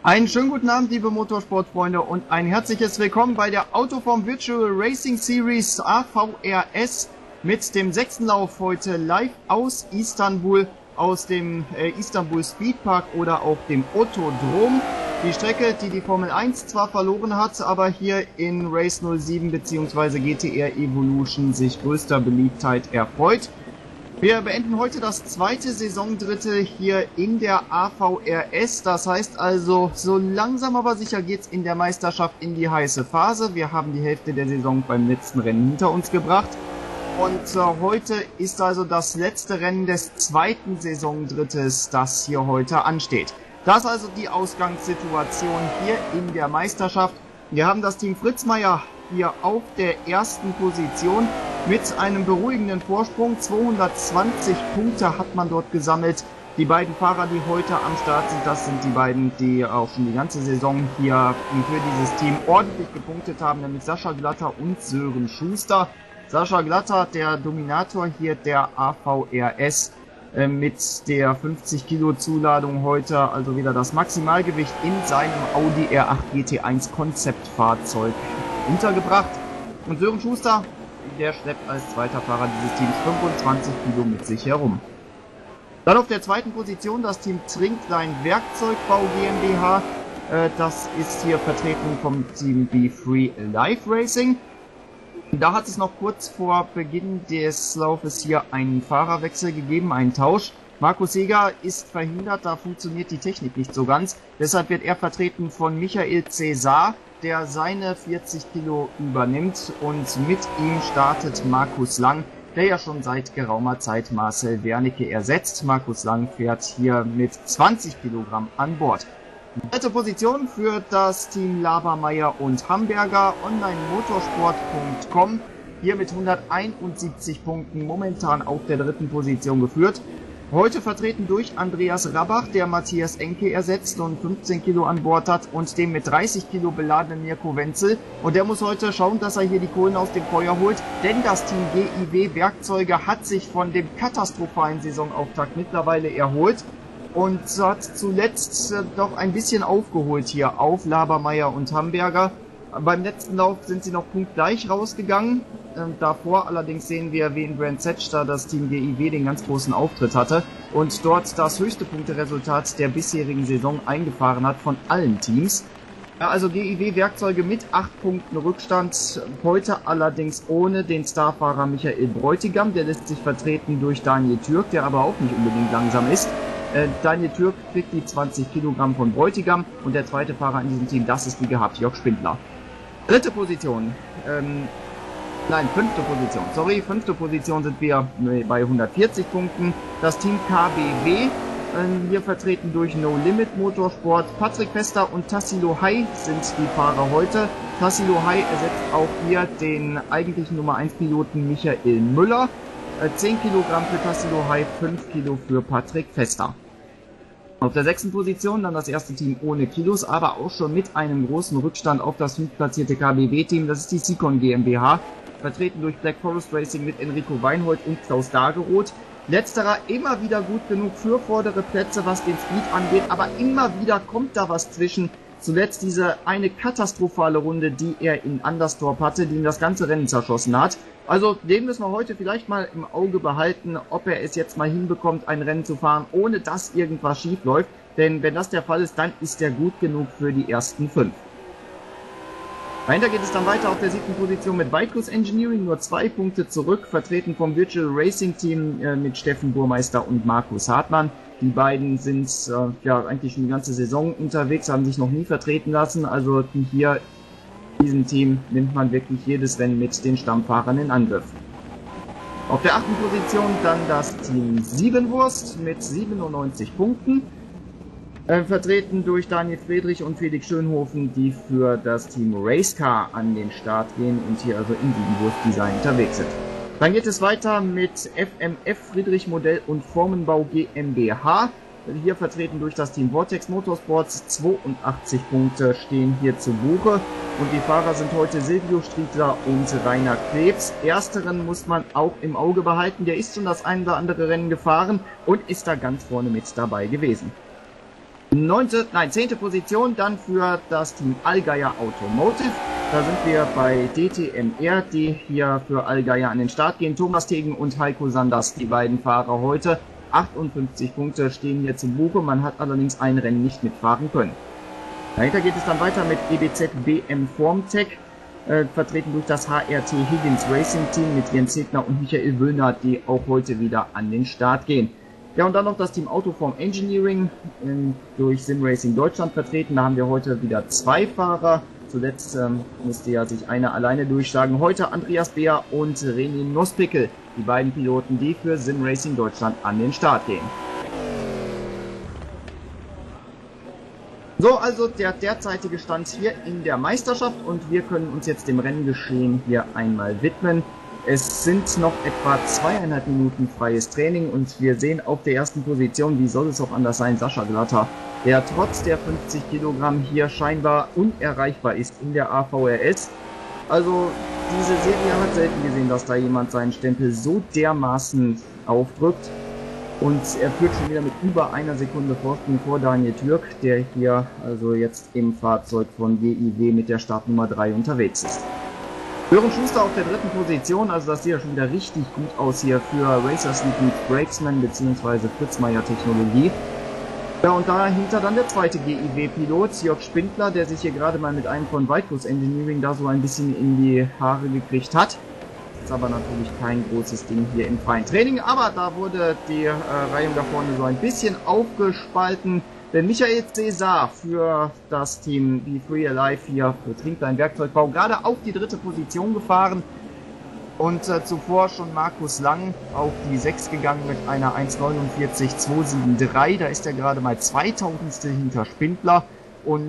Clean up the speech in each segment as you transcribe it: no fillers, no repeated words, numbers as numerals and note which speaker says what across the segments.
Speaker 1: Einen schönen guten Abend, liebe Motorsportfreunde, und ein herzliches Willkommen bei der Autoform Virtual Racing Series AVRS mit dem 6. Lauf heute live aus Istanbul, aus dem Istanbul Speedpark oder auch dem Ottodrom. Die Strecke, die die Formel 1 zwar verloren hat, aber hier in Race 07 bzw. GTR Evolution sich größter Beliebtheit erfreut. Wir beenden heute das zweite Saisondrittel hier in der AVRS. Das heißt also, so langsam aber sicher geht's in der Meisterschaft in die heiße Phase. Wir haben die Hälfte der Saison beim letzten Rennen hinter uns gebracht. Und heute ist also das letzte Rennen des zweiten Saisondrittels, das hier heute ansteht. Das ist also die Ausgangssituation hier in der Meisterschaft. Wir haben das Team Fritzmeier hier auf der ersten Position mit einem beruhigenden Vorsprung. 220 Punkte hat man dort gesammelt. Die beiden Fahrer, die heute am Start sind, das sind die beiden, die auch schon die ganze Saison hier für dieses Team ordentlich gepunktet haben, nämlich Sascha Glatter und Sören Schuster. Sascha Glatter, der Dominator hier der AVRS, mit der 50 Kilo Zuladung heute, also wieder das Maximalgewicht in seinem Audi R8 GT1 Konzeptfahrzeug untergebracht. Und Sören Schuster, der schleppt als zweiter Fahrer dieses Teams 25 Kilo mit sich herum. Dann auf der zweiten Position das Team Trinkline Werkzeugbau GmbH. Das ist hier vertreten vom Team B3 Live Racing. Da hat es noch kurz vor Beginn des Laufes hier einen Fahrerwechsel gegeben, einen Tausch. Markus Seeger ist verhindert, da funktioniert die Technik nicht so ganz. Deshalb wird er vertreten von Michael Cäsar, der seine 40 Kilo übernimmt, und mit ihm startet Markus Lang, der ja schon seit geraumer Zeit Marcel Wernicke ersetzt. Markus Lang fährt hier mit 20 Kilogramm an Bord. Dritte Position für das Team Labermeier und Hamburger, onlinemotorsport.com, hier mit 171 Punkten momentan auf der dritten Position geführt. Heute vertreten durch Andreas Rabach, der Matthias Enke ersetzt und 15 Kilo an Bord hat, und dem mit 30 Kilo beladenen Mirko Wenzel. Und der muss heute schauen, dass er hier die Kohlen aus dem Feuer holt, denn das Team GIW Werkzeuge hat sich von dem katastrophalen Saisonauftakt mittlerweile erholt und hat zuletzt doch ein bisschen aufgeholt hier auf Labermeier und Hamburger. Beim letzten Lauf sind sie noch punktgleich rausgegangen. Davor allerdings sehen wir, wie in Grand Setch da das Team GIW den ganz großen Auftritt hatte und dort das höchste Punkteresultat der bisherigen Saison eingefahren hat von allen Teams. Also GIW Werkzeuge mit 8 Punkten Rückstand, heute allerdings ohne den Starfahrer Michael Bräutigam. Der lässt sich vertreten durch Daniel Türk, der aber auch nicht unbedingt langsam ist. Daniel Türk kriegt die 20 Kilogramm von Bräutigam, und der zweite Fahrer in diesem Team, das ist wie gehabt Jörg Spindler. Fünfte Position sind wir bei 140 Punkten. Das Team KBW, hier vertreten durch No Limit Motorsport. Patrick Fester und Tassilo Hai sind die Fahrer heute. Tassilo Hai ersetzt auch hier den eigentlichen Nummer 1 Piloten Michael Müller. 10 Kilogramm für Tassilo Hai, 5 Kilo für Patrick Fester. Auf der 6. Position dann das erste Team ohne Kilos, aber auch schon mit einem großen Rückstand auf das 5. platzierte KBW-Team. Das ist die Sikon GmbH, vertreten durch Black Forest Racing mit Enrico Weinhold und Klaus Dageroth. Letzterer immer wieder gut genug für vordere Plätze, was den Speed angeht, aber immer wieder kommt da was zwischen. Zuletzt diese eine katastrophale Runde, die er in Anderstorp hatte, die ihm das ganze Rennen zerschossen hat. Also den müssen wir heute vielleicht mal im Auge behalten, ob er es jetzt mal hinbekommt, ein Rennen zu fahren, ohne dass irgendwas schief läuft. Denn wenn das der Fall ist, dann ist er gut genug für die ersten 5. Dahinter geht es dann weiter auf der 7. Position mit Vicus Engineering, nur 2 Punkte zurück, vertreten vom Virtual Racing Team mit Steffen Burmeister und Markus Hartmann. Die beiden sind ja eigentlich schon die ganze Saison unterwegs, haben sich noch nie vertreten lassen. Also hier in diesem Team nimmt man wirklich jedes Rennen mit den Stammfahrern in Angriff. Auf der 8. Position dann das Team Siebenwurst mit 97 Punkten. Vertreten durch Daniel Friedrich und Felix Schönhofen, die für das Team Racecar an den Start gehen und hier also im Siebenwurst Design unterwegs sind. Dann geht es weiter mit FMF Friedrich Modell und Formenbau GmbH. Hier vertreten durch das Team Vortex Motorsports. 82 Punkte stehen hier zu Buche. Und die Fahrer sind heute Silvio Striegler und Rainer Krebs. Ersteren muss man auch im Auge behalten. Der ist schon das ein oder andere Rennen gefahren und ist da ganz vorne mit dabei gewesen. 10. Position dann für das Team Allgeier Automotive. Da sind wir bei DTMR, die hier für Allgeier an den Start gehen. Thomas Tegen und Heiko Sanders, die beiden Fahrer heute. 58 Punkte stehen hier zu Buche. Man hat allerdings ein Rennen nicht mitfahren können. Dahinter geht es dann weiter mit EBZ BM Formtech, vertreten durch das HRT Higgins Racing Team mit Jens Hegner und Michael Wöllner, die auch heute wieder an den Start gehen. Ja, und dann noch das Team Autoform Engineering durch Sim Racing Deutschland vertreten. Da haben wir heute wieder 2 Fahrer. Zuletzt musste ja sich einer alleine durchschlagen. Heute Andreas Beer und René Nuspickel, die beiden Piloten, die für Sim Racing Deutschland an den Start gehen. So, also der derzeitige Stand hier in der Meisterschaft und wir können uns jetzt dem Renngeschehen hier einmal widmen. Es sind noch etwa 2,5 Minuten freies Training und wir sehen auf der ersten Position, wie soll es auch anders sein, Sascha Glatter, der trotz der 50 Kilogramm hier scheinbar unerreichbar ist in der AVRS. Also diese Serie hat selten gesehen, dass da jemand seinen Stempel so dermaßen aufdrückt. Und er führt schon wieder mit über einer Sekunde Vorsprung vor Daniel Türk, der hier also jetzt im Fahrzeug von GIW mit der Startnummer 3 unterwegs ist. Sören Schuster auf der 3. Position, also das sieht ja schon wieder richtig gut aus hier für Racers mit Brakesman bzw. Fritzmeier Technologie. Ja, und dahinter dann der zweite GIW-Pilot, Jörg Spindler, der sich hier gerade mal mit einem von Whitecoast Engineering da so ein bisschen in die Haare gekriegt hat. Ist aber natürlich kein großes Ding hier im freien Training, aber da wurde die Reihung da vorne so ein bisschen aufgespalten. Denn Michael Cesar für das Team Be Free Alive hier für Trinklein Werkzeugbau gerade auf die 3. Position gefahren. Und zuvor schon Markus Lang auf die 6 gegangen mit einer 1,49,273. Da ist er gerade mal 2000 hinter Spindler und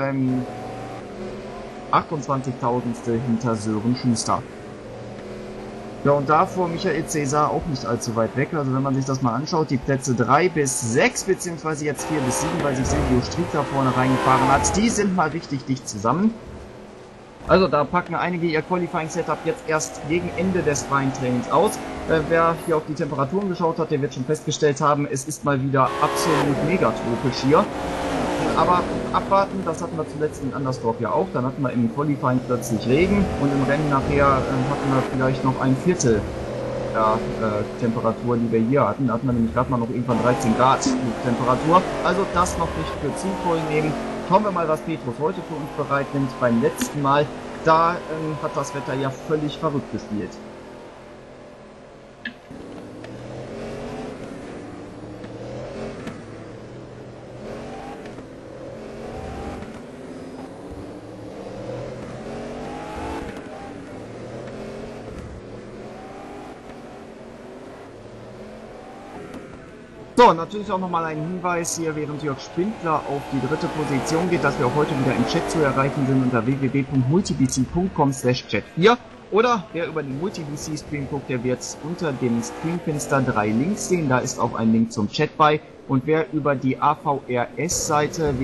Speaker 1: 28.000 hinter Sören Schuster. Ja, und davor Michael Cesar auch nicht allzu weit weg. Also wenn man sich das mal anschaut, die Plätze 3 bis 6, beziehungsweise jetzt 4 bis 7, weil sich Silvio Strieg da vorne reingefahren hat, die sind mal richtig dicht zusammen. Also da packen einige ihr Qualifying-Setup jetzt erst gegen Ende des freien Trainings aus. Wer hier auf die Temperaturen geschaut hat, der wird schon festgestellt haben, es ist mal wieder absolut megatropisch hier. Aber abwarten, das hatten wir zuletzt in Andersdorf ja auch. Dann hatten wir im Qualifying plötzlich Regen und im Rennen nachher hatten wir vielleicht noch ein Viertel der Temperatur, die wir hier hatten. Da hatten wir nämlich gerade mal noch irgendwann 13 Grad Temperatur. Also das noch nicht für zu voll nehmen. Schauen wir mal, was Petrus heute für uns bereit nimmt. Beim letzten Mal, da hat das Wetter ja völlig verrückt gespielt. So, natürlich auch nochmal ein Hinweis hier, während Jörg Spindler auf die 3. Position geht, dass wir auch heute wieder im Chat zu erreichen sind unter www.multibc.com/chat4 oder wer über den MultiBC-Stream guckt, der wird unter dem Streamfenster 3 Links sehen, da ist auch ein Link zum Chat bei und wer über die AVRS-Seite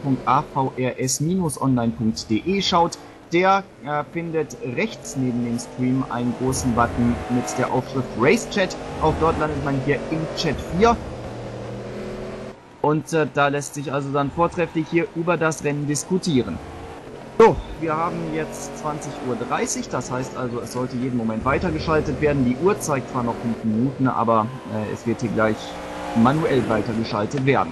Speaker 1: www.avrs-online.de schaut, der findet rechts neben dem Stream einen großen Button mit der Aufschrift Race Chat. Auch dort landet man hier im Chat 4. Und da lässt sich also dann vortrefflich hier über das Rennen diskutieren. So, wir haben jetzt 20:30 Uhr, das heißt also, es sollte jeden Moment weitergeschaltet werden. Die Uhr zeigt zwar noch 5 Minuten, aber es wird hier gleich manuell weitergeschaltet werden.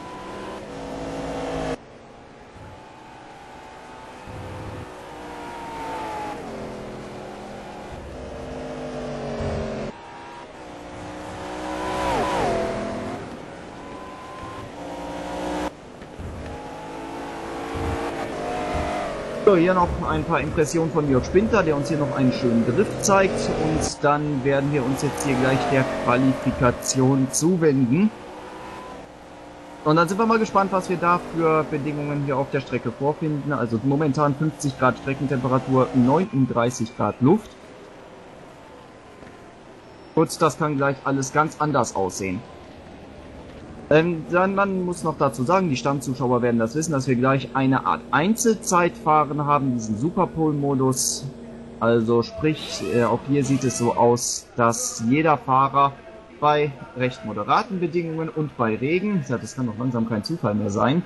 Speaker 1: So, hier noch ein paar Impressionen von Jörg Spindler, der uns hier noch einen schönen Drift zeigt. Und dann werden wir uns jetzt hier gleich der Qualifikation zuwenden. Und dann sind wir mal gespannt, was wir da für Bedingungen hier auf der Strecke vorfinden. Also momentan 50 Grad Streckentemperatur, 39 Grad Luft. Kurz, das kann gleich alles ganz anders aussehen. Dann man muss noch dazu sagen, die Stammzuschauer werden das wissen, dass wir gleich eine Art Einzelzeitfahren haben, diesen Superpole-Modus. Also sprich, auch hier sieht es so aus, dass jeder Fahrer bei recht moderaten Bedingungen und bei Regen. Ja, das kann doch langsam kein Zufall mehr sein.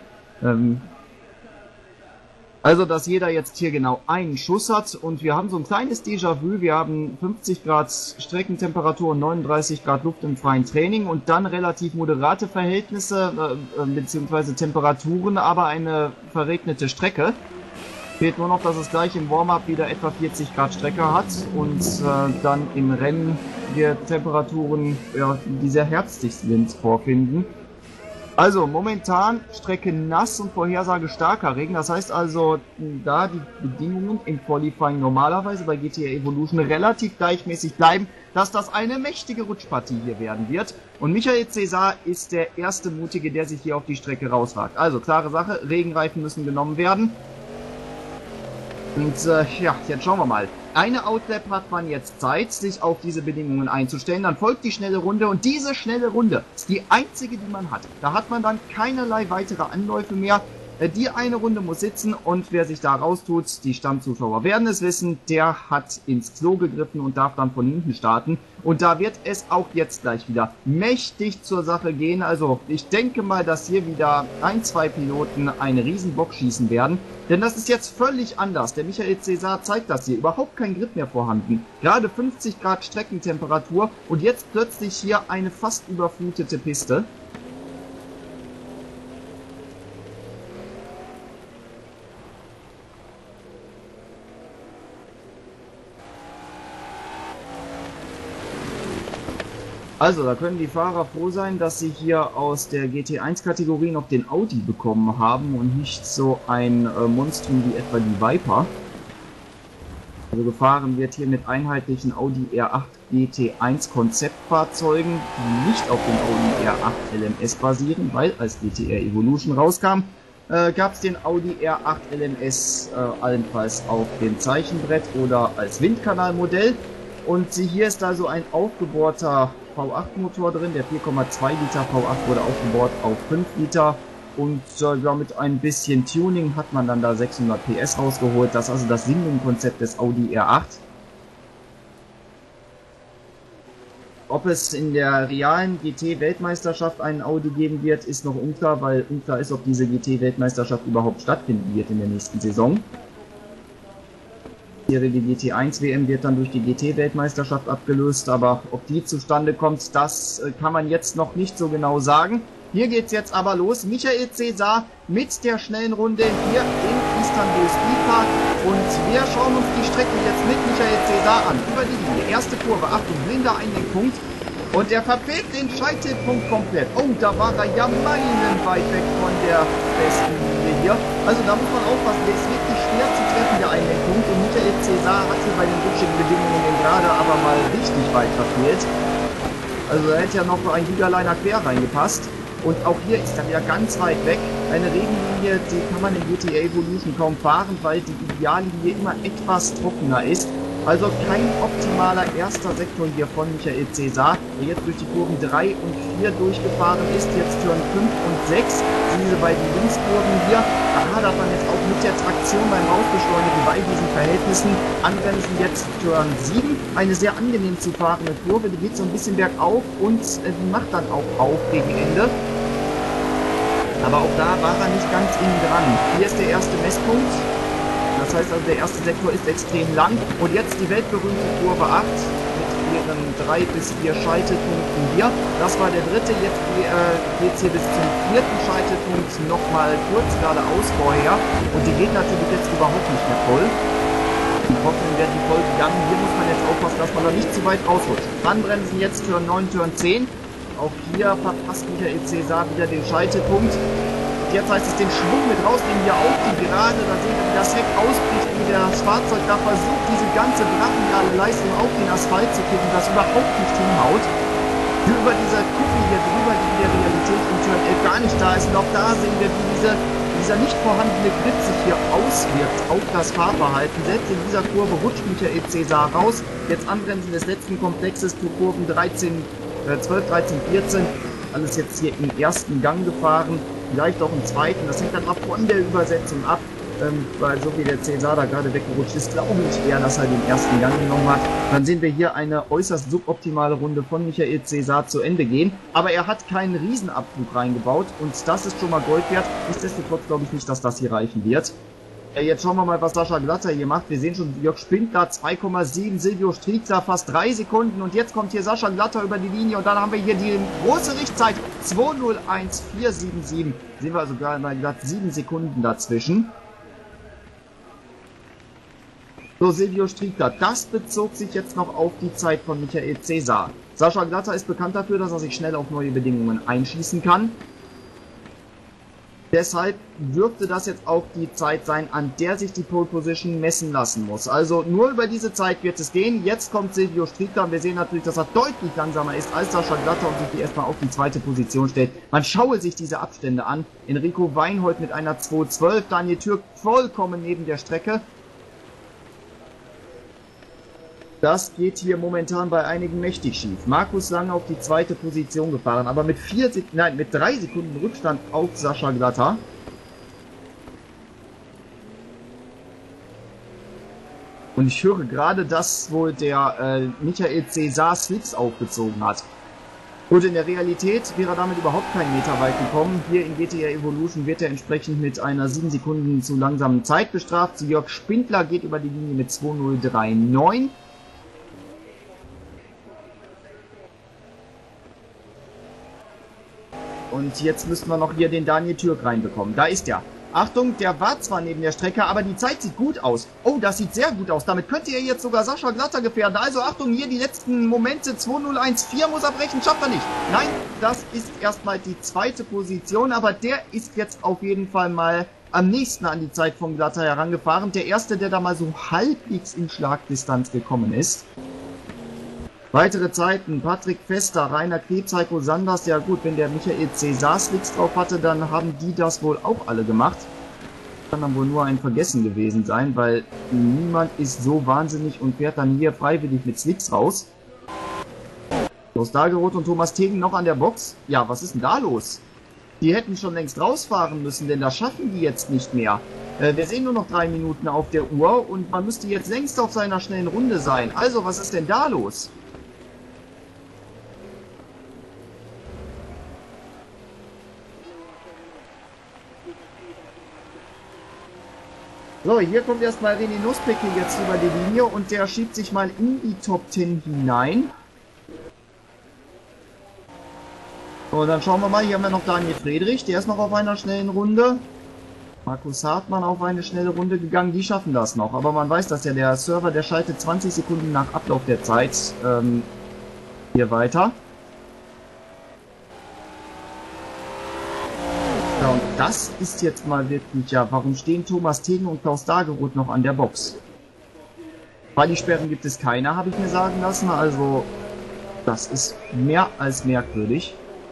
Speaker 1: Also, dass jeder jetzt hier genau einen Schuss hat und wir haben so ein kleines Déjà-vu. Wir haben 50 Grad Streckentemperatur und 39 Grad Luft im freien Training und dann relativ moderate Verhältnisse bzw. Temperaturen, aber eine verregnete Strecke. Fehlt nur noch, dass es gleich im Warm-Up wieder etwa 40 Grad Strecke hat und dann im Rennen wir Temperaturen, ja, die sehr herbstlich sind, vorfinden. Also momentan Strecke nass und Vorhersage starker Regen. Das heißt also, da die Bedingungen im Qualifying normalerweise bei GTA Evolution relativ gleichmäßig bleiben, dass das eine mächtige Rutschpartie hier werden wird. Und Michael Cesar ist der erste Mutige, der sich hier auf die Strecke rauswagt. Also klare Sache, Regenreifen müssen genommen werden. Und ja, jetzt schauen wir mal. Eine Outlap hat man jetzt Zeit, sich auf diese Bedingungen einzustellen. Dann folgt die schnelle Runde und diese schnelle Runde ist die einzige, die man hat. Da hat man dann keinerlei weitere Anläufe mehr. Die eine Runde muss sitzen und wer sich da raustut, die Stammzuschauer werden es wissen, der hat ins Klo gegriffen und darf dann von hinten starten. Und da wird es auch jetzt gleich wieder mächtig zur Sache gehen. Also ich denke mal, dass hier wieder ein, zwei Piloten einen riesen Bock schießen werden. Denn das ist jetzt völlig anders. Der Michael Cesar zeigt das hier. Überhaupt kein Grip mehr vorhanden. Gerade 50 Grad Streckentemperatur und jetzt plötzlich hier eine fast überflutete Piste. Also, da können die Fahrer froh sein, dass sie hier aus der GT1-Kategorie noch den Audi bekommen haben und nicht so ein Monstrum wie etwa die Viper. Also gefahren wird hier mit einheitlichen Audi R8 GT1 Konzeptfahrzeugen, die nicht auf dem Audi R8 LMS basieren, weil als GTR Evolution rauskam, gab es den Audi R8 LMS allenfalls auf dem Zeichenbrett oder als Windkanalmodell. Und hier ist also ein aufgebohrter V8-Motor drin, der 4,2 Liter V8 wurde aufgebohrt auf 5 Liter und ja, mit ein bisschen Tuning hat man dann da 600 PS rausgeholt. Das ist also das Singling-Konzept des Audi R8. Ob es in der realen GT-Weltmeisterschaft einen Audi geben wird, ist noch unklar, weil unklar ist, ob diese GT-Weltmeisterschaft überhaupt stattfinden wird in der nächsten Saison. Die GT1 WM wird dann durch die GT-Weltmeisterschaft abgelöst, aber ob die zustande kommt, das kann man jetzt noch nicht so genau sagen. Hier geht's jetzt aber los. Michael Cesar mit der schnellen Runde hier im Istanbul Speedpark und wir schauen uns die Strecke jetzt mit Michael Cesar an. Über die Linie, erste Kurve, Achtung, blinder Einlenkpunkt und er verfehlt den Scheitelpunkt komplett. Oh, da war er ja meilenweit weg von der besten Linie hier. Also da muss man aufpassen, der ist wirklich schwer zu treffen, der Einlenkpunkt. Und Michael Cesar hat hier bei den rutschigen Bedingungen gerade aber mal richtig weit verfehlt. Also da hätte ja noch ein Gigaliner quer reingepasst. Und auch hier ist er wieder ganz weit weg. Eine Regenlinie, die kann man in GTA Evolution kaum fahren, weil die Ideallinie immer etwas trockener ist. Also kein optimaler erster Sektor hier von Michael Cesar, der jetzt durch die Kurven 3 und 4 durchgefahren ist. Jetzt Turn 5 und 6, diese beiden Linkskurven hier. Da hadert man jetzt auch mit der Traktion beim Rausbeschleunigen bei diesen Verhältnissen. Anbremsen jetzt Turn 7, eine sehr angenehm zu fahrende Kurve, die geht so ein bisschen bergauf und die macht dann auch auf gegen Ende. Aber auch da war er nicht ganz innen dran. Hier ist der erste Messpunkt. Das heißt also, der erste Sektor ist extrem lang. Und jetzt die weltberühmte Kurve 8 mit ihren 3 bis 4 Scheitelpunkten hier. Das war der dritte. Jetzt geht es hier bis zum vierten Scheitelpunkt nochmal kurz geradeaus vorher. Und die geht natürlich jetzt überhaupt nicht mehr voll. Die Hoffnung werden die voll gegangen. Hier muss man jetzt aufpassen, dass man da nicht zu weit rausrutscht. Anbremsen jetzt Turn 9, Turn 10. Auch hier verpasst Michael Cesar wieder den Scheitelpunkt. Jetzt heißt es den Schwung mit rausnehmen hier auf die Gerade. Da sehen wir, wie das Heck ausbricht, wie das Fahrzeug da versucht, diese ganze brachiale Leistung auf den Asphalt zu kicken, das überhaupt nicht hinhaut. Über diese Kuppel hier drüber, die in der Realität im Turn 11 gar nicht da ist. Und auch da sehen wir, wie dieser nicht vorhandene Grip sich hier auswirkt auf das Fahrverhalten. Selbst in dieser Kurve rutscht Michael Cesar raus. Jetzt Anbremsen des letzten Komplexes zu Kurven 12, 13, 14. Alles jetzt hier im ersten Gang gefahren. Vielleicht auch im zweiten, das hängt dann mal von der Übersetzung ab. weil so wie der Cäsar da gerade weggerutscht ist, glaube ich eher, dass er den ersten Gang genommen hat. Dann sehen wir hier eine äußerst suboptimale Runde von Michael Cäsar zu Ende gehen. Aber er hat keinen Riesenabflug reingebaut und das ist schon mal Gold wert. Nichtsdestotrotz glaube ich nicht, dass das hier reichen wird. Jetzt schauen wir mal, was Sascha Glatter hier macht. Wir sehen schon Jörg Spindler 2,7, Silvio Striegler fast 3 Sekunden und jetzt kommt hier Sascha Glatter über die Linie und dann haben wir hier die große Richtzeit 2:01,477. Sehen wir also gerade mal glatt 7 Sekunden dazwischen. So, Silvio Striegler, das bezog sich jetzt noch auf die Zeit von Michael Cäsar. Sascha Glatter ist bekannt dafür, dass er sich schnell auf neue Bedingungen einschießen kann. Deshalb dürfte das jetzt auch die Zeit sein, an der sich die Pole Position messen lassen muss. Also nur über diese Zeit wird es gehen. Jetzt kommt Silvio Striegler und wir sehen natürlich, dass er deutlich langsamer ist als Sascha Glatter und sich hier erstmal auf die zweite Position stellt. Man schaue sich diese Abstände an. Enrico Weinhold mit einer 2:12, Daniel Türk vollkommen neben der Strecke. Das geht hier momentan bei einigen mächtig schief. Markus Lange auf die zweite Position gefahren, aber mit 3 Sekunden Rückstand auf Sascha Glatter. Und ich höre gerade, dass wohl der Michael Cäsar Slicks aufgezogen hat. Und in der Realität wäre er damit überhaupt keinen Meter weit gekommen. Hier in GTR Evolution wird er entsprechend mit einer 7 Sekunden zu langsamen Zeit bestraft. Jörg Spindler geht über die Linie mit 2:03,9. Und jetzt müssen wir noch hier den Daniel Türk reinbekommen. Da ist er. Achtung, der war zwar neben der Strecke, aber die Zeit sieht gut aus. Oh, das sieht sehr gut aus. Damit könnte er jetzt sogar Sascha Glatter gefährden. Also Achtung, hier die letzten Momente. 2:01,4 muss er brechen. Schafft er nicht. Nein, das ist erstmal die zweite Position. Aber der ist jetzt auf jeden Fall mal am nächsten an die Zeit von Glatter herangefahren. Der erste, der da mal so halbwegs in Schlagdistanz gekommen ist. Weitere Zeiten, Patrick Vester, Rainer Krebs, Heiko Sanders, ja gut, wenn der Michael Cäsar Slicks drauf hatte, dann haben die das wohl auch alle gemacht. Kann dann wohl nur ein Vergessen gewesen sein, weil niemand ist so wahnsinnig und fährt dann hier freiwillig mit Slicks raus. Klaus Dageroth und Thomas Tegen noch an der Box. Ja, was ist denn da los? Die hätten schon längst rausfahren müssen, denn das schaffen die jetzt nicht mehr. Wir sehen nur noch 3 Minuten auf der Uhr und man müsste jetzt längst auf seiner schnellen Runde sein. Also, was ist denn da los? So, hier kommt erstmal René Nussbecke jetzt über die Linie und der schiebt sich mal in die Top 10 hinein. Und dann schauen wir mal, hier haben wir noch Daniel Friedrich, der ist noch auf einer schnellen Runde. Markus Hartmann auf eine schnelle Runde gegangen, die schaffen das noch. Aber man weiß, dass ja der Server, der schaltet 20 Sekunden nach Ablauf der Zeit hier weiter. Ja, und das ist jetzt mal wirklich, ja, warum stehen Thomas Tegen und Klaus Dageroth noch an der Box? Quali-Sperren gibt es keine, habe ich mir sagen lassen, also das ist mehr als merkwürdig.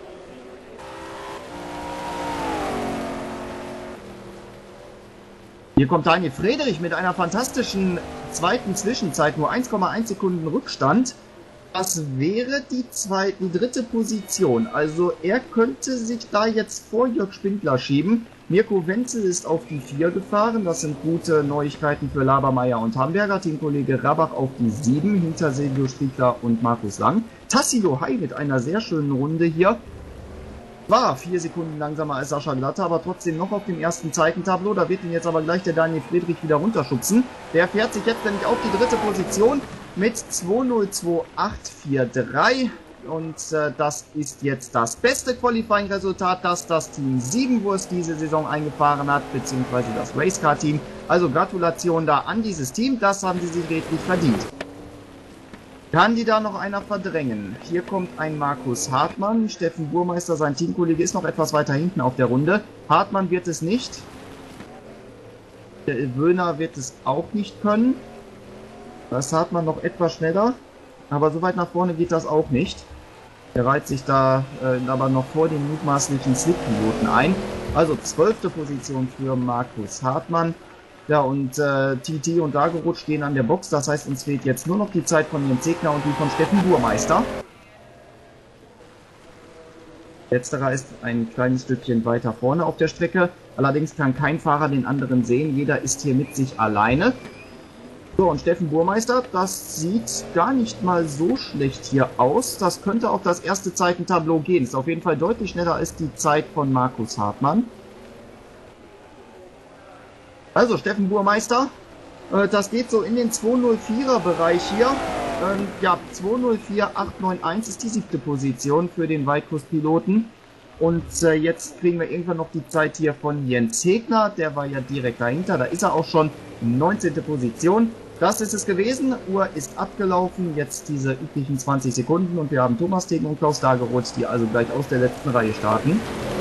Speaker 1: Hier kommt Daniel Friedrich mit einer fantastischen zweiten Zwischenzeit, nur 1,1 Sekunden Rückstand. Das wäre die dritte Position. Also er könnte sich da jetzt vor Jörg Spindler schieben. Mirko Wenzel ist auf die 4 gefahren. Das sind gute Neuigkeiten für Labermeier und Hamburger. Teamkollege Rabach auf die 7 hinter Silvio Striegler und Markus Lang. Tassilo Hai mit einer sehr schönen Runde hier. War 4 Sekunden langsamer als Sascha Glatter, aber trotzdem noch auf dem ersten Zeitentableau. Da wird ihn jetzt aber gleich der Daniel Friedrich wieder runterschubsen. Der fährt sich jetzt nämlich auf die dritte Position mit 2:02,843 und das ist jetzt das beste Qualifying-Resultat, das das Team Siebenwurst diese Saison eingefahren hat, beziehungsweise das Racecar-Team. Also Gratulation da an dieses Team, das haben sie sich redlich verdient. Kann die da noch einer verdrängen? Hier kommt ein Markus Hartmann, Steffen Burmeister, sein Teamkollege, ist noch etwas weiter hinten auf der Runde. Hartmann wird es nicht. Der Wöhner wird es auch nicht können. Das hat man noch etwas schneller, aber so weit nach vorne geht das auch nicht. Der reiht sich da aber noch vor den mutmaßlichen Slick-Piloten ein. Also 12. Position für Markus Hartmann. Ja, und TT und Dageroth stehen an der Box. Das heißt, uns fehlt jetzt nur noch die Zeit von Jens Segner und die von Steffen Burmeister. Letzterer ist ein kleines Stückchen weiter vorne auf der Strecke. Allerdings kann kein Fahrer den anderen sehen. Jeder ist hier mit sich alleine. So, und Steffen Burmeister, das sieht gar nicht mal so schlecht hier aus. Das könnte auf das erste Zeitentableau gehen. Ist auf jeden Fall deutlich schneller als die Zeit von Markus Hartmann. Also, Steffen Burmeister, das geht so in den 204er Bereich hier. Ja, 204.891 ist die 7. Position für den Weitkurspiloten. Und jetzt kriegen wir irgendwann noch die Zeit hier von Jens Hegner. Der war ja direkt dahinter. Da ist er auch schon. 19. Position. Das ist es gewesen. Uhr ist abgelaufen. Jetzt diese üblichen 20 Sekunden. Und wir haben Thomas Tegen und Klaus Dageroth, die also gleich aus der letzten Reihe starten.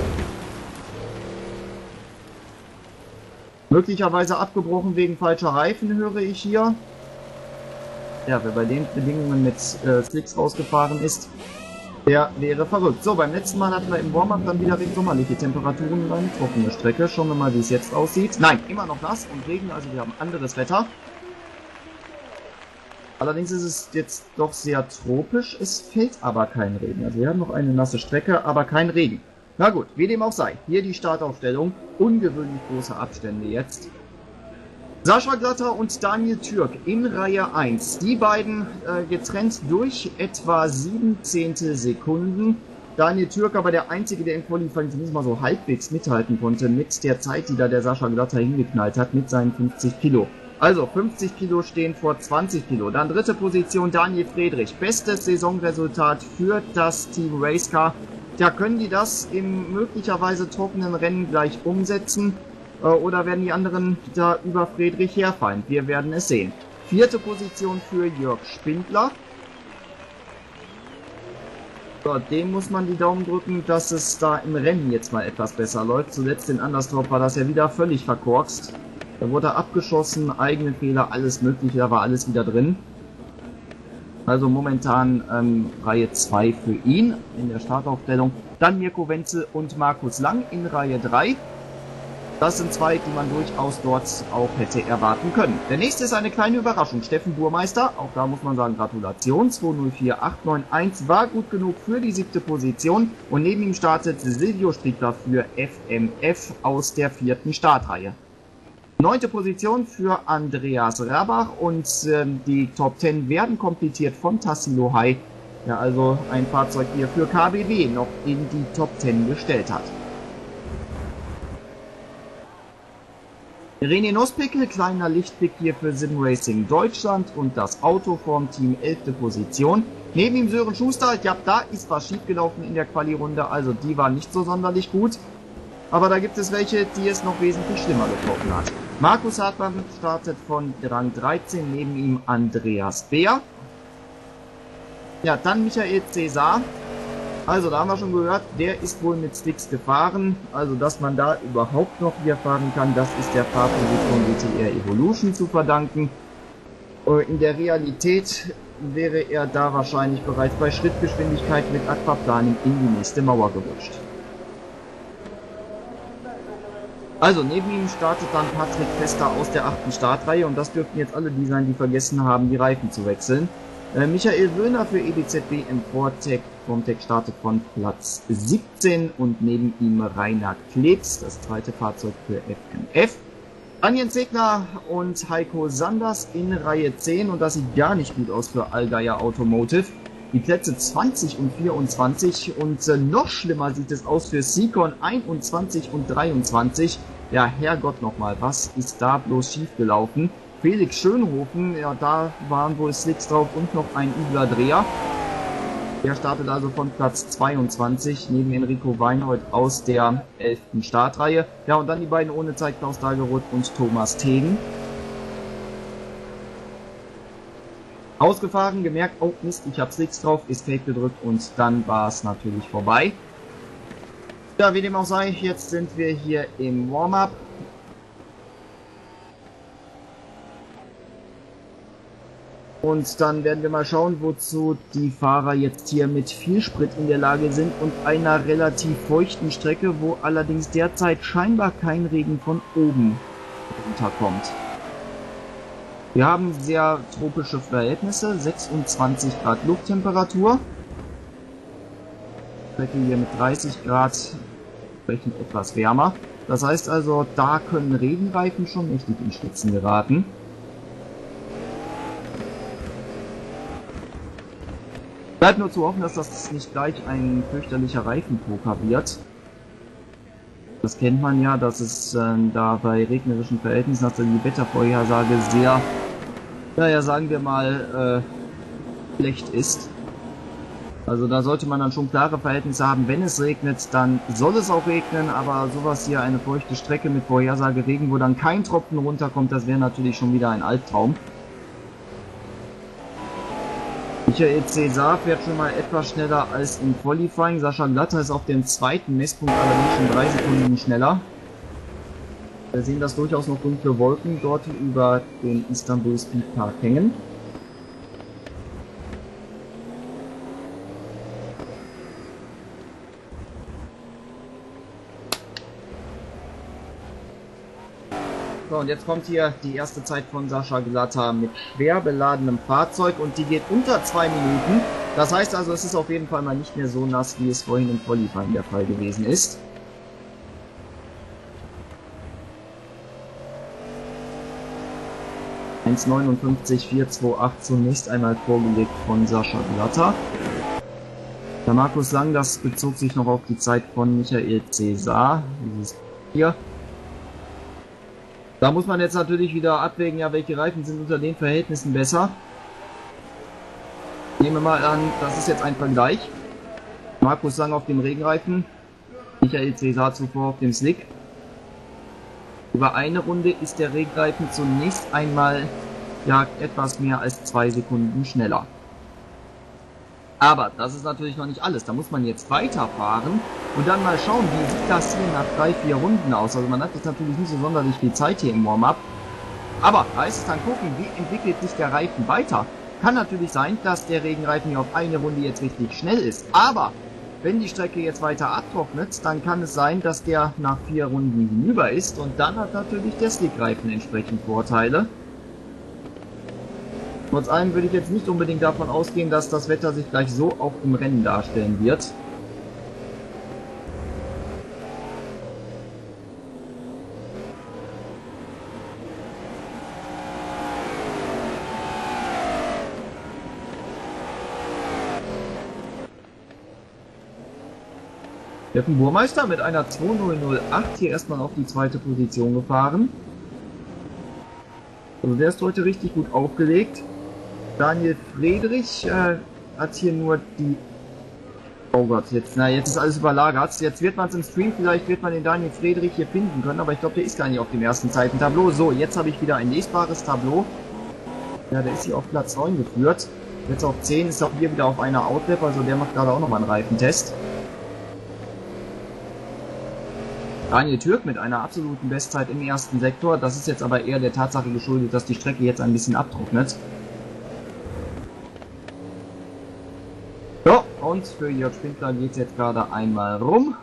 Speaker 1: Möglicherweise abgebrochen wegen falscher Reifen, höre ich hier. Ja, wer bei den Bedingungen mit Slicks rausgefahren ist, der wäre verrückt. So, beim letzten Mal hatten wir im Warm-Up dann wieder recht sommerliche Temperaturen und eine trockene Strecke. Schauen wir mal, wie es jetzt aussieht. Nein, immer noch nass und Regen, also wir haben anderes Wetter. Allerdings ist es jetzt doch sehr tropisch, es fällt aber kein Regen. Also wir haben noch eine nasse Strecke, aber kein Regen. Na gut, wie dem auch sei. Hier die Startaufstellung. Ungewöhnlich große Abstände jetzt. Sascha Glatter und Daniel Türk in Reihe 1. Die beiden getrennt durch etwa 17 Sekunden. Daniel Türk aber der Einzige, der im Qualifying zumindest mal so halbwegs mithalten konnte mit der Zeit, die da der Sascha Glatter hingeknallt hat, mit seinen 50 Kilo. Also 50 Kilo stehen vor 20 Kilo. Dann dritte Position Daniel Friedrich. Bestes Saisonresultat für das Team Racecar. Ja, können die das im möglicherweise trockenen Rennen gleich umsetzen? Oder werden die anderen da über Friedrich herfallen? Wir werden es sehen. Vierte Position für Jörg Spindler. So, dem muss man die Daumen drücken, dass es da im Rennen jetzt mal etwas besser läuft. Zuletzt in Anderstorp war das ja wieder völlig verkorkst. Da wurde er abgeschossen, eigene Fehler, alles mögliche, da war alles wieder drin. Also momentan Reihe 2 für ihn in der Startaufstellung. Dann Mirko Wenzel und Markus Lang in Reihe 3. Das sind zwei, die man durchaus dort auch hätte erwarten können. Der nächste ist eine kleine Überraschung. Steffen Burmeister, auch da muss man sagen Gratulation. 204.891 war gut genug für die 7. Position. Und neben ihm startet Silvio Strickler für FMF aus der 4. Startreihe. 9. Position für Andreas Rabach und die Top 10 werden komplettiert von Tassilo Hai, der also ein Fahrzeug hier für KBW noch in die Top 10 gestellt hat. René Nussbickel, kleiner Lichtblick hier für Sim Racing Deutschland und das Autoform-Team 11. Position. Neben ihm Sören Schuster, ja, da ist was schiefgelaufen in der Quali-Runde, also die war nicht so sonderlich gut. Aber da gibt es welche, die es noch wesentlich schlimmer getroffen hat. Markus Hartmann startet von Rang 13, neben ihm Andreas Beer. Ja, dann Michael Cesar. Also, da haben wir schon gehört, der ist wohl mit Slicks gefahren. Also, dass man da überhaupt noch hier fahren kann, das ist der Fahrphysik von WTR Evolution zu verdanken. In der Realität wäre er da wahrscheinlich bereits bei Schrittgeschwindigkeit mit Aquaplaning in die nächste Mauer gerutscht. Also, neben ihm startet dann Patrick Fester aus der 8. Startreihe und das dürften jetzt alle die sein, die vergessen haben, die Reifen zu wechseln. Michael Wöhner für EBZB im Formtech startet von Platz 17 und neben ihm Rainer Klebs, das zweite Fahrzeug für FMF. Daniel Segner und Heiko Sanders in Reihe 10 und das sieht gar nicht gut aus für Allgeier Automotive. Die Plätze 20 und 24 und noch schlimmer sieht es aus für Seacon 21 und 23. Ja, Herrgott nochmal, was ist da bloß schief gelaufen? Felix Schönhofen, ja, da waren wohl Slicks drauf und noch ein übler Dreher. Der startet also von Platz 22 neben Enrico Weinhold aus der 11. Startreihe. Ja, und dann die beiden ohne Zeit, Klaus Dageroth und Thomas Tegen. Ausgefahren, gemerkt, oh Mist, ich habe Slicks drauf, ist Fake gedrückt und dann war es natürlich vorbei. Ja, wie dem auch sei, jetzt sind wir hier im Warm-Up. Und dann werden wir mal schauen, wozu die Fahrer jetzt hier mit viel Sprit in der Lage sind und einer relativ feuchten Strecke, wo allerdings derzeit scheinbar kein Regen von oben runterkommt. Wir haben sehr tropische Verhältnisse, 26 Grad Lufttemperatur. Strecke hier mit 30 Grad, entsprechend etwas wärmer. Das heißt also, da können Regenreifen schon mächtig in Schwitzen geraten. Bleibt nur zu hoffen, dass das nicht gleich ein fürchterlicher Reifenpoker wird. Das kennt man ja, dass es da bei regnerischen Verhältnissen, dass die Wettervorhersage sehr, naja, sagen wir mal, schlecht ist. Also da sollte man dann schon klare Verhältnisse haben. Wenn es regnet, dann soll es auch regnen, aber sowas hier, eine feuchte Strecke mit Vorhersage Regen, wo dann kein Tropfen runterkommt, das wäre natürlich schon wieder ein Albtraum. Michael Cesar fährt schon mal etwas schneller als im Qualifying. Sascha Glatter ist auf dem zweiten Messpunkt allerdings schon 3 Sekunden schneller. Wir sehen, dass durchaus noch dunkle Wolken dort über den Istanbul Speed Park hängen. So, und jetzt kommt hier die erste Zeit von Sascha Glatter mit schwer beladenem Fahrzeug und die geht unter 2 Minuten. Das heißt also, es ist auf jeden Fall mal nicht mehr so nass, wie es vorhin im Qualifying der Fall gewesen ist. (1:59,428) zunächst einmal vorgelegt von Sascha Glatter. Der Markus Lang, das bezog sich noch auf die Zeit von Michael Cesar. Dieses hier. Da muss man jetzt natürlich wieder abwägen, ja, welche Reifen sind unter den Verhältnissen besser. Nehmen wir mal an, das ist jetzt ein Vergleich. Markus Lang auf dem Regenreifen, Michael Cesar zuvor auf dem Slick. Über eine Runde ist der Regenreifen zunächst einmal ja etwas mehr als 2 Sekunden schneller. Aber das ist natürlich noch nicht alles. Da muss man jetzt weiterfahren und dann mal schauen, wie sieht das hier nach 3-4 Runden aus. Also man hat jetzt natürlich nicht so sonderlich viel Zeit hier im Warm-up. Aber da ist es dann gucken, wie entwickelt sich der Reifen weiter. Kann natürlich sein, dass der Regenreifen hier auf eine Runde jetzt richtig schnell ist. Aber wenn die Strecke jetzt weiter abtrocknet, dann kann es sein, dass der nach 4 Runden hinüber ist. Und dann hat natürlich der Slickreifen entsprechend Vorteile. Trotz allem würde ich jetzt nicht unbedingt davon ausgehen, dass das Wetter sich gleich so auch im Rennen darstellen wird. Steffen Burmeister mit einer 2:0:08 hier erstmal auf die zweite Position gefahren. Also der ist heute richtig gut aufgelegt. Daniel Friedrich hat hier nur die... Oh Gott, jetzt ist alles überlagert. Jetzt wird man es im Stream, vielleicht wird man den Daniel Friedrich hier finden können, aber ich glaube, der ist gar nicht auf dem ersten Zeitentableau. So, jetzt habe ich wieder ein lesbares Tableau. Ja, der ist hier auf Platz 9 geführt. Jetzt auf 10 ist auch hier wieder auf einer Outlap, also der macht gerade auch nochmal einen Reifentest. Daniel Türk mit einer absoluten Bestzeit im ersten Sektor. Das ist jetzt aber eher der Tatsache geschuldet, dass die Strecke jetzt ein bisschen abtrocknet. So, und für Jörg Spindler geht es jetzt gerade einmal rum.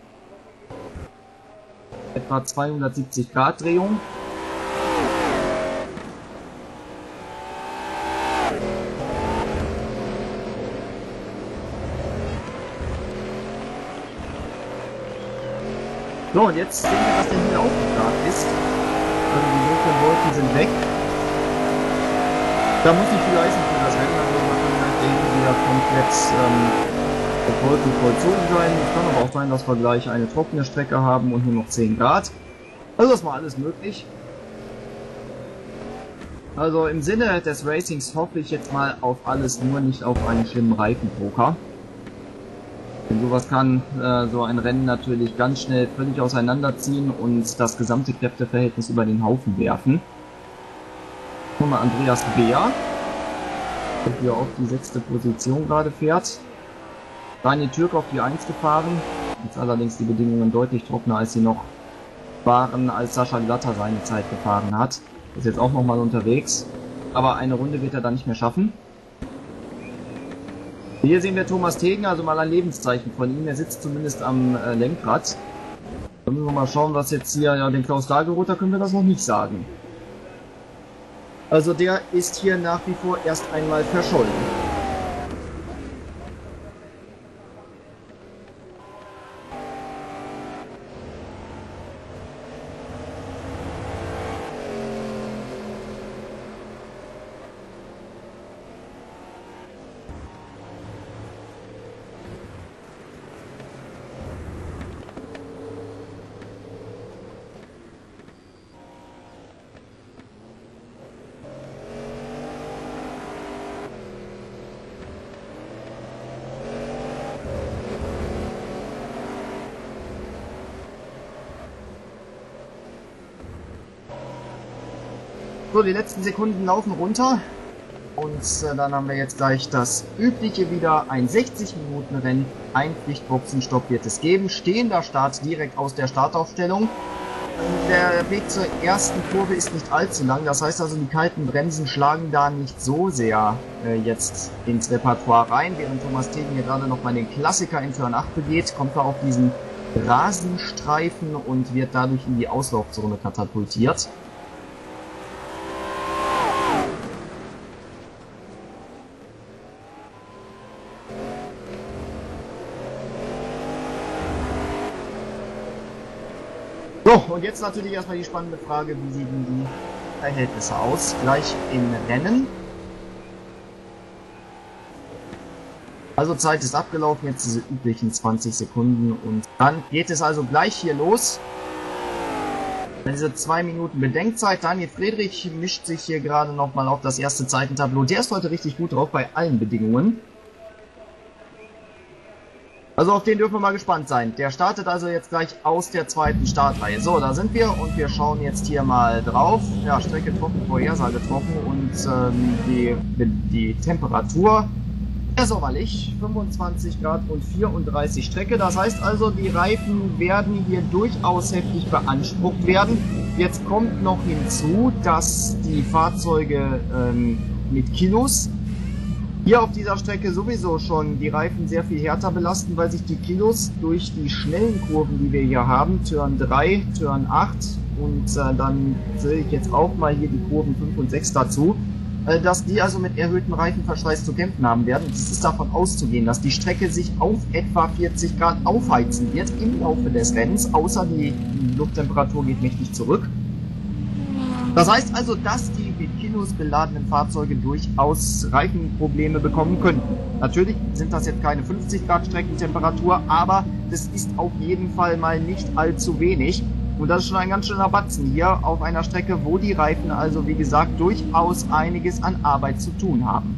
Speaker 1: Etwa 270 Grad Drehung. So, und jetzt sehen wir, dass der Himmel aufgeklart ist. Also die dunklen Wolken sind weg. Da muss nicht viel leisten für das Rennen, also man kann halt den wieder komplett Wolken vollzogen sein. Es kann aber auch sein, dass wir gleich eine trockene Strecke haben und nur noch 10 Grad. Also das war alles möglich. Also im Sinne des Racings hoffe ich jetzt mal auf alles, nur nicht auf einen schlimmen Reifenpoker. Denn sowas kann so ein Rennen natürlich ganz schnell völlig auseinanderziehen und das gesamte Kräfteverhältnis über den Haufen werfen. Gucken wir mal Andreas Beer, der hier auf die 6. Position gerade fährt. Daniel Türk auf die 1 gefahren. Jetzt allerdings die Bedingungen deutlich trockener, als sie noch waren, als Sascha Glatter seine Zeit gefahren hat. Ist jetzt auch nochmal unterwegs. Aber eine Runde wird er dann nicht mehr schaffen. Hier sehen wir Thomas Tegen, also mal ein Lebenszeichen von ihm. Er sitzt zumindest am Lenkrad. Dann müssen wir mal schauen, was jetzt hier, ja, den Klaus Dageroth, da können wir das noch nicht sagen. Also der ist hier nach wie vor erst einmal verschollen. So, die letzten Sekunden laufen runter. Und dann haben wir jetzt gleich das übliche wieder. Ein 60-Minuten-Rennen, ein Pflichtboxenstopp wird es geben. Stehender Start direkt aus der Startaufstellung. Der Weg zur ersten Kurve ist nicht allzu lang. Das heißt also, die kalten Bremsen schlagen da nicht so sehr jetzt ins Repertoire rein. Während Thomas Tegen hier gerade noch mal den Klassiker in Turn 8 begeht, kommt er auf diesen Rasenstreifen und wird dadurch in die Auslaufzone katapultiert. So, und jetzt natürlich erstmal die spannende Frage, wie sehen die Verhältnisse aus? Gleich im Rennen. Also Zeit ist abgelaufen, jetzt diese üblichen 20 Sekunden und dann geht es also gleich hier los. Diese 2 Minuten Bedenkzeit. Daniel Friedrich mischt sich hier gerade nochmal auf das erste Zeitentableau. Der ist heute richtig gut drauf bei allen Bedingungen. Also auf den dürfen wir mal gespannt sein. Der startet also jetzt gleich aus der zweiten Startreihe. So, da sind wir und wir schauen jetzt hier mal drauf. Ja, Strecke trocken, Vorhersage trocken und die Temperatur sehr sommerlich. 25 Grad und 34 Strecke. Das heißt also, die Reifen werden hier durchaus heftig beansprucht werden. Jetzt kommt noch hinzu, dass die Fahrzeuge mit Kilos hier auf dieser Strecke sowieso schon die Reifen sehr viel härter belasten, weil sich die Kilos durch die schnellen Kurven, die wir hier haben, Turn 3, Turn 8 und dann sehe ich jetzt auch mal hier die Kurven 5 und 6 dazu, dass die also mit erhöhtem Reifenverschleiß zu kämpfen haben werden. Es ist davon auszugehen, dass die Strecke sich auf etwa 40 Grad aufheizen wird im Laufe des Rennens, außer die Lufttemperatur geht mächtig zurück. Das heißt also, dass die mit Kilos beladenen Fahrzeuge durchaus Reifenprobleme bekommen könnten. Natürlich sind das jetzt keine 50 Grad Streckentemperatur, aber das ist auf jeden Fall mal nicht allzu wenig. Und das ist schon ein ganz schöner Batzen hier auf einer Strecke, wo die Reifen also wie gesagt durchaus einiges an Arbeit zu tun haben.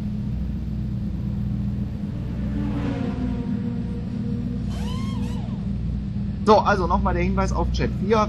Speaker 1: So, also nochmal der Hinweis auf Chat 4,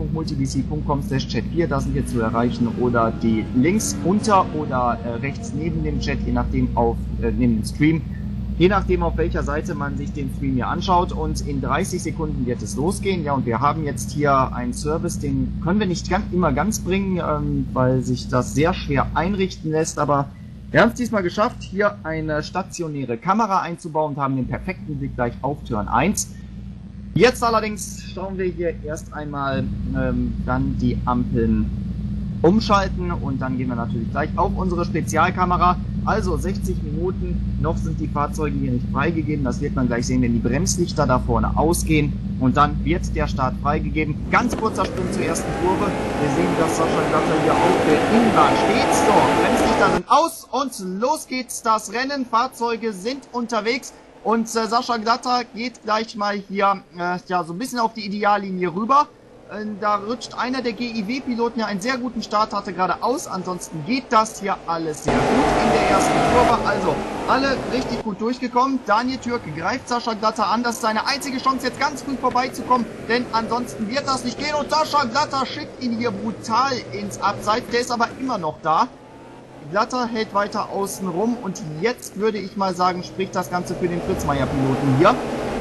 Speaker 1: www.multibc.com/chat4, da sind jetzt zu erreichen, oder die Links unter oder rechts neben dem Chat, je nachdem neben dem Stream, je nachdem auf welcher Seite man sich den Stream hier anschaut, und in 30 Sekunden wird es losgehen. Ja, und wir haben jetzt hier einen Service, den können wir nicht immer ganz bringen, weil sich das sehr schwer einrichten lässt, aber wir haben es diesmal geschafft, hier eine stationäre Kamera einzubauen und haben den perfekten Blick gleich auf Turn 1. Jetzt allerdings schauen wir hier erst einmal dann die Ampeln umschalten und dann gehen wir natürlich gleich auf unsere Spezialkamera. Also 60 Minuten, noch sind die Fahrzeuge hier nicht freigegeben. Das wird man gleich sehen, wenn die Bremslichter da vorne ausgehen, und dann wird der Start freigegeben. Ganz kurzer Sprung zur ersten Kurve. Wir sehen, dass Sascha Glatter hier auf der Innenbahn steht. So, Bremslichter sind aus und los geht's, das Rennen. Fahrzeuge sind unterwegs. Und Sascha Glatter geht gleich mal hier ja, so ein bisschen auf die Ideallinie rüber. Da rutscht einer der GIW-Piloten, der einen sehr guten Start hatte, gerade aus. Ansonsten geht das hier alles sehr gut in der ersten Kurve. Also alle richtig gut durchgekommen. Daniel Türk greift Sascha Glatter an. Das ist seine einzige Chance, jetzt ganz früh vorbeizukommen. Denn ansonsten wird das nicht gehen. Und Sascha Glatter schickt ihn hier brutal ins Abseits. Der ist aber immer noch da. Glatter hält weiter außen rum und jetzt würde ich mal sagen, spricht das Ganze für den Fritz-Meyer-Piloten hier.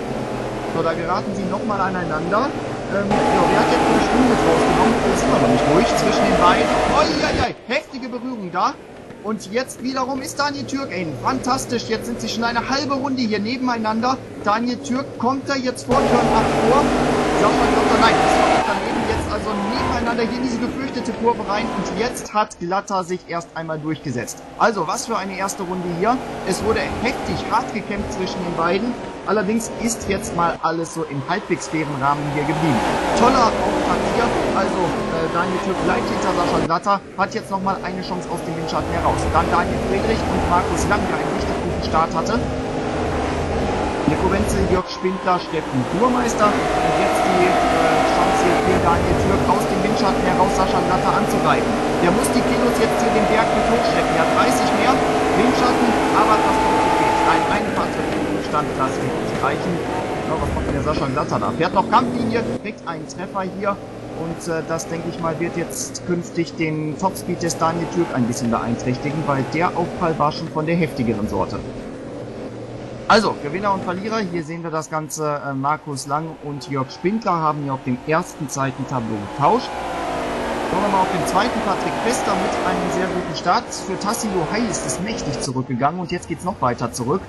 Speaker 1: So, da geraten sie nochmal aneinander. Ja, wer hat jetzt eine Stunde rausgenommen? Das sind wir noch nicht durch zwischen den beiden. Uiuiui, heftige Berührung da. Und jetzt wiederum ist Daniel Türk fantastisch. Jetzt sind sie schon eine halbe Runde hier nebeneinander. Daniel Türk kommt da jetzt vor Turn 8 vor. Sascha Glatter, nein, das war daneben, jetzt also nebeneinander hier in diese gefürchtete Kurve rein. Und jetzt hat Glatter sich erst einmal durchgesetzt. Also, was für eine erste Runde hier. Es wurde heftig hart gekämpft zwischen den beiden. Allerdings ist jetzt mal alles so im halbwegs fairen Rahmen hier geblieben. Toller Auftakt hier. Also Daniel Türk bleibt hinter Sascha Glatter, hat jetzt nochmal eine Chance aus dem Windschatten heraus. Dann Daniel Friedrich und Markus Lang, der einen richtig guten Start hatte. Nico Wenzel, Jörg Spindler, Steffen Burmeister. Und jetzt die Chance hier für Daniel Türk aus dem Windschatten heraus Sascha Glatter anzugreifen. Der muss die Kilos jetzt hier den Berg mit hochschleppen. Er hat 30 mehr Windschatten, aber das kommt zu spät. Nein, eine Fahrzeugstand, das wird nicht reichen. Ja, was macht denn der Sascha Glatter da? Fährt noch Kampflinie, kriegt einen Treffer hier. Und das, denke ich mal, wird jetzt künftig den Topspeed des Daniel Türk ein bisschen beeinträchtigen, weil der Aufprall war schon von der heftigeren Sorte. Also, Gewinner und Verlierer, hier sehen wir das Ganze. Markus Lang und Jörg Spindler haben hier auf dem ersten Zeitentableau getauscht. Schauen wir mal auf den zweiten, Patrick Pester mit einem sehr guten Start. Für Tassilo Hai ist es mächtig zurückgegangen und jetzt geht es noch weiter zurück.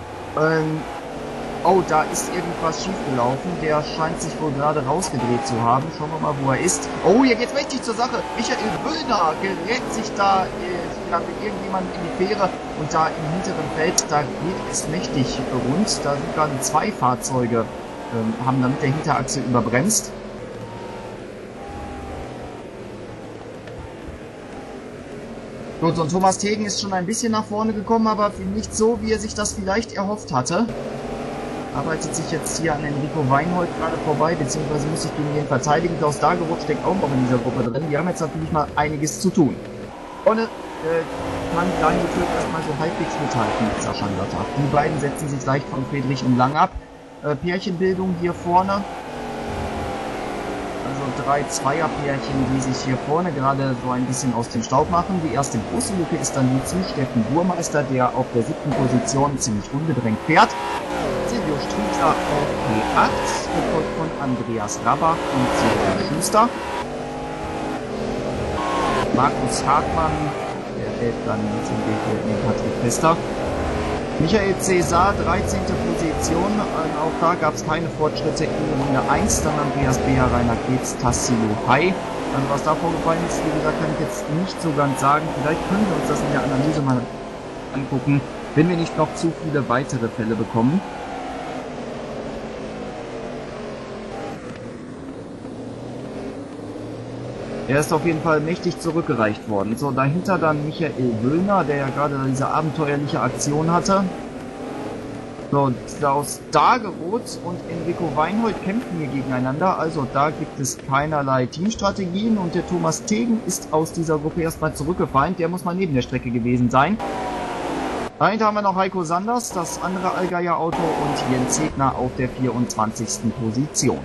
Speaker 1: Oh, da ist irgendwas schiefgelaufen. Der scheint sich wohl gerade rausgedreht zu haben. Schauen wir mal, wo er ist. Oh, hier geht's richtig zur Sache. Michael Wöllner gerät sich da mit irgendjemandem in die Fähre. Und da im hinteren Feld, da geht es mächtig rund. Da sind gerade zwei Fahrzeuge, haben dann mit der Hinterachse überbremst. Gut, und Thomas Tegen ist schon ein bisschen nach vorne gekommen, aber nicht so, wie er sich das vielleicht erhofft hatte. Arbeitet sich jetzt hier an Enrico Weinhold gerade vorbei, beziehungsweise muss sich gegen den verteidigen. Klaus Dageroth steckt auch noch in dieser Gruppe drin. Die haben jetzt natürlich mal einiges zu tun. Vorne kann Daniel Türk erstmal so halbwegs mithalten mit Sascha Glatter. Die beiden setzen sich leicht von Friedrich und Lang ab. Pärchenbildung hier vorne. Also 3 Zweierpärchen, die sich hier vorne gerade so ein bisschen aus dem Staub machen. Die erste große Lücke ist dann die zu Steffen Burmeister, der auf der 7. Position ziemlich unbedrängt fährt. Silvio Strüter auf P8, gefolgt von Andreas Rabach und Silvio Schuster. Markus Hartmann, der hält dann zum Weg mit Patrick Pester. Michael Cäsar, 13. Position, auch da gab es keine Fortschritte in Runde 1, dann Andreas Beer, Rainer Krebs, Tassilo Hai. Also was da vorgefallen ist, wie gesagt, kann ich jetzt nicht so ganz sagen. Vielleicht können wir uns das in der Analyse mal angucken, wenn wir nicht noch zu viele weitere Fälle bekommen. Er ist auf jeden Fall mächtig zurückgereicht worden. So, dahinter dann Michael Wöllner, der ja gerade diese abenteuerliche Aktion hatte. So, Klaus Dageroth und Enrico Weinhold kämpfen hier gegeneinander. Also da gibt es keinerlei Teamstrategien und der Thomas Tegen ist aus dieser Gruppe erstmal zurückgefallen. Der muss mal neben der Strecke gewesen sein. Dahinter haben wir noch Heiko Sanders, das andere Allgeier Auto und Jens Hegner auf der 24. Position.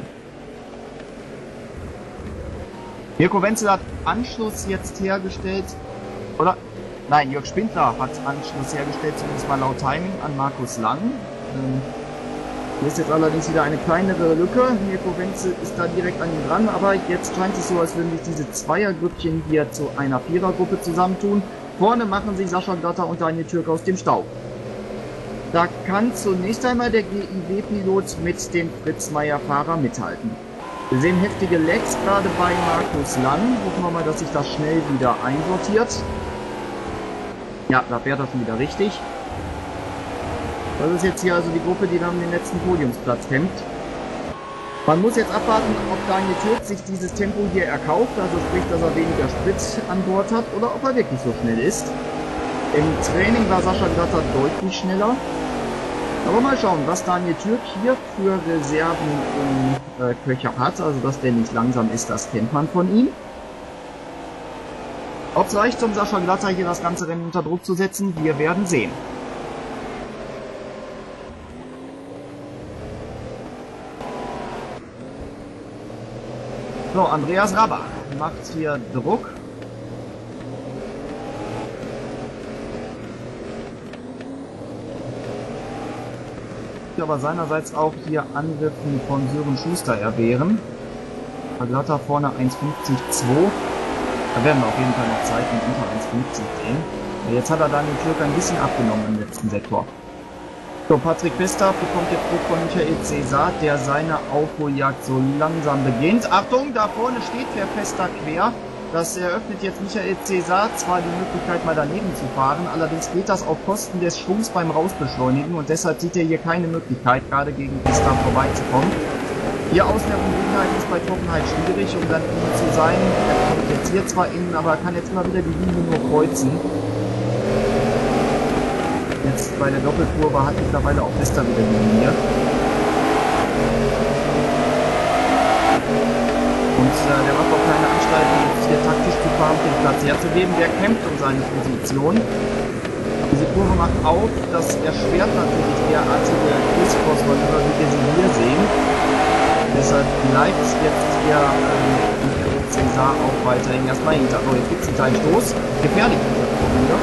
Speaker 1: Mirko Wenzel hat Anschluss jetzt hergestellt, oder? Nein, Jörg Spindler hat Anschluss hergestellt, zumindest mal laut Timing, an Markus Lang. Hier ist jetzt allerdings wieder eine kleinere Lücke. Mirko Wenzel ist da direkt an ihm dran, aber jetzt scheint es so, als würden sich diese Zweiergrüppchen hier zu einer Vierergruppe zusammentun. Vorne machen sich Sascha Glatter und Daniel Türk aus dem Staub. Da kann zunächst einmal der GIW-Pilot mit dem Fritz-Meyer-Fahrer mithalten. Wir sehen heftige Lags gerade bei Markus Lang. Hoffen wir mal, dass sich das schnell wieder einsortiert. Ja, da fährt er schon wieder richtig. Das ist jetzt hier also die Gruppe, die dann um den letzten Podiumsplatz kämpft. Man muss jetzt abwarten, ob Daniel Türk sich dieses Tempo hier erkauft, also sprich, dass er weniger Sprit an Bord hat, oder ob er wirklich so schnell ist. Im Training war Sascha Glatter deutlich schneller. Aber mal schauen, was Daniel Türk hier für Reserven im Köcher hat. Also, dass der nicht langsam ist, das kennt man von ihm. Ob es reicht, um Sascha Glatter hier das ganze Rennen unter Druck zu setzen, wir werden sehen. So, Andreas Rabach macht hier Druck. Aber seinerseits auch hier Angriffen von Sören Schuster erwehren. Glatter vorne 1,50,2. Da werden wir auf jeden Fall noch Zeiten unter 1,50 sehen. Jetzt hat er Daniel Türk ein bisschen abgenommen im letzten Sektor. So, Patrick Pester bekommt jetzt Druck von Michael Cäsar, der seine Aufholjagd so langsam beginnt. Achtung, da vorne steht der Pester quer. Das eröffnet jetzt Michael Cäsar zwar die Möglichkeit, mal daneben zu fahren, allerdings geht das auf Kosten des Schwungs beim Rausbeschleunigen und deshalb sieht er hier keine Möglichkeit, gerade gegen Pista vorbeizukommen. Hier außen herum ist bei Trockenheit schwierig, um dann innen zu sein. Er kommt jetzt hier zwar innen, aber er kann jetzt immer wieder die Linie nur kreuzen. Jetzt bei der Doppelkurve hat mittlerweile auch Pista wieder die Linie. Und der macht auch keine Anstalten, jetzt hier taktisch zu fahren, den Platz herzugeben. Der kämpft um seine Position. Diese Kurve macht auf, das erschwert natürlich derartige Crisscross-Manöver, wie wir sie hier sehen. Deshalb bleibt jetzt hier Cesar auch weiterhin erstmal hinter. Oh, jetzt gibt es einen kleinen Stoß. Gefährlich, dieser Kurve.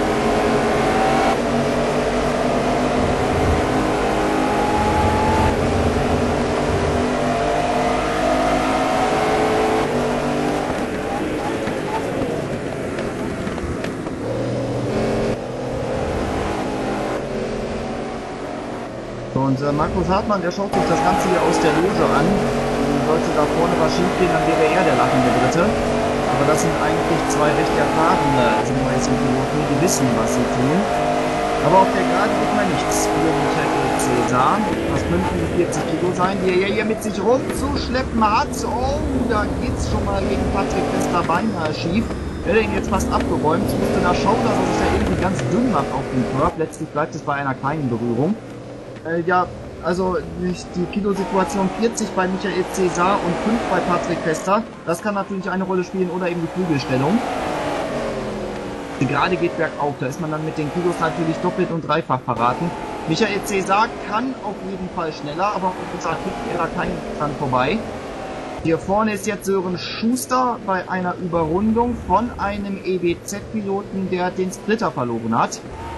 Speaker 1: Und Markus Hartmann, der schaut sich das Ganze hier aus der Loge an. Sollte da vorne was schief gehen, dann wäre er der lachende Dritte. Aber das sind eigentlich zwei recht erfahrene Sim-Racing-Piloten, die wissen, was sie tun. Aber auf der Gerade wird man nichts für Michael Cesar. Das könnten 40 Kilo sein, die er hier mit sich rumzuschleppen hat. Oh, da geht's schon mal gegen Patrick Vesta beinahe schief. Hätte ihn jetzt fast abgeräumt. Musste da schauen, dass er sich da irgendwie ganz dünn macht auf dem Curb. Letztlich bleibt es bei einer kleinen Berührung. Ja, also die Kilosituation 40 bei Michael Cesar und 5 bei Patrick Vesta. Das kann natürlich eine Rolle spielen oder eben die Flügelstellung. Die Gerade geht bergauf, da ist man dann mit den Kilos natürlich doppelt und dreifach verraten. Michael Cesar kann auf jeden Fall schneller, aber auf gesagt kriegt er da keinen dran vorbei. Hier vorne ist jetzt Sören Schuster bei einer Überrundung von einem EWZ-Piloten, der den Splitter verloren hat.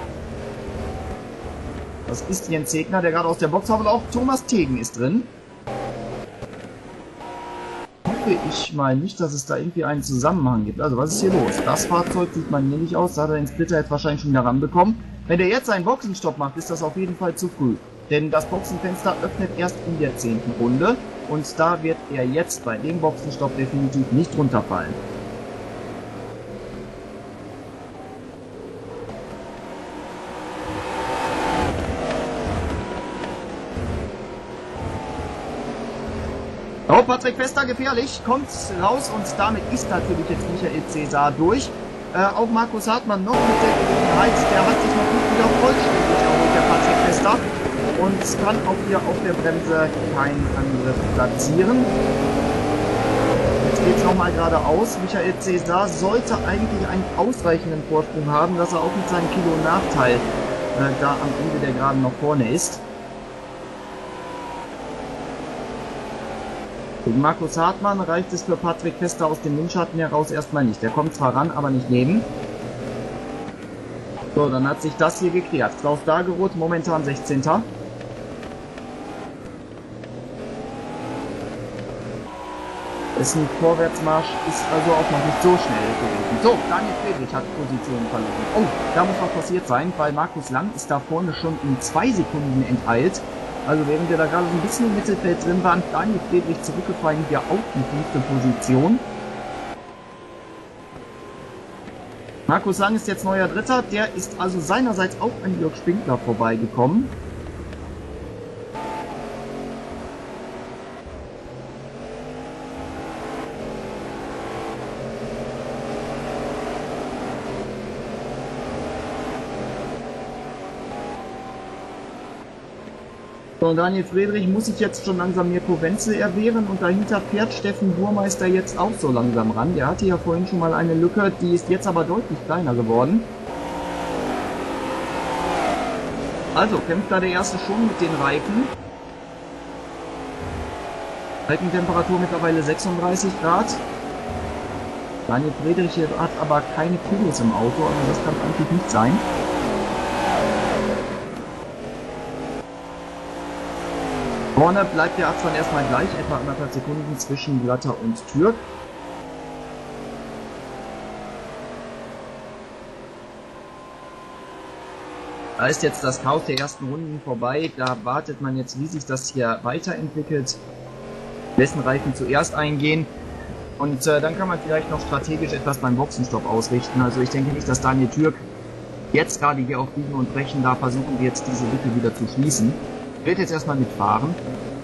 Speaker 1: Das ist Jens Segner, der gerade aus der Box kommt, und auch Thomas Tegen ist drin. Hoffe ich mal nicht, dass es da irgendwie einen Zusammenhang gibt. Also was ist hier los? Das Fahrzeug sieht man hier nicht aus, da hat er den Splitter jetzt wahrscheinlich schon wieder ranbekommen. Wenn der jetzt einen Boxenstopp macht, ist das auf jeden Fall zu früh. Denn das Boxenfenster öffnet erst in der 10. Runde und da wird er jetzt bei dem Boxenstopp definitiv nicht runterfallen. Oh, Patrick Vesta gefährlich, kommt raus und damit ist natürlich jetzt Michael Cesar durch. Auch Markus Hartmann noch mit der Gelegenheit, der hat sich noch nicht wieder vollständig erholt, der Patrick Vesta. Und kann auch hier auf der Bremse keinen Angriff platzieren. Jetzt geht es nochmal geradeaus. Michael Cesar sollte eigentlich einen ausreichenden Vorsprung haben, dass er auch mit seinem Kilo Nachteil da am Ende der Geraden noch vorne ist. Gegen Markus Hartmann reicht es für Patrick Vesta aus dem Windschatten heraus erstmal nicht. Der kommt zwar ran, aber nicht neben. So, dann hat sich das hier geklärt. Klaus Dageroth momentan 16. Dessen Vorwärtsmarsch ist also auch noch nicht so schnell gewesen. So, Daniel Friedrich hat Position verloren. Oh, da muss was passiert sein, weil Markus Lang ist da vorne schon in 2 Sekunden enteilt. Also während wir da gerade so ein bisschen im Mittelfeld drin waren, Daniel Friedrich zurückgefallen wieder auf die 5. Position. Markus Lang ist jetzt neuer Dritter, der ist also seinerseits auch an Jörg Spinkler vorbeigekommen. So, Daniel Friedrich muss sich jetzt schon langsam Mirko Wenzel erwehren und dahinter fährt Steffen Burmeister jetzt auch so langsam ran. Der hatte ja vorhin schon mal eine Lücke, die ist jetzt aber deutlich kleiner geworden. Also kämpft da der Erste schon mit den Reifen. Reifentemperatur mittlerweile 36 Grad. Daniel Friedrich hat aber keine Kilos im Auto, also das kann eigentlich nicht sein. Vorne bleibt der Abstand erstmal gleich, etwa 1,5 Sekunden zwischen Blatter und Türk. Da ist jetzt das Chaos der ersten Runden vorbei, da wartet man jetzt, wie sich das hier weiterentwickelt, wessen Reifen zuerst eingehen und dann kann man vielleicht noch strategisch etwas beim Boxenstopp ausrichten. Also ich denke nicht, dass Daniel Türk jetzt gerade hier auf Biegen und Brechen da versuchen wird, diese Lücke wieder zu schließen. Wird jetzt erstmal mitfahren.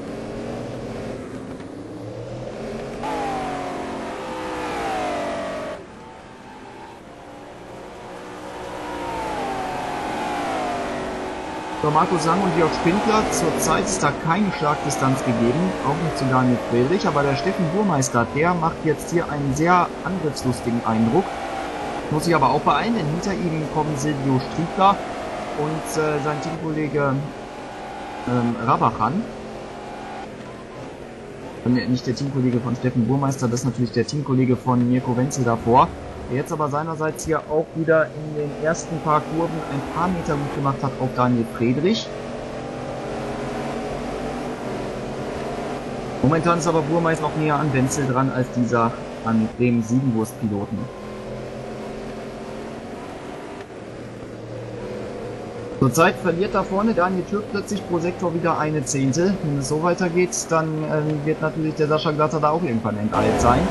Speaker 1: So, Markus Lang und Jörg Spinkler, zurzeit ist da keine Schlagdistanz gegeben, auch nicht zu Daniel Friedrich, aber der Steffen Burmeister, der macht jetzt hier einen sehr angriffslustigen Eindruck. Muss sich aber auch beeilen, denn hinter ihm kommen Silvio Striegler und sein Teamkollege Rabachan. Nicht der Teamkollege von Steffen Burmeister, das ist natürlich der Teamkollege von Mirko Wenzel davor. Der jetzt aber seinerseits hier auch wieder in den ersten paar Kurven ein paar Meter gut gemacht hat auf Daniel Friedrich. Momentan ist aber Burmeister noch näher an Wenzel dran als dieser an dem Siebenwurst-Piloten. Zurzeit verliert da vorne Daniel Türk plötzlich pro Sektor wieder eine Zehntel. Wenn es so weitergeht, dann wird natürlich der Sascha Glatter da auch irgendwann enteilt sein.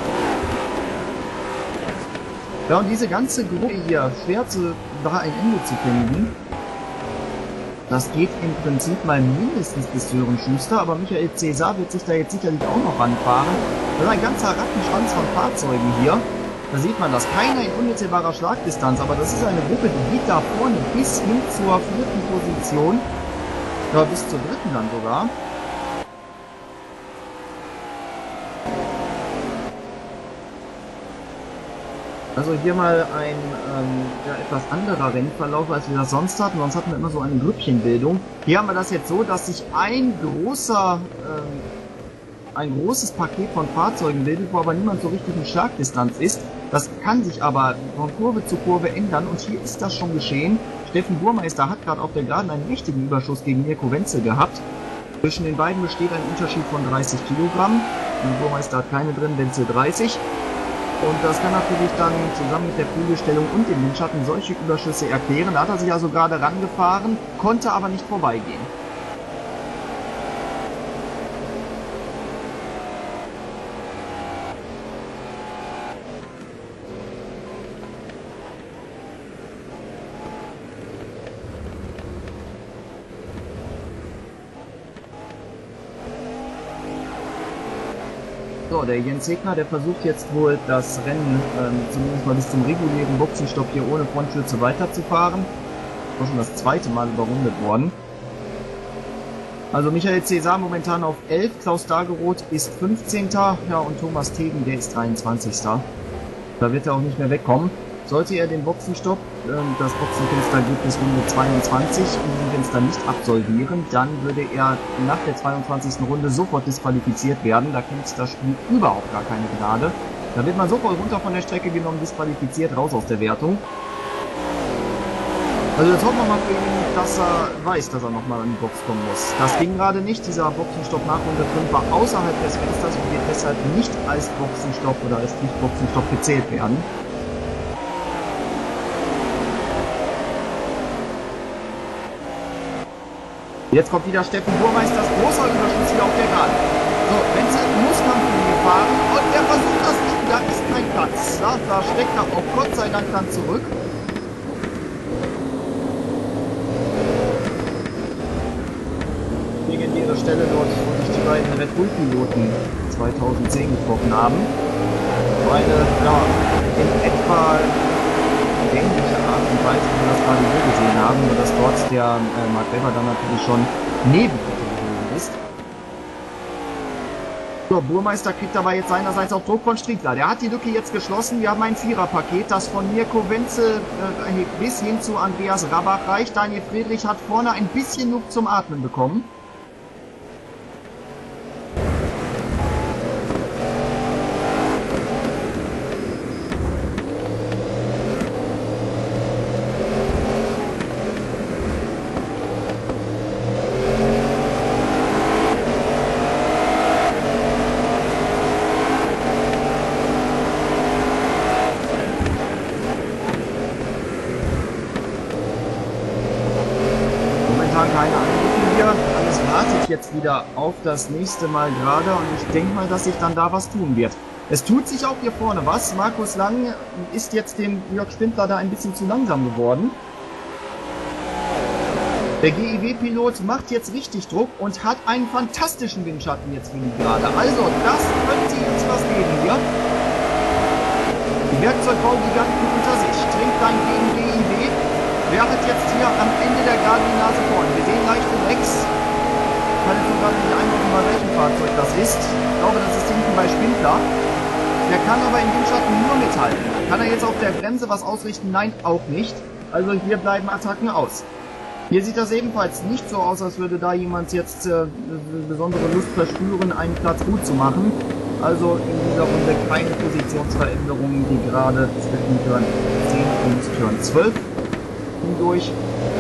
Speaker 1: Ja, und diese ganze Gruppe hier schwer da ein Ende zu finden, das geht im Prinzip mal mindestens bis Sören Schuster, aber Michael Cäsar wird sich da jetzt sicherlich auch noch ranfahren. Das ist ein ganzer Rattenschwanz von Fahrzeugen hier. Da sieht man das. Keiner in unmittelbarer Schlagdistanz, aber das ist eine Gruppe, die geht da vorne bis hin zur vierten Position. Ja, bis zur dritten dann sogar. Also hier mal ein ja, etwas anderer Rennverlauf, als wir das sonst hatten. Sonst hatten wir immer so eine Grüppchenbildung. Hier haben wir das jetzt so, dass sich ein großes Paket von Fahrzeugen bildet, wo aber niemand so richtig in Schlagdistanz ist. Das kann sich aber von Kurve zu Kurve ändern und hier ist das schon geschehen. Steffen Burmeister hat gerade auf der Geraden einen mächtigen Überschuss gegen Mirko Wenzel gehabt. Zwischen den beiden besteht ein Unterschied von 30 Kilogramm. Burmeister hat keine drin, Wenzel 30. Und das kann natürlich dann zusammen mit der Flügelstellung und dem Windschatten solche Überschüsse erklären. Da hat er sich also gerade rangefahren, konnte aber nicht vorbeigehen. So, der Jens Segner, der versucht jetzt wohl das Rennen zumindest mal bis zum regulären Boxenstopp hier ohne Frontschürze weiterzufahren. War schon das zweite Mal überrundet worden. Also Michael Cäsar momentan auf 11, Klaus Dageroth ist 15. Ja, und Thomas Tegen, der ist 23. Da wird er auch nicht mehr wegkommen. Sollte er den Boxenstopp, das Boxenfenster geht bis Runde 22, und den Fenster nicht absolvieren, dann würde er nach der 22. Runde sofort disqualifiziert werden. Da kennt das Spiel überhaupt gar keine Gnade. Da wird man sofort runter von der Strecke genommen, disqualifiziert, raus aus der Wertung. Also jetzt hoffen wir mal für ihn, dass er weiß, dass er nochmal in die Box kommen muss. Das ging gerade nicht. Dieser Boxenstopp nach Runde 5 war außerhalb des Fensters und wird deshalb nicht als Boxenstopp oder als Nicht-Boxenstopp gezählt werden. Jetzt kommt wieder Steffen Burmeisters großer Überschuss hier auf der Geraden. So, Wenzel muss Kampflinie fahren und er versucht das nicht. Da ist kein Platz. Da steckt er auch Gott sei Dank dann zurück. Legendäre Stelle dort, wo sich die beiden Red Bull-Piloten 2010 getroffen haben. So eine, ja, in etwa ähnliche Art und Weise, wie wir das gerade hier gesehen haben, nur dass dort der Mark Webber dann natürlich schon neben ist. So, Burmeister kriegt aber jetzt seinerseits auch Druck von Striegler. Der hat die Lücke jetzt geschlossen. Wir haben ein Viererpaket, das von Mirko Wenzel bis hin zu Andreas Rabach reicht. Daniel Friedrich hat vorne ein bisschen Luft zum Atmen bekommen. Keine Angriffe hier, alles wartet jetzt wieder auf das nächste Mal gerade und ich denke mal, dass sich dann da was tun wird. Es tut sich auch hier vorne was. Markus Lang ist jetzt dem Jörg Spindler da ein bisschen zu langsam geworden. Der GIW-Pilot macht jetzt richtig Druck und hat einen fantastischen Windschatten jetzt für die Gerade. Also, das könnte jetzt was geben hier. Die Werkzeugbaugiganten unter sich. Trinkt dann gegen GIW. Wer hat jetzt hier am Ende der Geraden die Nase vorne? Wir sehen leichte Drecks. Ich kann jetzt noch gar nicht einordnen, bei welchem Fahrzeug das ist. Ich glaube, das ist hinten bei Spindler. Der kann aber im Windschatten nur mithalten. Kann er jetzt auf der Bremse was ausrichten? Nein, auch nicht. Also hier bleiben Attacken aus. Hier sieht das ebenfalls nicht so aus, als würde da jemand jetzt besondere Lust verspüren, einen Platz gut zu machen. Also in dieser Runde keine Positionsveränderungen, die gerade zwischen Turn 10 und Turn 12 hindurch.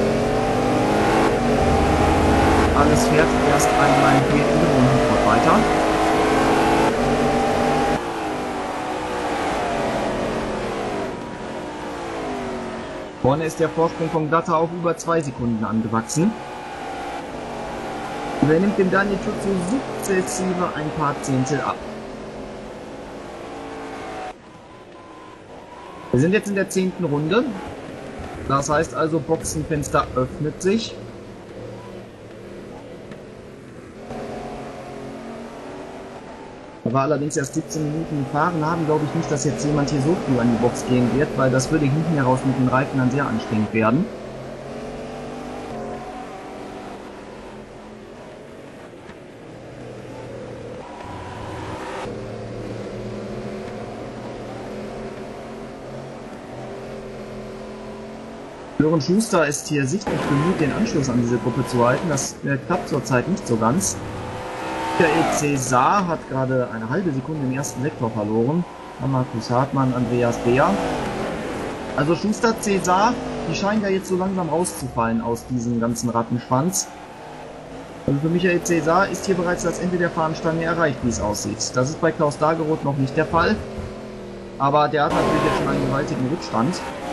Speaker 1: Alles fährt erst einmal hier in der Runde weiter. Vorne ist der Vorsprung von Glatter auf über 2 Sekunden angewachsen. Und er nimmt dem Daniel Tuzzo sukzessive ein paar Zehntel ab. Wir sind jetzt in der 10. Runde. Das heißt also, Boxenfenster öffnet sich. Da wir allerdings erst 17 Minuten gefahren haben, glaube ich nicht, dass jetzt jemand hier so früh an die Box gehen wird, weil das würde hinten heraus mit den Reifen dann sehr anstrengend werden. Sören Schuster ist hier sichtlich bemüht, den Anschluss an diese Gruppe zu halten. Das klappt zurzeit nicht so ganz. Michael Cesar hat gerade eine halbe Sekunde im ersten Sektor verloren. Markus Hartmann, Andreas Beer. Also Schuster, Cesar, die scheinen da jetzt so langsam rauszufallen aus diesem ganzen Rattenschwanz. Also für Michael Cesar ist hier bereits das Ende der Fahnenstange erreicht, wie es aussieht. Das ist bei Klaus Dageroth noch nicht der Fall. Aber der hat natürlich jetzt schon einen gewaltigen Rückstand.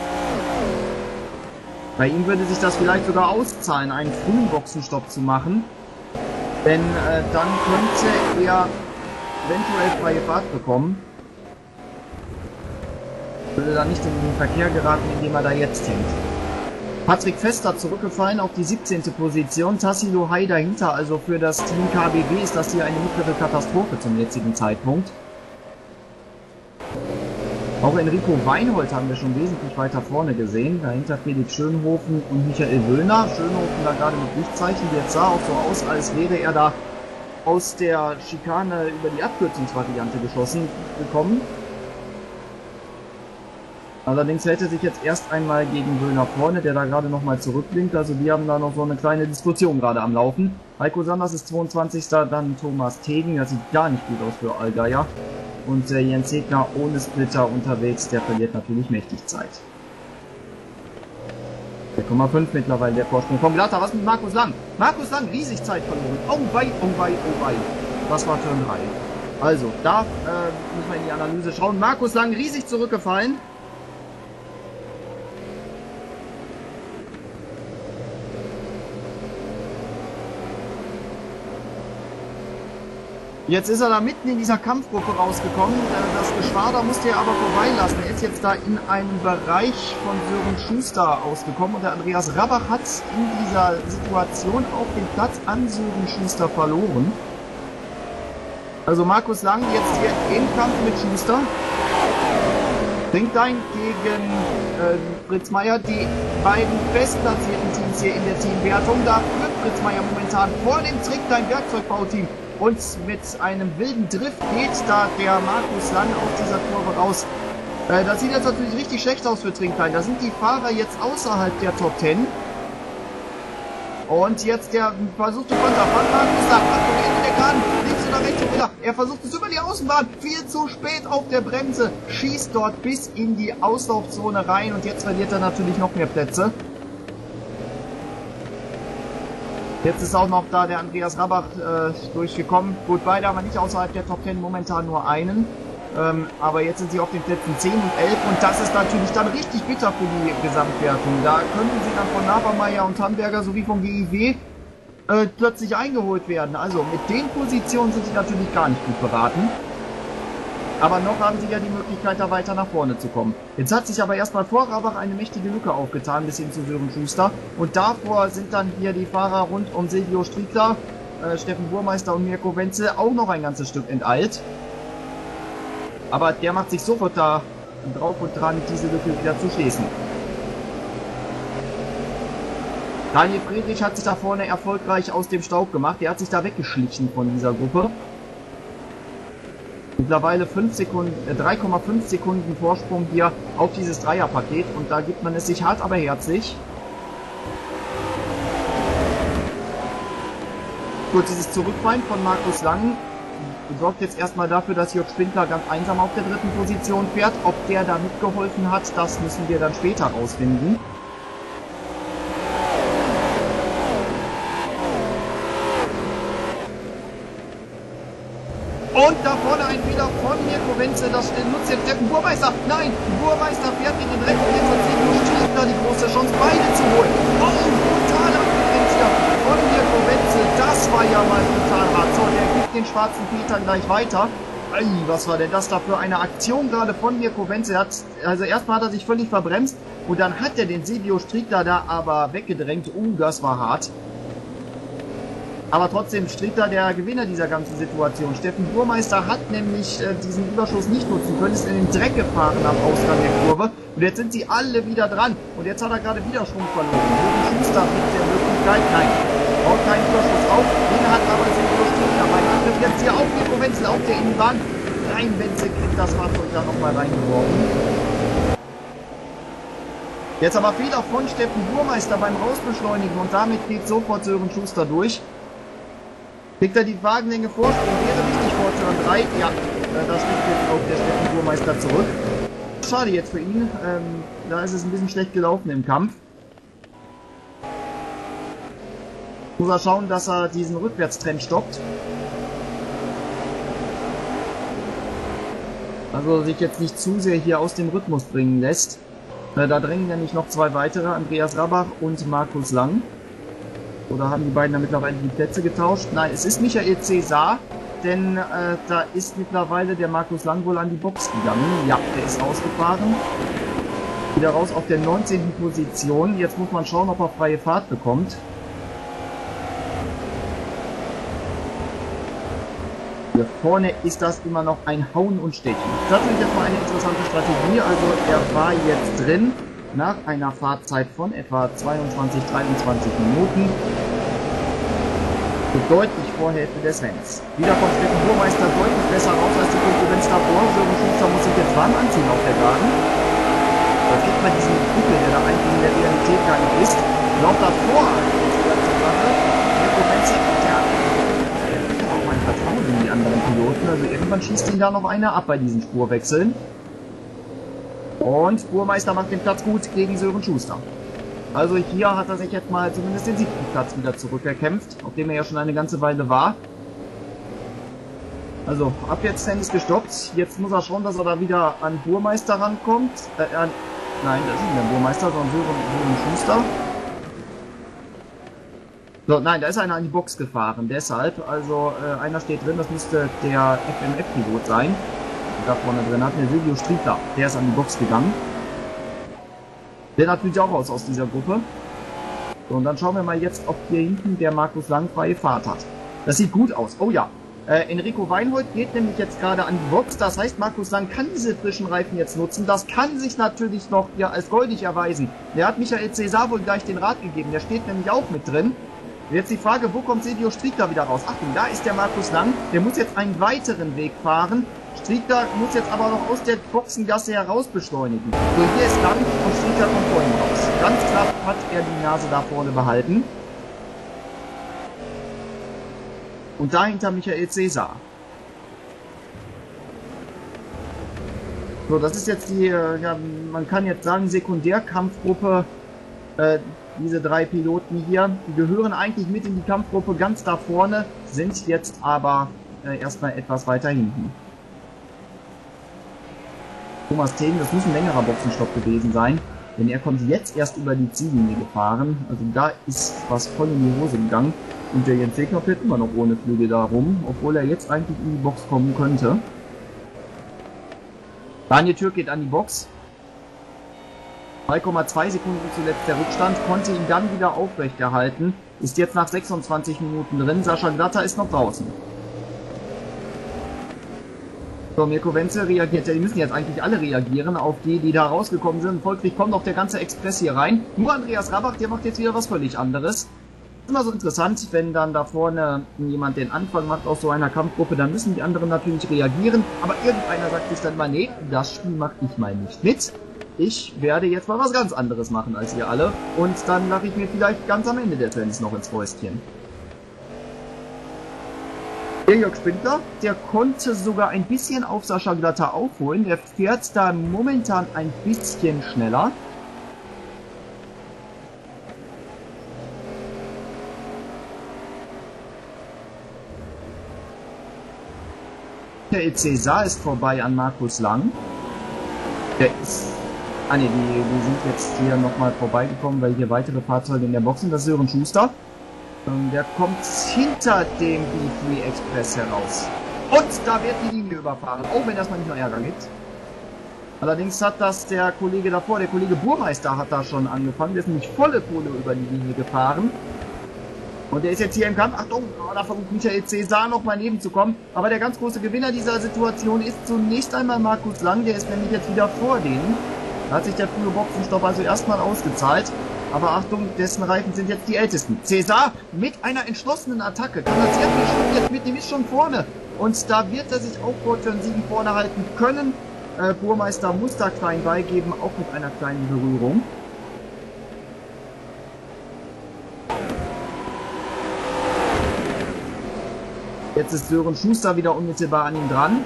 Speaker 1: Bei ihm würde sich das vielleicht sogar auszahlen, einen frühen Boxenstopp zu machen. Denn dann könnte er eventuell freie Fahrt bekommen. Würde dann nicht in den Verkehr geraten, indem er da jetzt hängt. Patrick Vester zurückgefallen auf die 17. Position. Tassilo Hai dahinter. Also für das Team KBW ist das hier eine mittlere Katastrophe zum jetzigen Zeitpunkt. Auch Enrico Weinhold haben wir schon wesentlich weiter vorne gesehen. Dahinter Felix Schönhofen und Michael Wöllner. Schönhofen da gerade mit Lichtzeichen. Jetzt sah auch so aus, als wäre er da aus der Schikane über die Abkürzungsvariante geschossen gekommen. Allerdings hält er sich jetzt erst einmal gegen Wöllner vorne, der da gerade nochmal zurückblinkt. Also die haben da noch so eine kleine Diskussion gerade am Laufen. Heiko Sanders ist 22. Dann Thomas Tegen. Das sieht gar nicht gut aus für Allgeier. Und Jens Hegner ohne Splitter unterwegs, der verliert natürlich mächtig Zeit. 4,5 mittlerweile der Vorsprung vom Glatter. Was mit Markus Lang? Markus Lang, riesig Zeit verloren. Oh wei, oh wei, oh wei. Das war Turn 3. Also, da müssen wir in die Analyse schauen. Markus Lang riesig zurückgefallen. Jetzt ist er da mitten in dieser Kampfgruppe rausgekommen. Das Geschwader musste er aber vorbeilassen. Er ist jetzt da in einem Bereich von Sören Schuster ausgekommen und der Andreas Rabach hat in dieser Situation auch den Platz an Sören Schuster verloren. Also Markus Lang jetzt hier im Kampf mit Schuster. Trinklein gegen Fritz Meier, die beiden bestplatzierten Teams hier in der Teamwertung. Da führt Fritz Meier momentan vor dem Trinklein Werkzeugbauteam. Und mit einem wilden Drift geht da der Markus Lang aus dieser Kurve raus. Das sieht jetzt natürlich richtig schlecht aus für Trinklein. Da sind die Fahrer jetzt außerhalb der Top 10. Und jetzt der versuchte Konter von Markus Lang. Achtung, Ende der Geraden. Links oder rechts oder? Er versucht es über die Außenbahn. Viel zu spät auf der Bremse. Schießt dort bis in die Auslaufzone rein. Und jetzt verliert er natürlich noch mehr Plätze. Jetzt ist auch noch da der Andreas Rabach durchgekommen. Gut, beide haben wir nicht außerhalb der Top 10, momentan nur einen. Aber jetzt sind sie auf den Plätzen 10 und 11 und das ist natürlich dann richtig bitter für die Gesamtwertung. Da könnten sie dann von Nabermeier und Hamburger sowie vom GIW plötzlich eingeholt werden. Also mit den Positionen sind sie natürlich gar nicht gut beraten. Aber noch haben sie ja die Möglichkeit, da weiter nach vorne zu kommen. Jetzt hat sich aber erstmal vor Rabach eine mächtige Lücke aufgetan, bis hin zu Sören Schuster. Und davor sind dann hier die Fahrer rund um Silvio Striegler, Steffen Burmeister und Mirko Wenzel auch noch ein ganzes Stück enteilt. Aber der macht sich sofort da drauf und dran, diese Lücke wieder zu schließen. Daniel Friedrich hat sich da vorne erfolgreich aus dem Staub gemacht. Er hat sich da weggeschlichen von dieser Gruppe. Mittlerweile 3,5 Sekunden Vorsprung hier auf dieses Dreierpaket und da gibt man es sich hart aber herzlich. Gut, dieses Zurückfallen von Markus Lang sorgt jetzt erstmal dafür, dass Jörg Spindler ganz einsam auf der dritten Position fährt. Ob der da mitgeholfen hat, das müssen wir dann später rausfinden. Und da vorne ein Fehler von Mirko Wenzel, das nutzt jetzt Steffen Burmeister. Nein, Burmeister fährt in den Rennen und jetzt hat Silvio Striegler die große Chance, beide zu holen. Oh, brutal abgegrenzt hier von Mirko Wenzel, das war ja mal brutal hart. So, der gibt den schwarzen Peter gleich weiter. Ei, was war denn das da für eine Aktion gerade von Mirko Wenzel? Also erstmal hat er sich völlig verbremst und dann hat er den Silvio Striegler da aber weggedrängt. Das war hart. Aber trotzdem Striegler der Gewinner dieser ganzen Situation. Steffen Burmeister hat nämlich diesen Überschuss nicht nutzen können, ist in den Dreck gefahren am Ausgang der Kurve. Und jetzt sind sie alle wieder dran. Und jetzt hat er gerade wieder Schwung verloren. Jürgen Schuster mit der Möglichkeit, nein, baut keinen Überschuss auf. Den hat aber Silvio Striegler beim Angriff jetzt hier auf Mirko Wenzel auf der Innenbahn. Rein Wenzel kriegt das Fahrzeug da nochmal reingeworfen. Jetzt aber Fehler von Steffen Burmeister beim Rausbeschleunigen und damit geht sofort Sören Schuster durch. Kriegt er die Wagenlänge Vorsprung, wäre wichtig vor Turn 3. Ja, das liegt jetzt auf der Steffen Burmeister zurück. Schade jetzt für ihn, da ist es ein bisschen schlecht gelaufen im Kampf. Muss er schauen, dass er diesen Rückwärtstrend stoppt. Also sich jetzt nicht zu sehr hier aus dem Rhythmus bringen lässt. Da drängen nämlich noch zwei weitere, Andreas Rabach und Markus Lang. Oder haben die beiden da mittlerweile die Plätze getauscht? Nein, es ist Michael Cesar, denn da ist mittlerweile der Markus Lang wohl an die Box gegangen. Ja, der ist rausgefahren. Wieder raus auf der 19. Position. Jetzt muss man schauen, ob er freie Fahrt bekommt. Hier vorne ist das immer noch ein Hauen und Stechen. Das ist jetzt mal eine interessante Strategie. Also er war jetzt drin. Nach einer Fahrzeit von etwa 22, 23 Minuten. So deutlich vor Hälfte des Rennens. Wieder kommt Steffen Burmeister deutlich besser raus als die Konkurrenz davor. Sören Schuster muss sich jetzt warm anziehen auf der Geraden. Da kriegt man diesen Kuppel, der da eigentlich in der Realität gar nicht ist. Noch davor die ganze Sache. Der Konkurrenz, der hat auch mein Vertrauen in die anderen Piloten. Also irgendwann schießt ihn da noch einer ab bei diesen Spurwechseln. Und Burmeister macht den Platz gut gegen Sören Schuster. Also hier hat er sich jetzt mal zumindest den 7. Platz wieder zurückerkämpft, auf dem er ja schon eine ganze Weile war. Also ab jetzt ist gestoppt. Jetzt muss er schauen, dass er da wieder an Burmeister rankommt. Nein, das ist nicht der Burmeister, sondern Sören Schuster. So, nein, da ist einer an die Box gefahren. Deshalb, also einer steht drin, das müsste der FMF-Pilot sein. Da vorne drin hat der Silvio Striegler, der ist an die Box gegangen. Der natürlich auch aus dieser Gruppe. So, und dann schauen wir mal jetzt, ob hier hinten der Markus Lang freie Fahrt hat. Das sieht gut aus. Oh ja, Enrico Weinhold geht nämlich jetzt gerade an die Box. Das heißt, Markus Lang kann diese frischen Reifen jetzt nutzen. Das kann sich natürlich noch ja, als goldig erweisen. Der hat Michael Cesar wohl gleich den Rat gegeben. Der steht nämlich auch mit drin. Jetzt die Frage, wo kommt Silvio Striegler wieder raus? Achtung, da ist der Markus Lang. Der muss jetzt einen weiteren Weg fahren. Striegler muss jetzt aber noch aus der Boxengasse heraus beschleunigen. So, hier ist Lang und Striegler kommt vor ihm raus. Ganz knapp hat er die Nase da vorne behalten. Und dahinter Michael Cesar. So, das ist jetzt die, ja, man kann jetzt sagen, Sekundärkampfgruppe. Diese drei Piloten hier, die gehören eigentlich mit in die Kampfgruppe ganz da vorne, sind jetzt aber erstmal etwas weiter hinten. Thomas Thelen, das muss ein längerer Boxenstopp gewesen sein, denn er kommt jetzt erst über die Ziellinie gefahren. Also da ist was voll in die Hose gegangen. Und der Jens Segner fährt immer noch ohne Flügel da rum, obwohl er jetzt eigentlich in die Box kommen könnte. Daniel Türk geht an die Box. 3,2 Sekunden zuletzt der Rückstand, konnte ihn dann wieder aufrechterhalten. Ist jetzt nach 26 Minuten drin. Sascha Glatter ist noch draußen. So, Mirko Wenzel reagiert. Ja, die müssen jetzt eigentlich alle reagieren auf die da rausgekommen sind. Folglich kommt noch der ganze Express hier rein. Nur Andreas Rabach, der macht jetzt wieder was völlig anderes. Immer so interessant, wenn dann da vorne jemand den Anfang macht aus so einer Kampfgruppe, dann müssen die anderen natürlich reagieren. Aber irgendeiner sagt sich dann mal, nee, das Spiel mache ich mal nicht mit. Ich werde jetzt mal was ganz anderes machen als ihr alle. Und dann lache ich mir vielleicht ganz am Ende der Trends noch ins Fäustchen. Der Jörg Spindler, der konnte sogar ein bisschen auf Sascha Glatter aufholen. Der fährt da momentan ein bisschen schneller. Der Cäsar ist vorbei an Markus Lang. Der ist... Ah ne, die sind jetzt hier nochmal vorbeigekommen, weil hier weitere Fahrzeuge in der Box sind. Das ist Sören Schuster. Der kommt hinter dem B3 Express heraus. Und da wird die Linie überfahren, auch wenn das mal nicht nur Ärger gibt. Allerdings hat das der Kollege davor, der Kollege Burmeister hat da schon angefangen. Der ist nämlich volle Kohle über die Linie gefahren. Und der ist jetzt hier im Kampf. Achtung, da versucht Michael Cäsar noch mal nebenzukommen. Aber der ganz große Gewinner dieser Situation ist zunächst einmal Markus Lang. Der ist nämlich jetzt wieder vor denen. Da hat sich der frühe Boxenstopp also erstmal ausgezahlt. Aber Achtung, dessen Reifen sind jetzt die ältesten. Cäsar mit einer entschlossenen Attacke. Kann das jetzt jetzt mitnehmen, ist schon vorne. Und da wird er sich auch vor Turn 7 vorne halten können. Burmeister muss da klein beigeben, auch mit einer kleinen Berührung. Jetzt ist Sören Schuster wieder unmittelbar an ihm dran.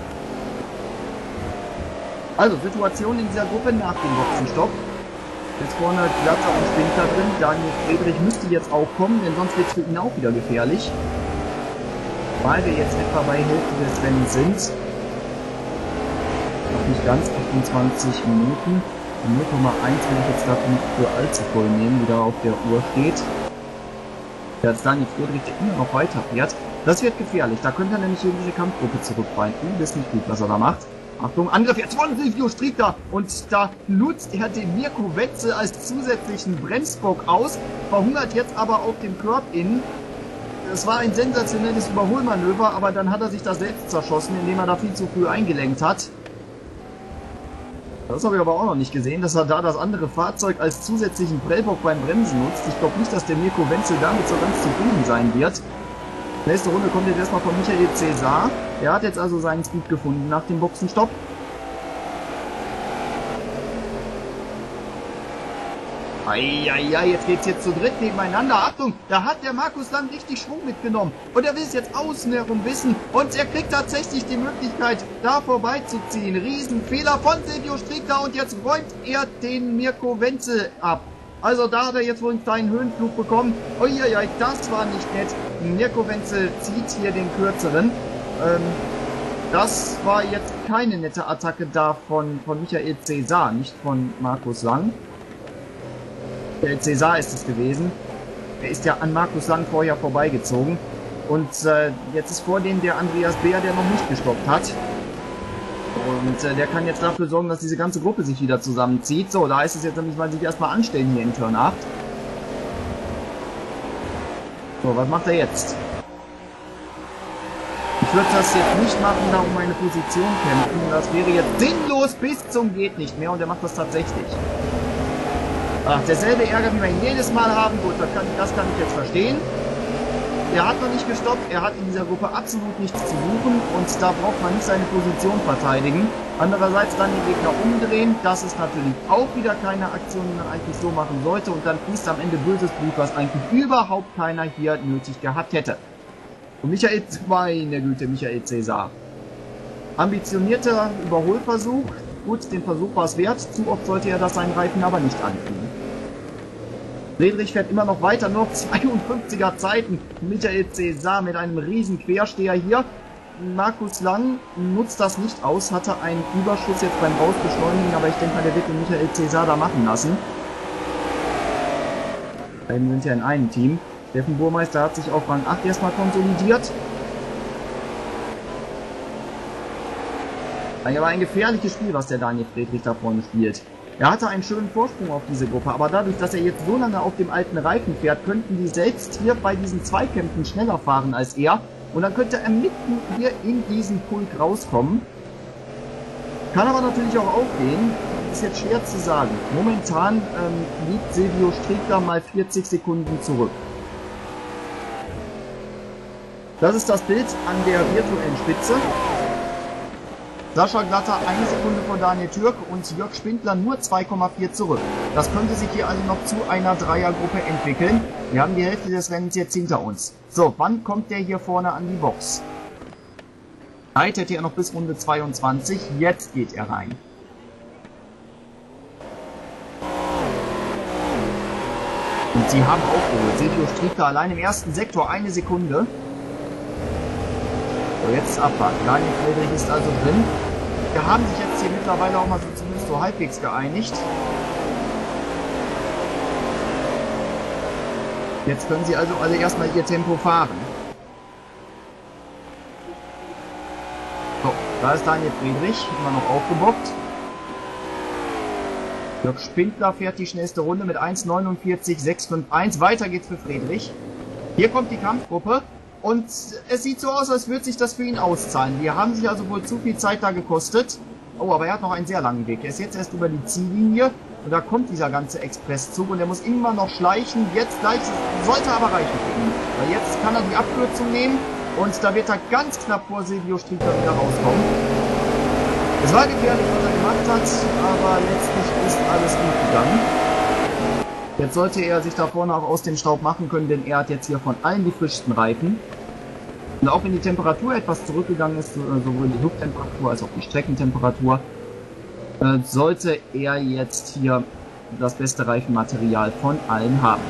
Speaker 1: Also, Situation in dieser Gruppe nach dem Boxenstopp. Jetzt vorne Glatter und Spindler drin. Daniel Friedrich müsste jetzt auch kommen, denn sonst wird es für ihn auch wieder gefährlich. Beide jetzt etwa bei Hälfte des Rennens sind. Noch nicht ganz, 28 Minuten. 0,1 will ich jetzt dafür nicht für allzu voll nehmen, wie da auf der Uhr steht. Jetzt Daniel Friedrich, der immer noch weiter fährt. Das wird gefährlich, da könnte er nämlich in diese Kampfgruppe zurückfallen. Das ist nicht gut, was er da macht. Achtung, Angriff jetzt von Silvio Striegler und da nutzt er den Mirko Wetzel als zusätzlichen Bremsbock aus, verhungert jetzt aber auf dem Curb in. Es war ein sensationelles Überholmanöver, aber dann hat er sich das selbst zerschossen, indem er da viel zu früh eingelenkt hat. Das habe ich aber auch noch nicht gesehen, dass er da das andere Fahrzeug als zusätzlichen Prellbock beim Bremsen nutzt. Ich glaube nicht, dass der Mirko Wetzel damit so ganz zufrieden sein wird. Nächste Runde kommt jetzt erstmal von Michael Cäsar. Er hat jetzt also seinen Speed gefunden nach dem Boxenstopp. Eieiei, jetzt geht's jetzt zu dritt nebeneinander. Achtung, da hat der Markus Lang richtig Schwung mitgenommen. Und er will es jetzt außen herum wissen. Und er kriegt tatsächlich die Möglichkeit, da vorbeizuziehen. Riesenfehler von Silvio Striegler. Und jetzt räumt er den Mirko Wetzel ab. Also da hat er jetzt wohl einen kleinen Höhenflug bekommen. Uiuiui, das war nicht nett. Mirko Wetzel zieht hier den kürzeren. Das war jetzt keine nette Attacke da von Michael Cäsar, nicht von Markus Lang. Der Cäsar ist es gewesen. Er ist ja an Markus Lang vorher vorbeigezogen. Und jetzt ist vor dem der Andreas Beer, der noch nicht gestoppt hat. Und der kann jetzt dafür sorgen, dass diese ganze Gruppe sich wieder zusammenzieht. So, da ist es jetzt nämlich mal sich erstmal anstellen hier in Turn 8. So, was macht er jetzt? Ich würde das jetzt nicht machen, da um meine Position kämpfen. Das wäre jetzt sinnlos bis zum geht nicht mehr und er macht das tatsächlich. Ach, derselbe Ärger, wie wir ihn jedes Mal haben. Gut, das kann ich jetzt verstehen. Er hat noch nicht gestoppt, er hat in dieser Gruppe absolut nichts zu suchen und da braucht man nicht seine Position verteidigen. Andererseits dann den Gegner umdrehen, das ist natürlich auch wieder keine Aktion, die man eigentlich so machen sollte und dann fließt am Ende böses Blut, was eigentlich überhaupt keiner hier nötig gehabt hätte. Und meine Güte, Michael Cäsar. Ambitionierter Überholversuch, gut, den Versuch war es wert, zu oft sollte er das seinen Reifen aber nicht antun. Friedrich fährt immer noch weiter, noch 52er Zeiten. Michael Cäsar mit einem riesen Quersteher hier. Markus Lang nutzt das nicht aus, hatte einen Überschuss jetzt beim Rausbeschleunigen, aber ich denke mal, der wird den Michael Cäsar da machen lassen. Beiden sind ja in einem Team. Steffen Burmeister hat sich auf Rang 8 erstmal konsolidiert. Aber ein gefährliches Spiel, was der Daniel Friedrich da vorne spielt. Er hatte einen schönen Vorsprung auf diese Gruppe, aber dadurch, dass er jetzt so lange auf dem alten Reifen fährt, könnten die selbst hier bei diesen Zweikämpfen schneller fahren als er. Und dann könnte er mitten hier in diesen Pulk rauskommen. Kann aber natürlich auch aufgehen. Ist jetzt schwer zu sagen. Momentan liegt Silvio Striegler mal 40 Sekunden zurück. Das ist das Bild an der virtuellen Spitze. Sascha Glatter 1 Sekunde vor Daniel Türk und Jörg Spindler nur 2,4 zurück. Das könnte sich hier also noch zu einer Dreiergruppe entwickeln. Wir haben die Hälfte des Rennens jetzt hinter uns. So, wann kommt der hier vorne an die Box? Zeit hätte er noch bis Runde 22. Jetzt geht er rein. Und sie haben aufgeholt. Silvio Striegler allein im ersten Sektor 1 Sekunde. So, jetzt ist Abfahrt. Daniel Friedrich ist also drin. Wir haben sich jetzt hier mittlerweile auch mal so zumindest so halbwegs geeinigt. Jetzt können sie also alle erstmal ihr Tempo fahren. So, da ist Daniel Friedrich, immer noch aufgebockt. Jörg Spindler fährt die schnellste Runde mit 1,49,651. Weiter geht's für Friedrich. Hier kommt die Kampfgruppe und es sieht so aus, als würde sich das für ihn auszahlen. Die haben sich also wohl zu viel Zeit da gekostet. Oh, aber er hat noch einen sehr langen Weg. Er ist jetzt erst über die Ziellinie und da kommt dieser ganze Expresszug und er muss immer noch schleichen. Jetzt gleich, sollte aber reichen für ihn. Weil jetzt kann er die Abkürzung nehmen und da wird er ganz knapp vor Silvio Striegler wieder rauskommen. Es war gefährlich, was er gemacht hat, aber letztlich ist alles gut gegangen. Jetzt sollte er sich da vorne auch aus dem Staub machen können, denn er hat jetzt hier von allen die frischsten Reifen. Und auch wenn die Temperatur etwas zurückgegangen ist, sowohl die Lufttemperatur als auch die Streckentemperatur, sollte er jetzt hier das beste Reifenmaterial von allen haben.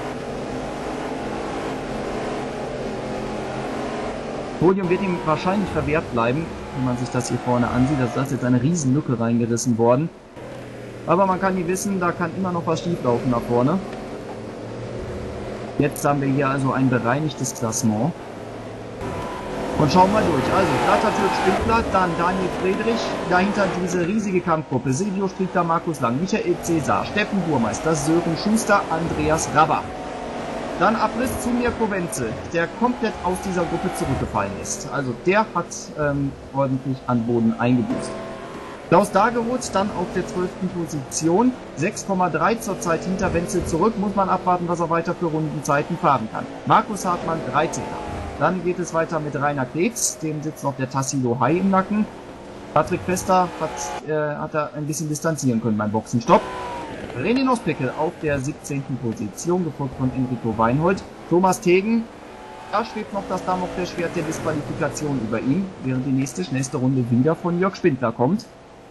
Speaker 1: Podium wird ihm wahrscheinlich verwehrt bleiben, wenn man sich das hier vorne ansieht. Da ist jetzt eine riesen Lücke reingerissen worden. Aber man kann nie wissen, da kann immer noch was schieflaufen nach vorne. Jetzt haben wir hier also ein bereinigtes Klassement. Und schauen mal durch. Also, glatter Türk Spindler, dann Daniel Friedrich, dahinter diese riesige Kampfgruppe. Silvio Striegler, Markus Lang, Michael Cäsar, Steffen Burmeister, Sören Schuster, Andreas Rabach. Dann Abriss zu Mirko Wenzel, der komplett aus dieser Gruppe zurückgefallen ist. Also der hat ordentlich an Boden eingebüßt. Klaus Dageroth dann auf der 12. Position, 6,3 zurzeit hinter Wenzel zurück. Muss man abwarten, was er weiter für Rundenzeiten fahren kann. Markus Hartmann, 13er. Dann geht es weiter mit Rainer Krebs, dem sitzt noch der Tassilo Hai im Nacken. Patrick Vester hat er ein bisschen distanzieren können beim Boxenstopp. René Nospickel auf der 17. Position, gefolgt von Enrico Weinhold. Thomas Tegen, da schwebt noch das Damoklesschwert der Disqualifikation über ihm, während die schnellste Runde wieder von Jörg Spindler kommt.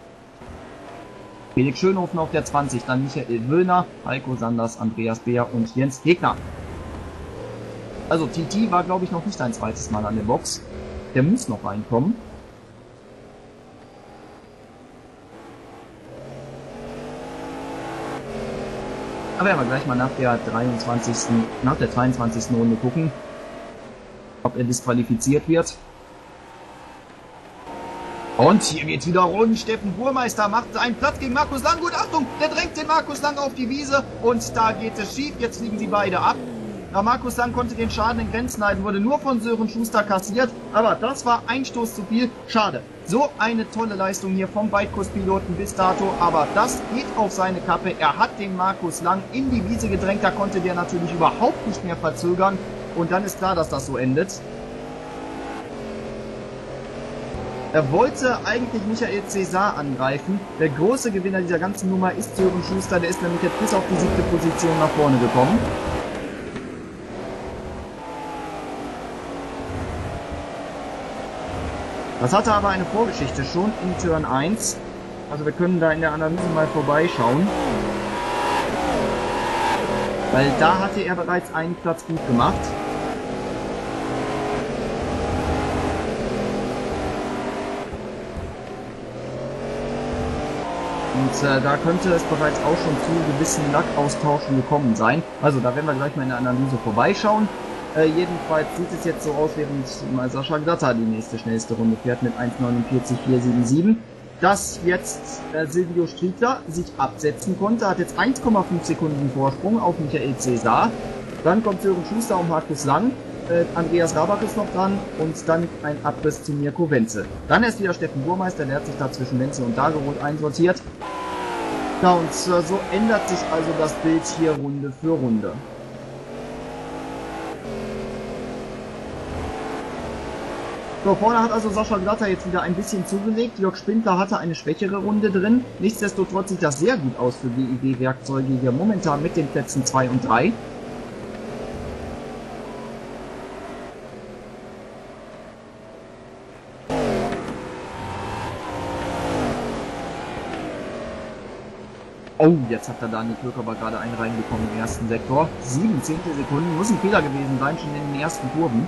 Speaker 1: Felix Schönhofen auf der 20, dann Michael Wöllner, Heiko Sanders, Andreas Beer und Jens Hegner. Also TT war, glaube ich, noch nicht ein zweites Mal an der Box. Der muss noch reinkommen. Da werden wir gleich mal nach der 22. Runde gucken, ob er disqualifiziert wird. Und hier geht wieder rund. Steffen Burmeister macht einen Platz gegen Markus Lang. Gut, Achtung, der drängt den Markus Lang auf die Wiese und da geht es schief. Jetzt fliegen sie beide ab. Ja, Markus Lang konnte den Schaden in Grenzen halten, wurde nur von Sören Schuster kassiert, aber das war ein Stoß zu viel. Schade. So eine tolle Leistung hier vom Beidkurs-Piloten bis dato, aber das geht auf seine Kappe. Er hat den Markus Lang in die Wiese gedrängt, da konnte der natürlich überhaupt nicht mehr verzögern und dann ist klar, dass das so endet. Er wollte eigentlich Michael Cäsar angreifen. Der große Gewinner dieser ganzen Nummer ist Sören Schuster, der ist nämlich jetzt bis auf die 7. Position nach vorne gekommen. Das hatte aber eine Vorgeschichte schon in Turn 1. Also wir können da in der Analyse mal vorbeischauen. Weil da hatte er bereits einen Platz gut gemacht. Und da könnte es bereits auch schon zu gewissen Lackaustauschen gekommen sein. Also da werden wir gleich mal in der Analyse vorbeischauen. Jedenfalls sieht es jetzt so aus, während Sascha Glatter die schnellste Runde fährt mit 1,49,477, dass jetzt Silvio Striegler sich absetzen konnte, hat jetzt 1,5 Sekunden Vorsprung auf Michael Cäsar. Dann kommt Sören Schuster und Markus Lang, Andreas Rabach ist noch dran und dann ein Abriss zu Mirko Wenzel. Dann erst wieder Steffen Burmeister, der hat sich da zwischen Wenzel und Dageroth einsortiert. Ja, und so ändert sich also das Bild hier Runde für Runde. So, vorne hat also Sascha Glatter jetzt wieder ein bisschen zugelegt. Jörg Spindler hatte eine schwächere Runde drin. Nichtsdestotrotz sieht das sehr gut aus für GIG-Werkzeuge hier momentan mit den Plätzen 2 und 3. Oh, jetzt hat der Daniel Türk aber gerade einen reinbekommen im ersten Sektor. 7 Zehntelsekunden, muss ein Fehler gewesen sein, schon in den ersten Kurven.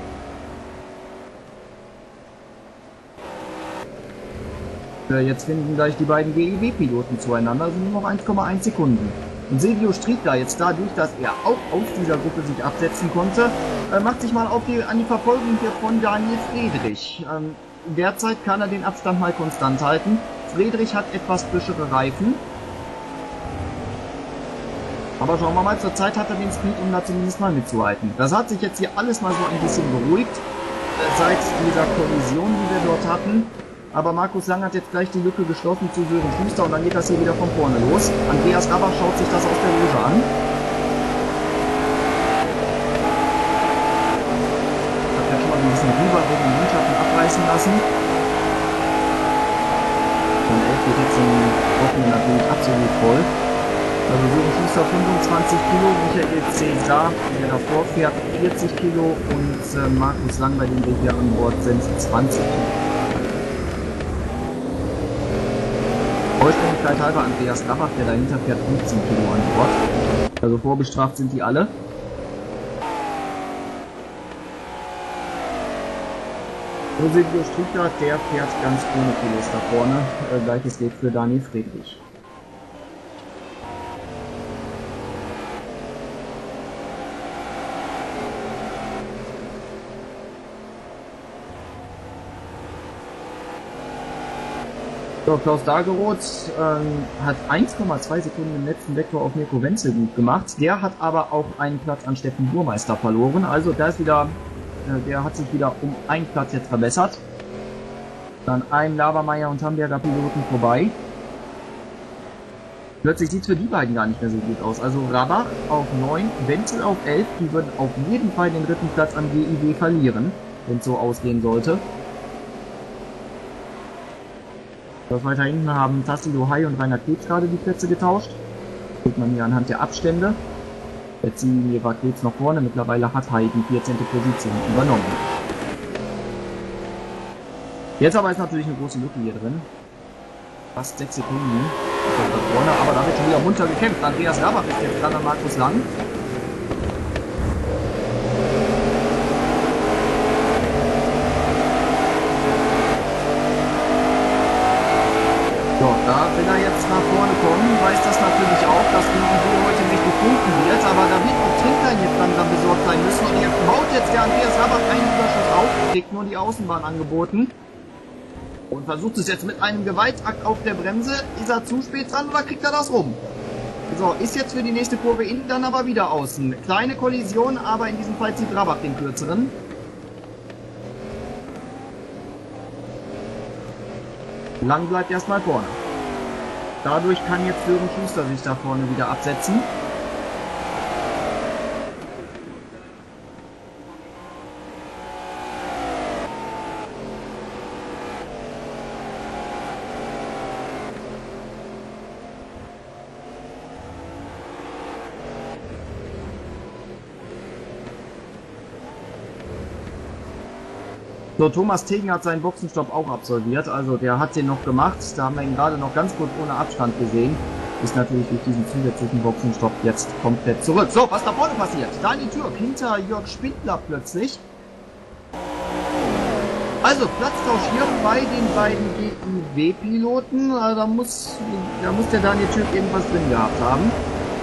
Speaker 1: Jetzt finden gleich die beiden GEW-Piloten zueinander, sind nur noch 1,1 Sekunden. Und Silvio Striegler jetzt dadurch, dass er auch aus dieser Gruppe sich absetzen konnte, macht sich mal auf an die Verfolgung hier von Daniel Friedrich. Derzeit kann er den Abstand mal konstant halten. Friedrich hat etwas frischere Reifen. Aber schauen wir mal, zur Zeit hat er den Speed, um da zumindest mal mitzuhalten. Das hat sich jetzt hier alles mal so ein bisschen beruhigt, seit dieser Kollision, die wir dort hatten. Aber Markus Lang hat jetzt gleich die Lücke geschlossen zu Sören Schuster und dann geht das hier wieder von vorne los. Andreas Rabach schaut sich das aus der Loge an. Hat ja schon mal ein bisschen rüber wegen dem Windschatten abreißen lassen. Von 11 geht jetzt im Wochenende natürlich absolut voll. Also Sören Schuster 25 Kilo, Michael Cesar, der davor fährt, 40 Kilo und Markus Lang, bei dem wir hier an Bord sind, 20 Kilo. Vollständigkeit halber Andreas Rabach, der dahinter fährt, 15 Kilo an Bord. Also vorbestraft sind die alle. So Silvio Striegler, der fährt ganz ohne Kilos da vorne. Gleiches gilt für Daniel Friedrich. So, Klaus Dageroth hat 1,2 Sekunden im letzten Vektor auf Mirko Wenzel gut gemacht. Der hat aber auch einen Platz an Steffen Burmeister verloren. Also da ist wieder, der hat sich wieder um einen Platz jetzt verbessert. Dann ein Labermeier und Hamburger Piloten vorbei. Plötzlich sieht es für die beiden gar nicht mehr so gut aus. Also Rabach auf 9, Wenzel auf 11. Die würden auf jeden Fall den dritten Platz am GIW verlieren, wenn es so ausgehen sollte. Das weiter hinten haben Tassilo Hai und Rainer Krebs gerade die Plätze getauscht. Sieht man hier anhand der Abstände. Jetzt war Krebs noch vorne, mittlerweile hat Hai die 14. Position übernommen. Jetzt aber ist natürlich eine große Lücke hier drin. Fast 6 Sekunden da vorne, aber da wird schon wieder munter gekämpft. Andreas Rabach ist jetzt dran an Markus Lang. So, da will er jetzt nach vorne kommen, weiß das natürlich auch, dass die Idee heute nicht gefunden wird, aber da wird auch Trinklein jetzt langsam besorgt sein müssen und hier baut jetzt der Andreas Rabach einen Überschuss auf, kriegt nur die Außenbahn angeboten und versucht es jetzt mit einem Gewaltakt auf der Bremse. Ist er zu spät dran oder kriegt er das rum? So, ist jetzt für die nächste Kurve innen, dann aber wieder außen. Kleine Kollision, aber in diesem Fall zieht Rabach den kürzeren. Lang bleibt erstmal vorne. Dadurch kann jetzt Sören Schuster sich da vorne wieder absetzen. So, Thomas Tegen hat seinen Boxenstopp auch absolviert, also der hat den noch gemacht, da haben wir ihn gerade noch ganz kurz ohne Abstand gesehen, ist natürlich durch diesen zusätzlichen Boxenstopp jetzt komplett zurück. So, was da vorne passiert? Daniel Türk hinter Jörg Spindler plötzlich. Also, Platztausch hier bei den beiden GIW-Piloten, also da muss der Daniel Türk irgendwas drin gehabt haben.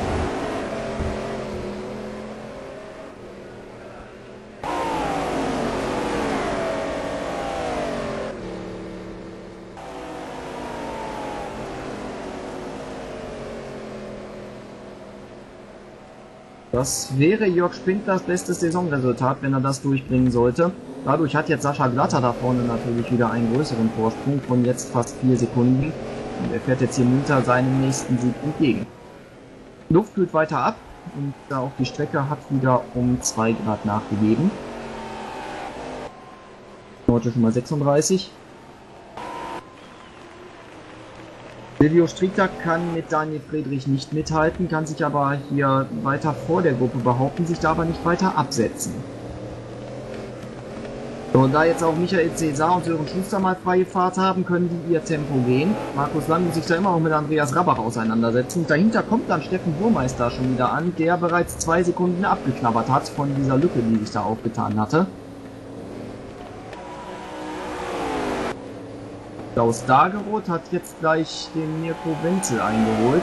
Speaker 1: Das wäre Jörg Spindlers bestes Saisonresultat, wenn er das durchbringen sollte. Dadurch hat jetzt Sascha Glatter da vorne natürlich wieder einen größeren Vorsprung von jetzt fast 4 Sekunden. Und er fährt jetzt hier munter seinem nächsten Sieg entgegen. Luft kühlt weiter ab und auch die Strecke hat wieder um 2 Grad nachgegeben. Heute schon mal 36. Silvio Striegler kann mit Daniel Friedrich nicht mithalten, kann sich aber hier weiter vor der Gruppe behaupten, sich da aber nicht weiter absetzen. So, und da jetzt auch Michael Cesar und Sören Schuster mal freie Fahrt haben, können die ihr Tempo gehen. Markus Lang muss sich da immer noch mit Andreas Rabach auseinandersetzen. Dahinter kommt dann Steffen Burmeister schon wieder an, der bereits 2 Sekunden abgeknabbert hat von dieser Lücke, die sich da aufgetan hatte. Klaus Dageroth hat jetzt gleich den Mirko Wenzel eingeholt.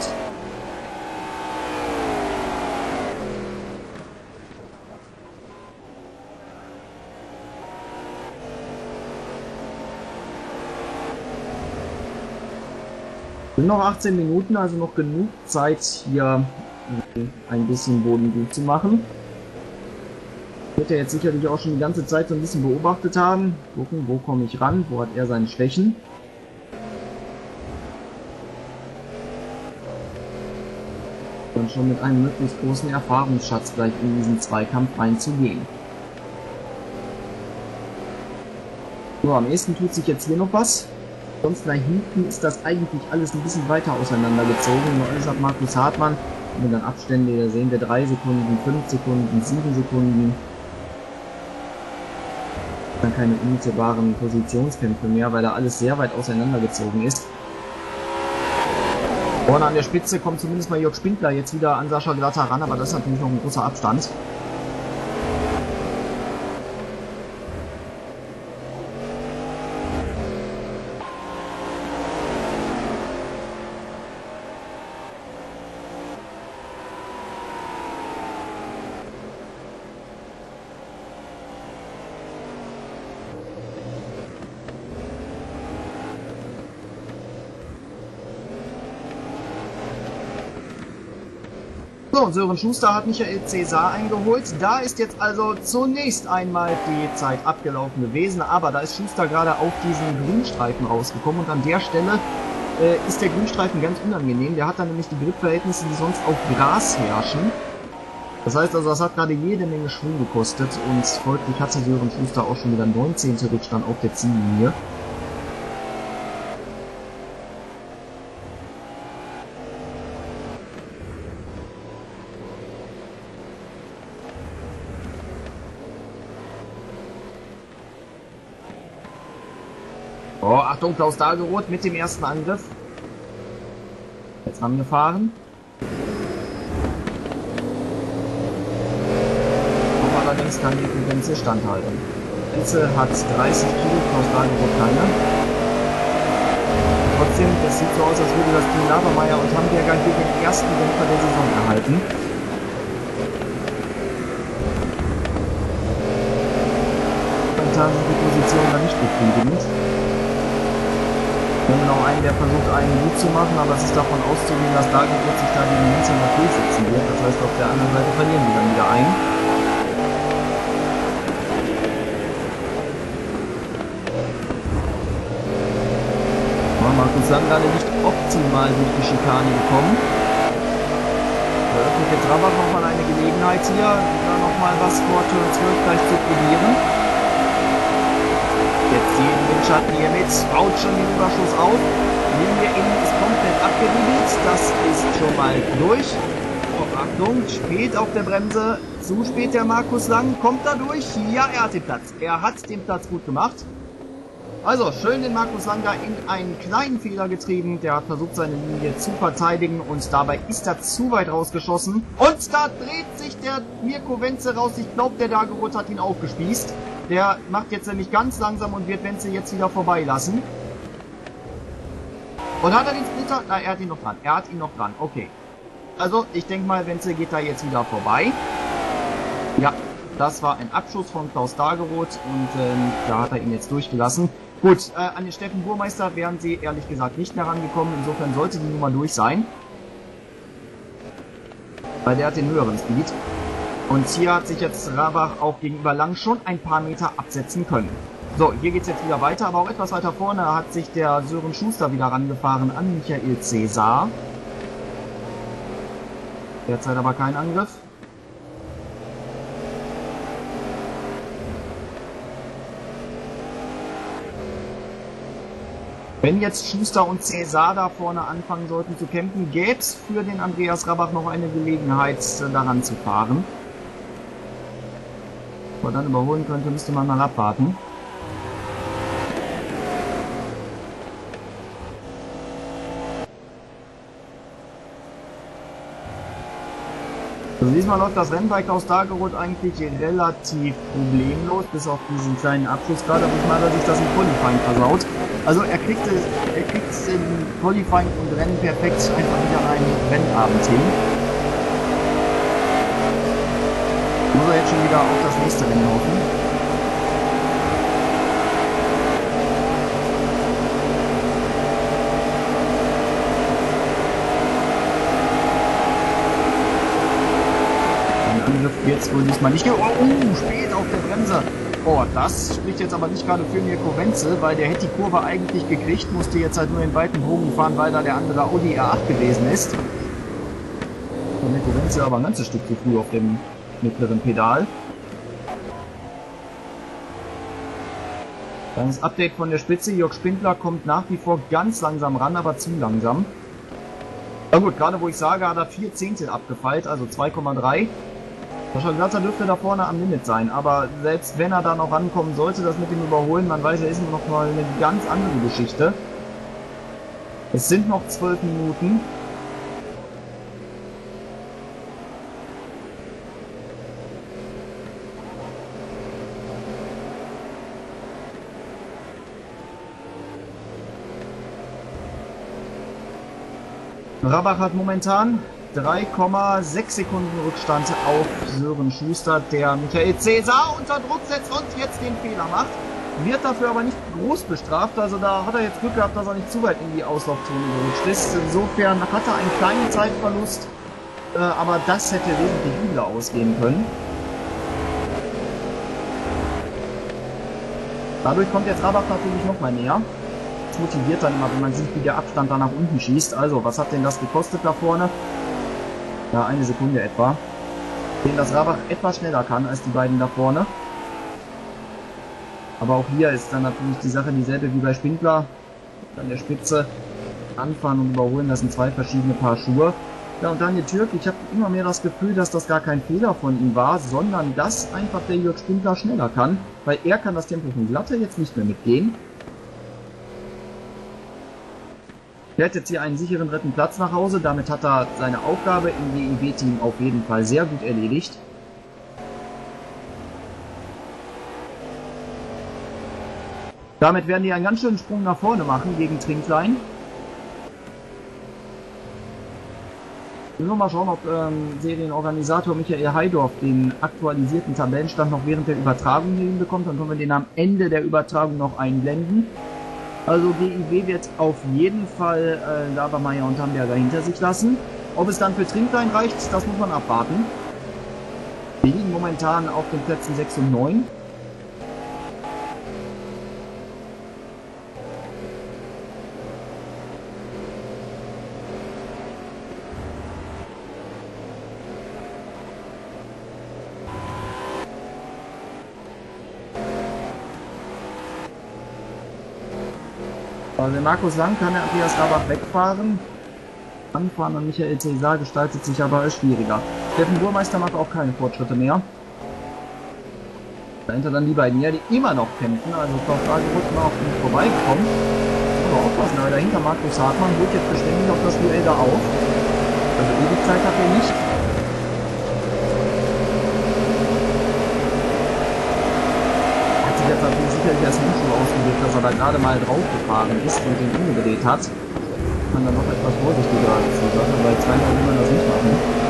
Speaker 1: Sind noch 18 Minuten, also noch genug Zeit hier ein bisschen Boden gut zu machen. Wird er jetzt sicherlich auch schon die ganze Zeit so ein bisschen beobachtet haben. Gucken, wo komme ich ran, wo hat er seine Schwächen. Und schon mit einem möglichst großen Erfahrungsschatz gleich in diesen Zweikampf reinzugehen. So, am ehesten tut sich jetzt hier noch was. Sonst nach hinten ist das eigentlich alles ein bisschen weiter auseinandergezogen. Nur alles hat Markus Hartmann. Und dann Abstände, da sehen wir 3 Sekunden, 5 Sekunden, 7 Sekunden. Dann keine unmittelbaren Positionskämpfe mehr, weil da alles sehr weit auseinandergezogen ist. Vorne an der Spitze kommt zumindest mal Jörg Spindler jetzt wieder an Sascha Glatter ran, aber das ist natürlich noch ein großer Abstand. So, Sören Schuster hat Michael Cesar eingeholt. Da ist jetzt also zunächst einmal die Zeit abgelaufen gewesen, aber da ist Schuster gerade auf diesen Grünstreifen rausgekommen und an der Stelle ist der Grünstreifen ganz unangenehm. Der hat dann nämlich die Gripverhältnisse, die sonst auf Gras herrschen. Das heißt also, das hat gerade jede Menge Schwung gekostet und folglich hatte Sören Schuster auch schon wieder 19. Rückstand auf der Ziellinie. Oh, Achtung, Klaus Dageroth mit dem ersten Angriff. Jetzt rangefahren. Aber allerdings kann die Wenzel standhalten. Wenzel hat 30 Kilo, Klaus Dageroth keine. Trotzdem, das sieht so aus, als würde das Team Labermeier und Hamburger hier den ersten Dämpfer der Saison erhalten. Momentan sind die Positionen da nicht befriedigend. Wir haben noch einen, der versucht, einen gut zu machen, aber es ist davon auszugehen, dass Dageroth sich da gegen Wenzel noch durchsetzen wird. Das heißt, auf der anderen Seite verlieren wir dann wieder einen. Markus Lang gerade nicht optimal durch die Schikane gekommen. Da öffnet jetzt Rabach nochmal eine Gelegenheit hier, da nochmal was vor Turn 12 gleich zu probieren. Jetzt sehen wir den Schatten hier mit, baut schon den Überschuss auf. Linie innen ist komplett abgeriegelt, das ist schon mal durch. Oh, Achtung, spät auf der Bremse, zu spät der Markus Lang, kommt da durch? Ja, er hat den Platz. Er hat den Platz gut gemacht. Also, schön den Markus Lang da in einen kleinen Fehler getrieben. Der hat versucht, seine Linie zu verteidigen und dabei ist er zu weit rausgeschossen. Und da dreht sich der Mirko Wenzel raus. Ich glaube, der Dageroth hat ihn aufgespießt. Der macht jetzt nämlich ganz langsam und wird Wenzel jetzt wieder vorbeilassen. Und hat er den Splitter? Na, er hat ihn noch dran. Er hat ihn noch dran. Okay. Also, ich denke mal, Wenzel geht da jetzt wieder vorbei. Ja, das war ein Abschuss von Klaus Dageroth und da hat er ihn jetzt durchgelassen. Gut, an den Steffen Burmeister wären sie ehrlich gesagt nicht mehr rangekommen. Insofern sollte die Nummer durch sein. Weil der hat den höheren Speed. Und hier hat sich jetzt Rabach auch gegenüber Lang schon ein paar Meter absetzen können. So, hier geht es jetzt wieder weiter, aber auch etwas weiter vorne hat sich der Sören Schuster wieder rangefahren an Michael Cesar. Derzeit aber kein Angriff. Wenn jetzt Schuster und Cesar da vorne anfangen sollten zu kämpfen, gäbe es für den Andreas Rabach noch eine Gelegenheit, daran zu fahren. Ob er dann überholen könnte, müsste man mal abwarten. Also diesmal läuft das Rennbike aus Dagerot eigentlich relativ problemlos, bis auf diesen kleinen Abschluss gerade, aber ich meine, dass sich das im Qualifying versaut. Also er kriegt es im Qualifying und Rennen perfekt einfach wieder einen Rennabend hin. Muss er jetzt schon wieder auf das nächste Rennen hoffen. Wird es wohl diesmal nicht. Oh, spät auf der Bremse. Oh, das spricht jetzt aber nicht gerade für Mirko Wenzel, weil der hätte die Kurve eigentlich gekriegt, musste jetzt halt nur den weiten Bogen fahren, weil da der andere Audi R8 gewesen ist. Und Mirko Wenzel aber ein ganzes Stück zu früh auf dem mittleren Pedal. Dann das Update von der Spitze. Jörg Spindler kommt nach wie vor ganz langsam ran, aber zu langsam. Na gut, gerade wo ich sage, hat er 4 Zehntel abgefeilt, also 2,3. Sascha Glatter dürfte da vorne am Limit sein, aber selbst wenn er da noch rankommen sollte, das mit dem Überholen, man weiß, er ist noch mal eine ganz andere Geschichte. Es sind noch 12 Minuten. Rabach hat momentan 3,6 Sekunden Rückstand auf Sören Schuster, der Michael Cäsar unter Druck setzt und jetzt den Fehler macht. Wird dafür aber nicht groß bestraft, also da hat er jetzt Glück gehabt, dass er nicht zu weit in die Auslaufzone gerutscht ist. Insofern hat er einen kleinen Zeitverlust, aber das hätte wesentlich übler ausgehen können. Dadurch kommt jetzt Rabach natürlich noch mal näher. Das motiviert dann immer, wenn man sieht, wie der Abstand da nach unten schießt. Also, was hat denn das gekostet da vorne? Ja, 1 Sekunde etwa. Den das Rabach etwas schneller kann als die beiden da vorne. Aber auch hier ist dann natürlich die Sache dieselbe wie bei Spindler. An der Spitze anfahren und überholen, das sind 2 verschiedene Paar Schuhe. Ja, und Daniel Türk, ich habe immer mehr das Gefühl, dass das gar kein Fehler von ihm war, sondern dass einfach der Jörg Spindler schneller kann, weil er kann das Tempo von Glatter jetzt nicht mehr mitgehen. Er hat jetzt hier einen sicheren 3. Platz nach Hause, damit hat er seine Aufgabe im GIW-Team auf jeden Fall sehr gut erledigt. Damit werden die einen ganz schönen Sprung nach vorne machen gegen Trinklein. Wir müssen mal schauen, ob Serienorganisator Michael Heidorf den aktualisierten Tabellenstand noch während der Übertragung hier hinbekommt. Dann können wir den am Ende der Übertragung noch einblenden. Also GIW wird auf jeden Fall Labermeier und Hamberger hinter sich lassen. Ob es dann für Trinklein reicht, das muss man abwarten. Wir liegen momentan auf den Plätzen 6 und 9. Also Markus Lang kann der Andreas Rabach wegfahren. Anfahren an Michael Cäsar gestaltet sich aber als schwieriger. Steffen Burmeister macht auch keine Fortschritte mehr. Dahinter dann die beiden hier, die immer noch kämpfen. Also Klaus Dagerot mal auf ihn vorbeikommen. Aber aufpassen, aber dahinter Markus Hartmann holt jetzt beständig auf das Duell da auf. Also ewig Zeit hat er nicht. Jetzt natürlich sicherlich als Handschuh ausgewählt, dass er da gerade mal drauf gefahren ist und den umgedreht hat. Man dann noch etwas vorsichtiger als die Sache, weil zweimal will man das nicht machen.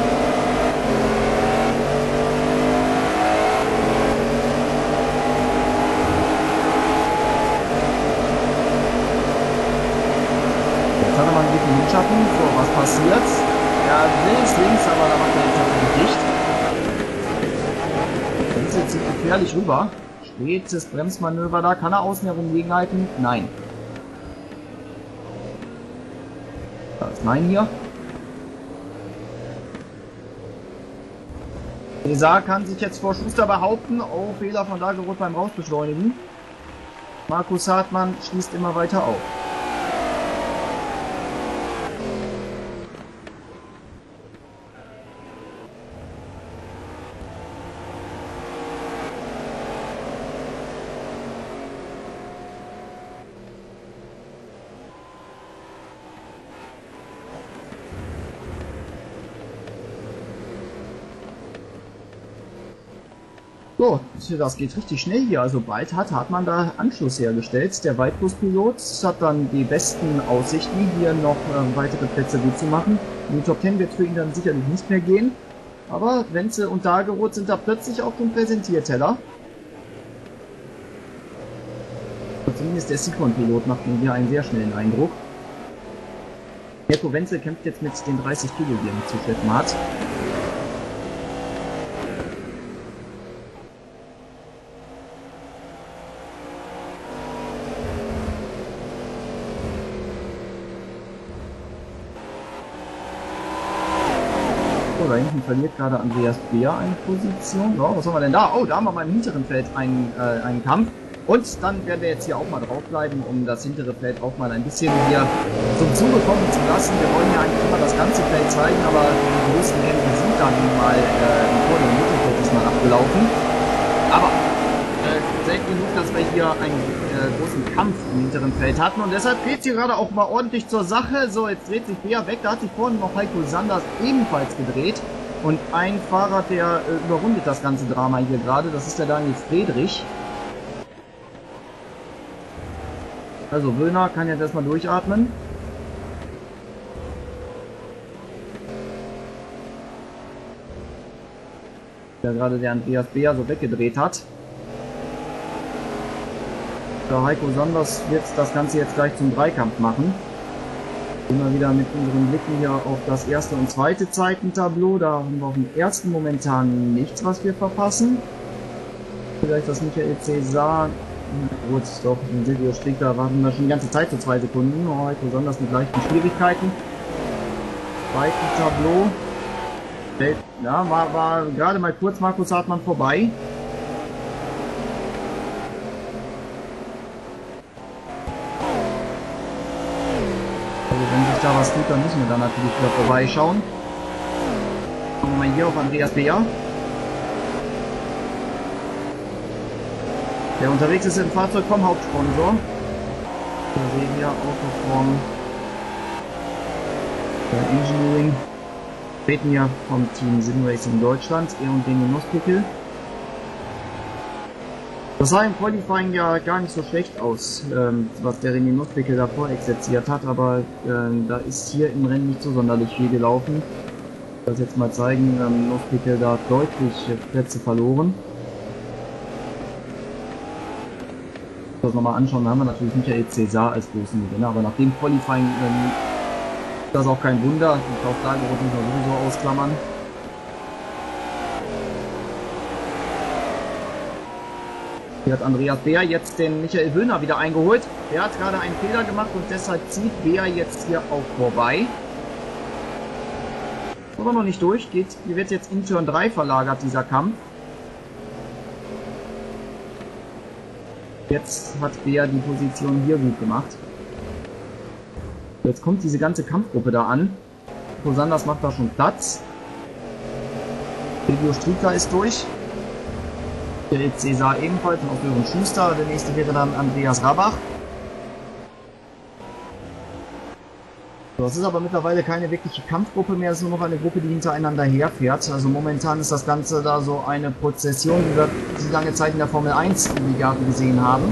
Speaker 1: Jetzt hat er mal einen guten Windschatten. So, was passiert? Ja, links, aber da macht er jetzt natürlich nicht. Das ist jetzt gefährlich rüber. Spätes Bremsmanöver da. Kann er außen herum gegenhalten? Nein. Das ist mein hier. Cäsar kann sich jetzt vor Schuster behaupten. Oh, Fehler von Dagerot beim Rausbeschleunigen. Markus Hartmann schließt immer weiter auf. So, das geht richtig schnell hier. Also bald hat man da Anschluss hergestellt. Der Weitbus-Pilot hat dann die besten Aussichten, hier noch weitere Plätze gut zu machen. In die Top 10 wird für ihn dann sicherlich nicht mehr gehen. Aber Wenzel und Dageroth sind da plötzlich auf dem Präsentierteller. Zumindest der Sikon-Pilot macht mir hier einen sehr schnellen Eindruck. Mirko Wenzel kämpft jetzt mit den 30 Kilo, die er zu schleppen hat. Da hinten verliert gerade Andreas Beer eine Position. So, was haben wir denn da? Oh, da haben wir mal im hinteren Feld einen Kampf. Und dann werden wir jetzt hier auch mal draufbleiben, um das hintere Feld auch mal ein bisschen hier zum Zuge kommen zu lassen. Wir wollen ja eigentlich immer das ganze Feld zeigen, aber die großen Rennen sind dann mal im vorderen Mittelfeld diesmal abgelaufen. Aber selten genug, dass wir hier einen großen Kampf im hinteren Feld hatten. Und deshalb geht es hier gerade auch mal ordentlich zur Sache. So, jetzt dreht sich Beer weg. Da hat sich vorhin noch Heiko Sanders ebenfalls gedreht. Und ein Fahrer, der überrundet das ganze Drama hier gerade. Das ist der Daniel Friedrich. Also Wöhner kann jetzt erstmal durchatmen. Der gerade der Andreas Beer so weggedreht hat. Der Heiko Sanders wird das Ganze jetzt gleich zum Dreikampf machen. Immer wieder mit unseren Blicken hier auf das erste und zweite Zeitentableau. Da haben wir auf dem ersten momentan nichts, was wir verpassen. Vielleicht das Michael Cesar. Gut, doch, den Silvio Stricker warten wir schon die ganze Zeit für 2 Sekunden. Oh, Heiko Sanders mit leichten Schwierigkeiten. Zweiten Tableau. Ja, war gerade mal kurz Markus Hartmann vorbei. Also wenn sich da was tut, dann müssen wir da natürlich wieder vorbeischauen. Schauen wir mal hier auf Andreas Beer. Der unterwegs ist im Fahrzeug vom Hauptsponsor. Wir sehen hier Autoform Engineering. Treten ja vom Team Simracing Deutschland, er und Daniel Nussbickel. Das sah im Qualifying ja gar nicht so schlecht aus, was der René Nussbickel davor exerziert hat, aber da ist hier im Rennen nicht so sonderlich viel gelaufen. Ich will das jetzt mal zeigen, Nussbickel da deutlich Plätze verloren. Das nochmal anschauen, da haben wir natürlich Michael Cesar als großen Gewinner, aber nach dem Qualifying ist das auch kein Wunder. Die Klaus Dageroth müssen wir sowieso ausklammern. Hier hat Andreas Beer jetzt den Michael Wöhner wieder eingeholt. Der hat gerade einen Fehler gemacht und deshalb zieht Beer jetzt hier auch vorbei. Aber noch nicht durch, hier wird jetzt in Turn 3 verlagert, dieser Kampf. Jetzt hat Beer die Position hier gut gemacht. Jetzt kommt diese ganze Kampfgruppe da an. Sanders macht da schon Platz. Silvio Stricker ist durch. Der Cesar ebenfalls und auch Sören Schuster. Der nächste wäre dann Andreas Rabach. Das ist aber mittlerweile keine wirkliche Kampfgruppe mehr, es ist nur noch eine Gruppe, die hintereinander herfährt. Also momentan ist das Ganze da so eine Prozession, wie wir sie lange Zeit in der Formel 1 in die Garten gesehen haben.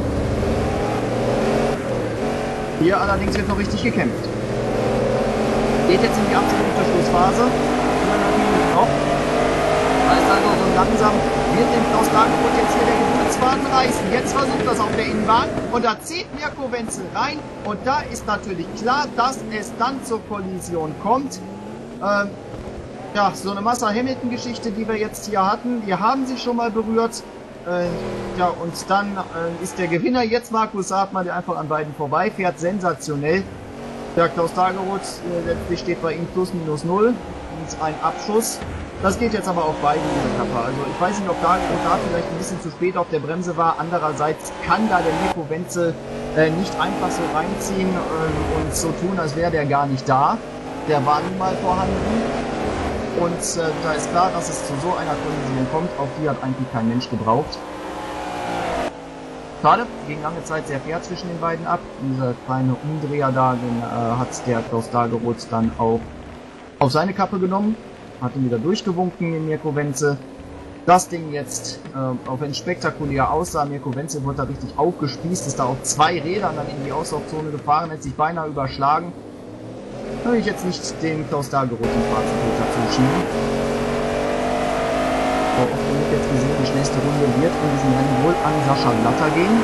Speaker 1: Hier allerdings wird noch richtig gekämpft. Geht jetzt in die absolute Schlussphase. Noch. Da ist also so langsam wird dem Klaus Dageroth jetzt hier der Geburtsfaden reißen. Jetzt versucht das auf der Innenbahn und da zieht Mirko Wenzel rein und da ist natürlich klar, dass es dann zur Kollision kommt. Ja, so eine Massa-Hamilton-Geschichte, die wir jetzt hier hatten, die haben sich schon mal berührt. Ja, und dann ist der Gewinner jetzt Markus Hartmann, der einfach an beiden vorbeifährt. Sensationell. Der Klaus Dageroth, letztlich steht bei ihm plus minus 0 und ein Abschuss. Das geht jetzt aber auf beide in der Kappe. Also ich weiß nicht, ob Dageroth da vielleicht ein bisschen zu spät auf der Bremse war. Andererseits kann da der Mirko Wenzel nicht einfach so reinziehen und so tun, als wäre der gar nicht da. Der war nun mal vorhanden. Und da ist klar, dass es zu so einer Kollision kommt. Auf die hat eigentlich kein Mensch gebraucht. Schade, ging lange Zeit sehr fair zwischen den beiden ab. Dieser kleine Umdreher da, den hat der Klaus Dageroth dann auch auf seine Kappe genommen. Hat ihn wieder durchgewunken, den Mirko Wenzel. das Ding jetzt, auch wenn es spektakulär aussah, Mirko Wenzel wurde da richtig aufgespießt, ist da auf 2 Rädern dann in die Auslaufzone gefahren, hat sich beinahe überschlagen. Da will ich jetzt nicht den Klaus Dageroth den schwarzen Peter zuschieben. Aber oft genug jetzt gesehen, die schnellste Runde wird in diesem Rennen wohl an Sascha Blatter gehen.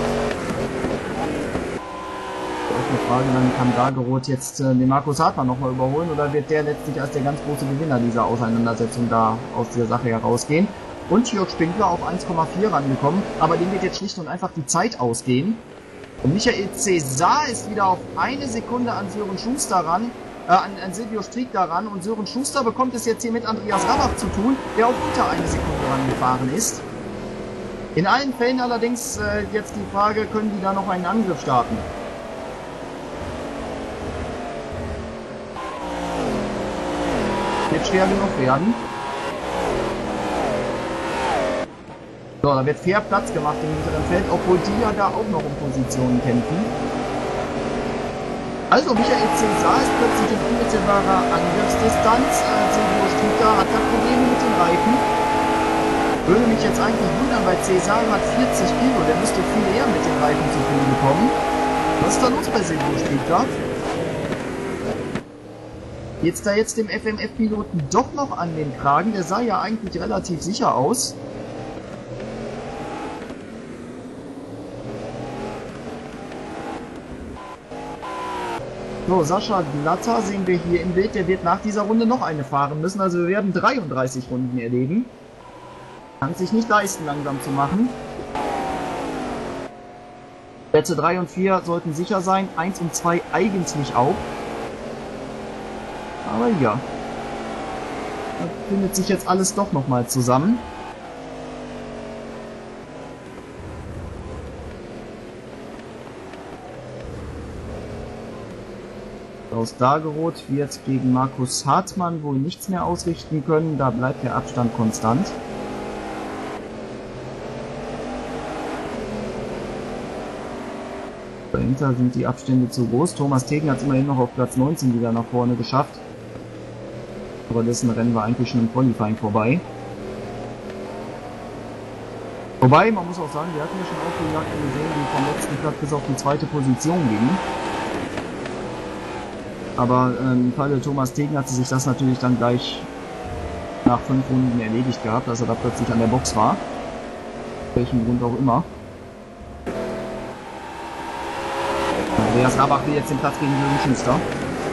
Speaker 1: Auch eine Frage, dann kann Dageroth jetzt den Markus Hartmann nochmal überholen oder wird der letztlich als der ganz große Gewinner dieser Auseinandersetzung da aus dieser Sache herausgehen? Und Jörg Spindler auf 1,4 rangekommen, aber dem wird jetzt schlicht und einfach die Zeit ausgehen. Und Michael Cesar ist wieder auf 1 Sekunde an Sören Schuster ran, an Silvio Strick daran, und Sören Schuster bekommt es jetzt hier mit Andreas Rabach zu tun, der auf unter 1 Sekunde rangefahren ist. In allen Fällen allerdings jetzt die Frage, können die da noch einen Angriff starten? Wird schwer genug werden. So, da wird fair Platz gemacht im hinteren Feld, obwohl die ja da auch noch um Positionen kämpfen. Also Michael Cesar ist plötzlich in unmittelbarer Angriffsdistanz. Silvio Stricker hat da Probleme mit den Reifen. Würde mich jetzt eigentlich wundern, weil Cesar hat 40 Kilo, der müsste viel eher mit den Reifen zu tun bekommen. Was ist da los bei Silvio Stricker? Geht's da jetzt dem FMF-Piloten doch noch an den Kragen? Der sah ja eigentlich relativ sicher aus. So, Sascha Blatter sehen wir hier im Bild, der wird nach dieser Runde noch eine fahren müssen, also wir werden 33 Runden erleben. Kann sich nicht leisten, langsam zu machen. Plätze 3 und 4 sollten sicher sein, 1 und 2 eigentlich auch. Aber ja, da findet sich jetzt alles doch nochmal zusammen. Klaus Dageroth wird gegen Markus Hartmann wohl nichts mehr ausrichten können, da bleibt der Abstand konstant. Dahinter sind die Abstände zu groß. Thomas Tegen hat es immerhin noch auf Platz 19 wieder nach vorne geschafft. Aber dessen Rennen war eigentlich schon im Qualifying vorbei. Wobei, man muss auch sagen, wir hatten ja schon Aufholjagden gesehen, die vom letzten Platz bis auf die 2. Position gingen. Aber im Falle Thomas Tegen hatte sich das natürlich dann gleich nach 5 Runden erledigt gehabt, dass er da plötzlich an der Box war. Welchen Grund auch immer. Andreas Rabach will jetzt den Platz gegen Jürgen Schuster.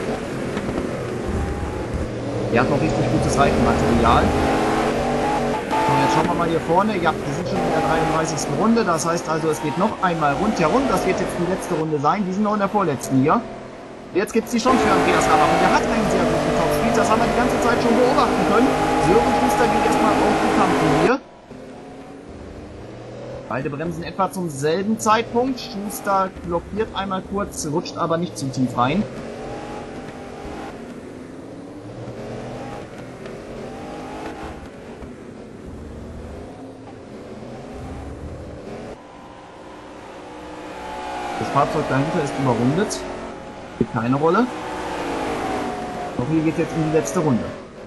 Speaker 1: Der hat noch richtig gutes Reifenmaterial. Und jetzt schauen wir mal hier vorne. Ja, wir sind schon in der 33. Runde. Das heißt also, es geht noch einmal rundherum. Das wird jetzt die letzte Runde sein. Die sind noch in der vorletzten hier. Jetzt gibt es die Chance für Andreas Rabach. Und der hat einen sehr guten Topspeed. Das haben wir die ganze Zeit schon beobachten können. Sören Schuster geht erstmal auf die Kampflinie. Beide bremsen etwa zum selben Zeitpunkt. Schuster blockiert einmal kurz, rutscht aber nicht zu tief rein. Das Fahrzeug dahinter ist überrundet. Spielt keine Rolle. Doch hier geht jetzt in die letzte Runde.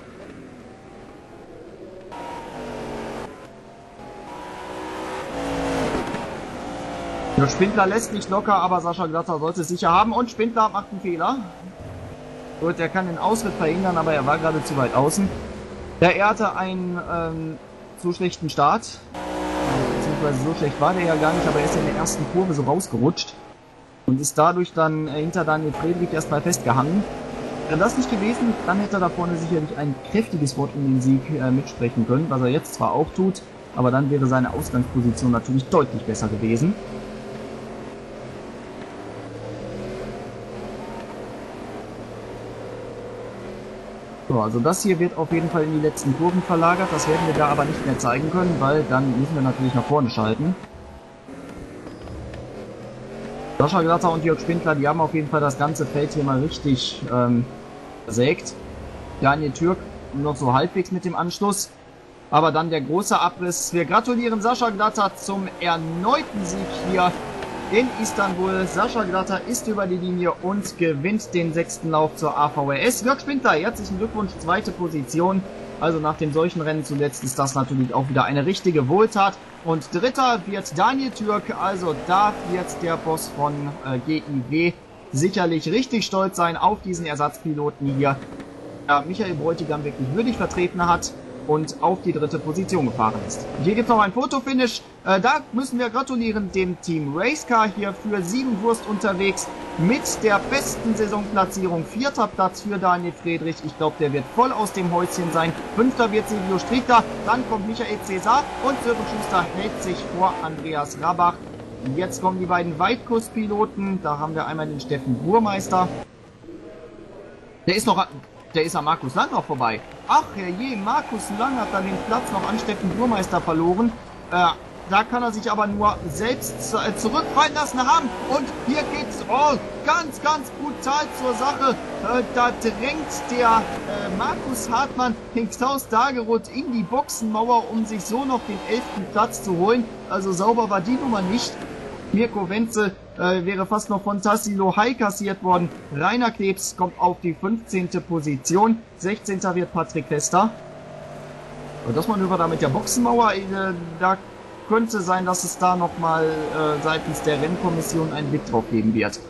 Speaker 1: Der Spindler lässt nicht locker, aber Sascha Blatter sollte es sicher haben. Und Spindler macht einen Fehler. Gut, er kann den Ausritt verhindern, aber er war gerade zu weit außen. Er hatte einen zu schlechten Start. Beziehungsweise so schlecht war der ja gar nicht, aber er ist in der ersten Kurve so rausgerutscht. Und ist dadurch dann hinter Daniel Friedrich erstmal festgehangen. Wäre das nicht gewesen, dann hätte er da vorne sicherlich ein kräftiges Wort um den Sieg mitsprechen können, was er jetzt zwar auch tut, aber dann wäre seine Ausgangsposition natürlich deutlich besser gewesen. So, also das hier wird auf jeden Fall in die letzten Kurven verlagert, das werden wir da aber nicht mehr zeigen können, weil dann müssen wir natürlich nach vorne schalten. Sascha Blatter und Jörg Spindler, die haben auf jeden Fall das ganze Feld hier mal richtig versägt. Daniel Türk noch so halbwegs mit dem Anschluss. Aber dann der große Abriss. Wir gratulieren Sascha Blatter zum erneuten Sieg hier in Istanbul. Sascha Glatter ist über die Linie und gewinnt den 6. Lauf zur AVRS. Jörg Spindler, herzlichen Glückwunsch, 2. Position. Also nach dem solchen Rennen zuletzt ist das natürlich auch wieder eine richtige Wohltat. Und 3. wird Daniel Türk, also da wird der Boss von GIW sicherlich richtig stolz sein auf diesen Ersatzpiloten hier. Michael Bräutigam wirklich würdig vertreten hat und auf die 3. Position gefahren ist. Hier gibt es noch ein Fotofinish. Da müssen wir gratulieren dem Team Racecar hier für 7 Wurst unterwegs mit der besten Saisonplatzierung. 4. Platz für Daniel Friedrich. Ich glaube, der wird voll aus dem Häuschen sein. 5. wird Silvio Strickler. Dann kommt Michael Cäsar und Sören Schuster hält sich vor Andreas Rabach. Jetzt kommen die beiden Weitkusspiloten. Da haben wir einmal den Steffen Burmeister. Der ist an Markus Lang noch vorbei. Ach herrje, Markus Lang hat dann den Platz noch an Steffen Burmeister verloren. Da kann er sich aber nur selbst zurückfallen lassen haben. Und hier geht's ganz, ganz brutal zur Sache. Da drängt der Markus Hartmann den Klaus Dageroth in die Boxenmauer, um sich so noch den 11. Platz zu holen. Also sauber war die Nummer nicht. Mirko Wenzel wäre fast noch von Tassilo Hai kassiert worden. Rainer Krebs kommt auf die 15. Position. 16. wird Patrick Fester. Und das Manöver da mit der Boxenmauer, da könnte sein, dass es da nochmal seitens der Rennkommission einen Blick drauf geben wird.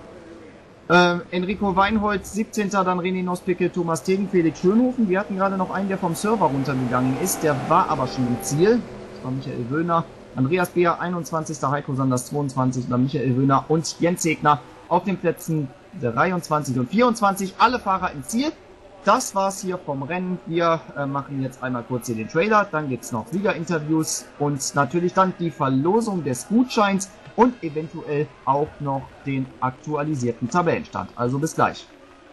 Speaker 1: Enrico Weinholz, 17. Dann René Nospickel, Thomas Tegen, Felix Schönhofen. Wir hatten gerade noch einen, der vom Server runtergegangen ist. Der war aber schon im Ziel. Das war Michael Wöhner. Andreas Beer, 21. Heiko Sanders, 22. Dann Michael Wöhner und Jens Segner auf den Plätzen 23 und 24. Alle Fahrer im Ziel. Das war's hier vom Rennen. Wir machen jetzt einmal kurz hier den Trailer. Dann gibt's noch Siegerinterviews und natürlich dann die Verlosung des Gutscheins und eventuell auch noch den aktualisierten Tabellenstand. Also bis gleich.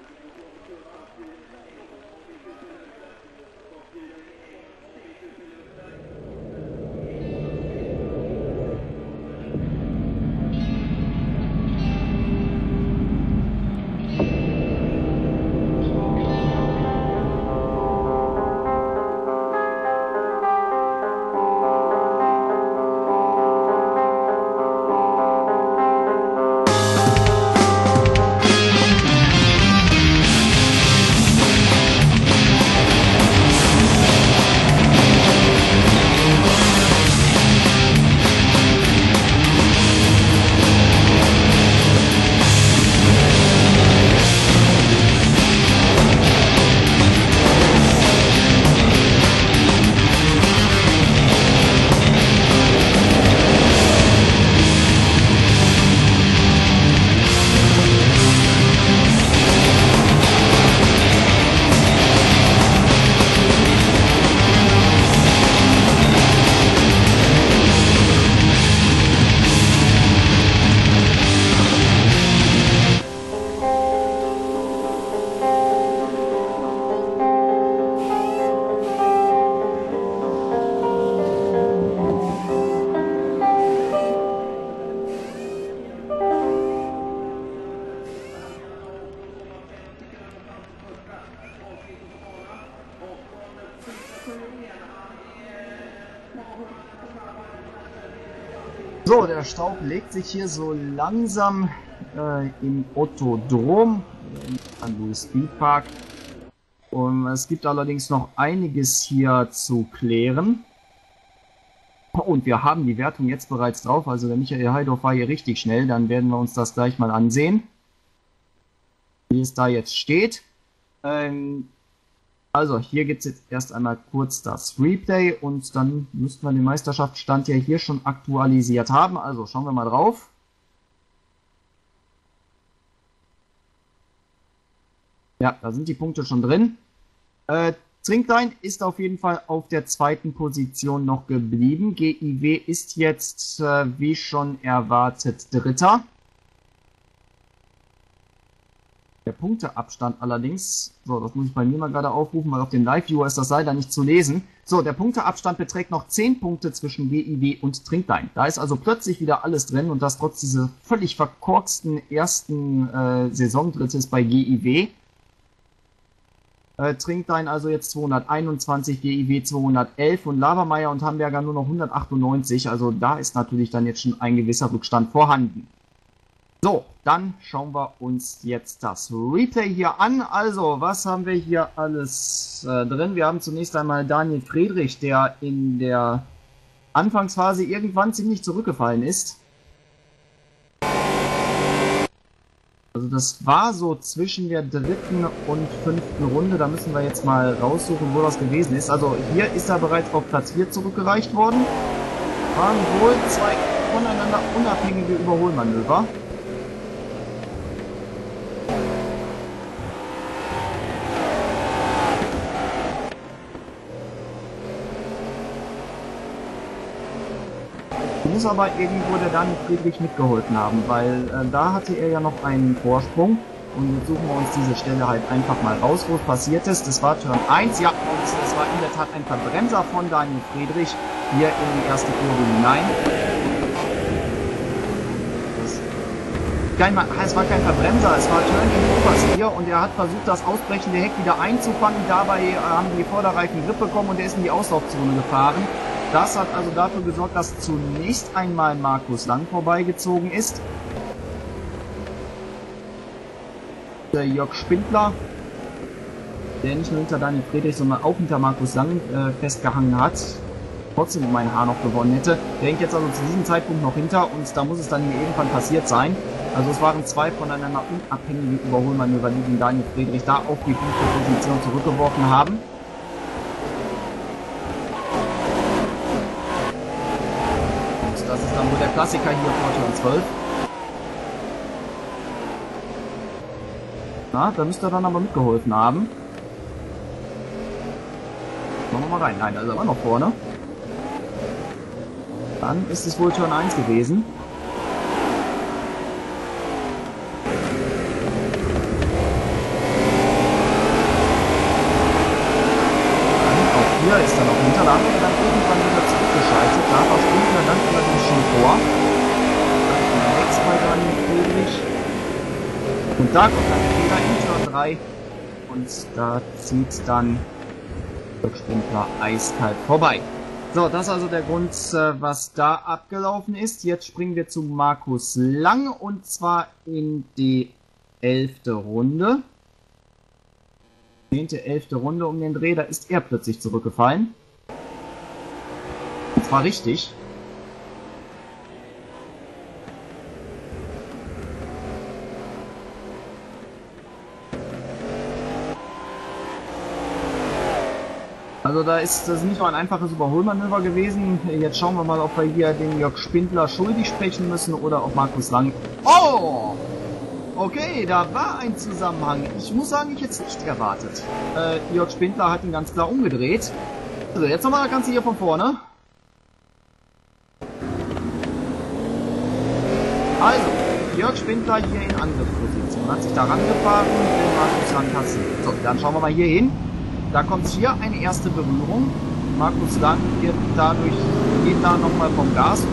Speaker 1: So, der Staub legt sich hier so langsam im Ottodrom, an Louis Speedpark. Und es gibt allerdings noch einiges hier zu klären. Und wir haben die Wertung jetzt bereits drauf, also der Michael Heidorf war hier richtig schnell, dann werden wir uns das gleich mal ansehen, wie es da jetzt steht. Also hier gibt es jetzt erst einmal kurz das Replay und dann müssten wir den Meisterschaftsstand ja hier schon aktualisiert haben. Also schauen wir mal drauf. Ja, da sind die Punkte schon drin. Trinkline ist auf jeden Fall auf der 2. Position noch geblieben. GIW ist jetzt, wie schon erwartet, 3. Der Punkteabstand allerdings, so, das muss ich bei mir mal gerade aufrufen, weil auf dem Live-Viewer ist das leider nicht zu lesen. So, der Punkteabstand beträgt noch 10 Punkte zwischen GIW und Trinkline. Da ist also plötzlich wieder alles drin und das trotz dieses völlig verkorksten ersten Saisondrittes bei GIW. Trinklein also jetzt 221, GIW 211 und Labermeier und Hamburger nur noch 198. Also da ist natürlich dann jetzt schon ein gewisser Rückstand vorhanden. So, dann schauen wir uns jetzt das Replay hier an. Also, was haben wir hier alles drin? Wir haben zunächst einmal Daniel Friedrich, der in der Anfangsphase irgendwann ziemlich zurückgefallen ist. Also das war so zwischen der dritten und fünften Runde. Da müssen wir jetzt mal raussuchen, wo das gewesen ist. Also hier ist er bereits auf Platz 4 zurückgereicht worden. Waren wohl zwei voneinander unabhängige Überholmanöver. Muss aber irgendwo der Daniel Friedrich mitgeholfen haben, weil da hatte er ja noch einen Vorsprung. Und jetzt suchen wir uns diese Stelle halt einfach mal raus, wo es passiert ist. Das war Turn 1, ja, und es war in der Tat ein Verbremser von Daniel Friedrich hier in die erste Kurve hinein. Es war kein Verbremser, es war Turn in Oversteer und er hat versucht, das ausbrechende Heck wieder einzufangen. Dabei haben die Vorderreifen Grip bekommen und er ist in die Auslaufzone gefahren. Das hat also dafür gesorgt, dass zunächst einmal Markus Lang vorbeigezogen ist. Der Jörg Spindler, der nicht nur hinter Daniel Friedrich, sondern auch hinter Markus Lang festgehangen hat, trotzdem um ein Haar noch gewonnen hätte. Der hängt jetzt also zu diesem Zeitpunkt noch hinter und da muss es dann hier irgendwann passiert sein. Also es waren zwei voneinander unabhängige Überholmanöver, die den Daniel Friedrich da auf die 5. Position zurückgeworfen haben. Das ist dann wohl der Klassiker hier vor Turn 12. Na, da müsste er dann aber mitgeholfen haben. Machen wir mal rein. Nein, da ist er aber noch vorne. Dann ist es wohl Turn 1 gewesen. Hier ist er noch hinter, da haben wir dann irgendwann wieder zurückgeschaltet. Da verspringt er dann allerdings schon vor. Rechts bei Daniel Friedrich. Und da kommt dann der Fehler in Turn 3. Und da zieht dann der Spindler eiskalt vorbei. So, das ist also der Grund, was da abgelaufen ist. Jetzt springen wir zu Markus Lang und zwar in die 11. Runde. 10., 11. Runde um den Dreh, da ist er plötzlich zurückgefallen. Und zwar richtig. Also das ist nicht nur ein einfaches Überholmanöver gewesen. Jetzt schauen wir mal, ob wir hier den Jörg Spindler schuldig sprechen müssen oder ob Markus Lang... Oh! Okay, da war ein Zusammenhang. Ich muss sagen, ich hätte es nicht erwartet. Jörg Spindler hat ihn ganz klar umgedreht. Also jetzt nochmal das Ganze hier von vorne. Also, Jörg Spindler hier in Angriffsposition. Hat sich da rangefahren, den Markus Lang kassiert. So, dann schauen wir mal hier hin. Da kommt hier eine erste Berührung. Markus Lang geht da nochmal vom Gas.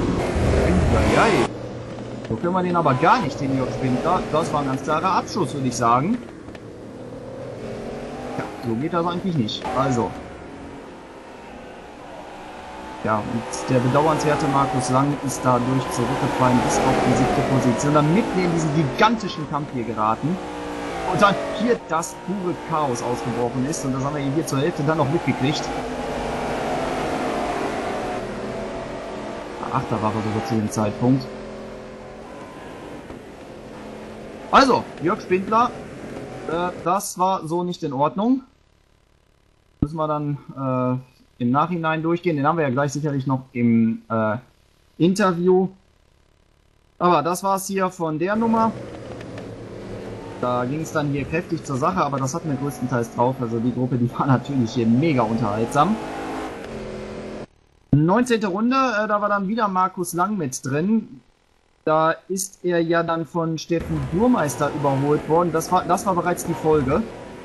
Speaker 1: So können wir den aber gar nicht, den Jörg Spindler. Das war ein ganz klarer Abschuss, würde ich sagen. Ja, so geht das eigentlich nicht. Also. Ja, und der bedauernswerte Markus Lang ist dadurch zurückgefallen bis auf die 7. Position. Dann mitten in diesen gigantischen Kampf hier geraten. Und dann hier das pure Chaos ausgebrochen ist. Und das haben wir hier zur Hälfte dann noch mitgekriegt. Ach, da war er sogar zu dem Zeitpunkt. Also, Jörg Spindler, das war so nicht in Ordnung. Müssen wir dann im Nachhinein durchgehen. Den haben wir ja gleich sicherlich noch im Interview. Aber das war es hier von der Nummer. Da ging es dann hier kräftig zur Sache, aber das hatten wir größtenteils drauf. Also die Gruppe, die war natürlich hier mega unterhaltsam. 19. Runde, da war dann wieder Markus Lang mit drin. Da ist er ja dann von Steffen Burmeister überholt worden. Das war bereits die Folge.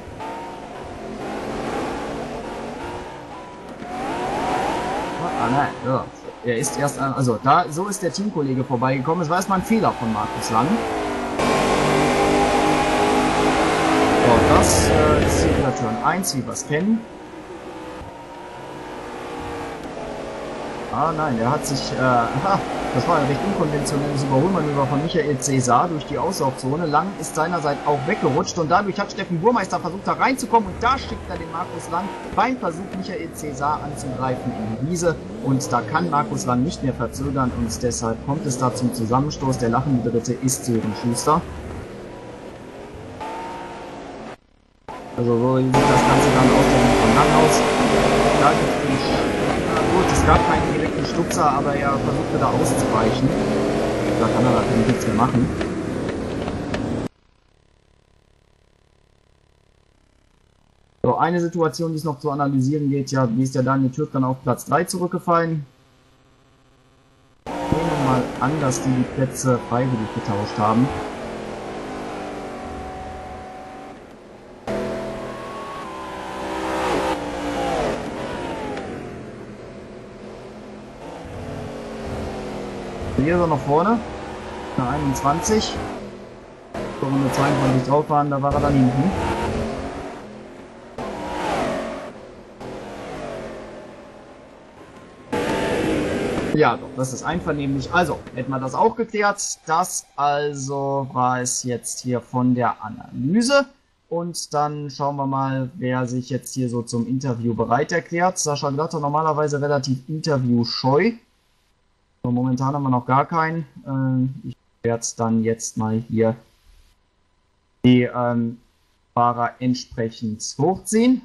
Speaker 1: Ah, nein, ja. Er ist erst, also da, so ist der Teamkollege vorbeigekommen. Es war erstmal ein Fehler von Markus Lang. So, das ist hier wieder Turn Rang 1, wie wir es kennen. Ah nein, er hat sich, das war ein recht unkonventionelles Überholmanöver von Michael Cesar durch die Auslaufzone. Lang ist seinerseits auch weggerutscht und dadurch hat Steffen Burmeister versucht, da reinzukommen und da schickt er den Markus Lang beim Versuch, Michael Cesar anzugreifen in die Wiese und da kann Markus Lang nicht mehr verzögern und deshalb kommt es da zum Zusammenstoß. Der lachende Dritte ist Sören Schuster. Also so sieht das Ganze dann aus der Sicht von Lang aus. Da gut, es gab keinen direkten Stupser, aber er versuchte da auszuweichen. Da kann er natürlich nichts mehr machen. So, eine Situation, die es noch zu analysieren geht, ja, wie ist der Daniel Türk dann auf Platz 3 zurückgefallen? Nehmen wir mal an, dass die Plätze freiwillig getauscht haben. Hier ist er noch vorne, nach 21, so Runde 22 drauf waren, da war er dann hinten. Ja, doch, das ist einvernehmlich. Also, hätten wir das auch geklärt. Das also war es jetzt hier von der Analyse. Und dann schauen wir mal, wer sich jetzt hier so zum Interview bereit erklärt. Sascha Glatter normalerweise relativ interviewscheu. Momentan haben wir noch gar keinen. Ich werde dann jetzt mal hier die Fahrer entsprechend hochziehen.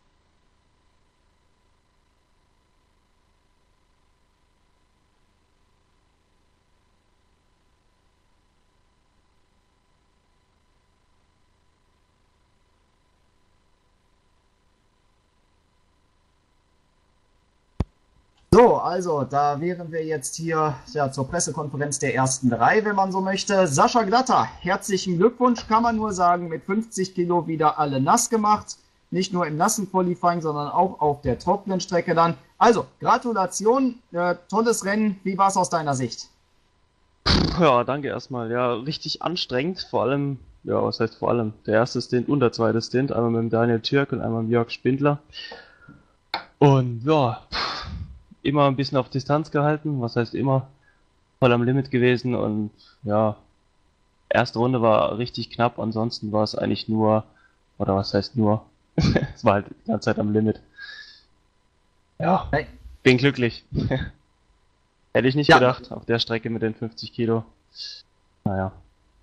Speaker 1: So, also da wären wir jetzt hier ja, zur Pressekonferenz der ersten drei, wenn man so möchte. Sascha Glatter, herzlichen Glückwunsch, kann man nur sagen, mit 50 Kilo wieder alle nass gemacht. Nicht nur im nassen Qualifying, sondern auch auf der trockenen Strecke dann. Also, Gratulation, tolles Rennen. Wie war es aus deiner Sicht?
Speaker 2: Ja, danke erstmal. Ja, richtig anstrengend. Vor allem, ja, was heißt vor allem? Der erste Stint und der zweite Stint. Einmal mit dem Daniel Türk und einmal mit Jörg Spindler. Und ja, immer ein bisschen auf Distanz gehalten, was heißt immer, voll am Limit gewesen und ja, erste Runde war richtig knapp, ansonsten war es eigentlich nur, oder was heißt nur, es war halt die ganze Zeit am Limit. Ja, bin glücklich. Hätte ich nicht gedacht, auf der Strecke mit den 50 Kilo. Naja.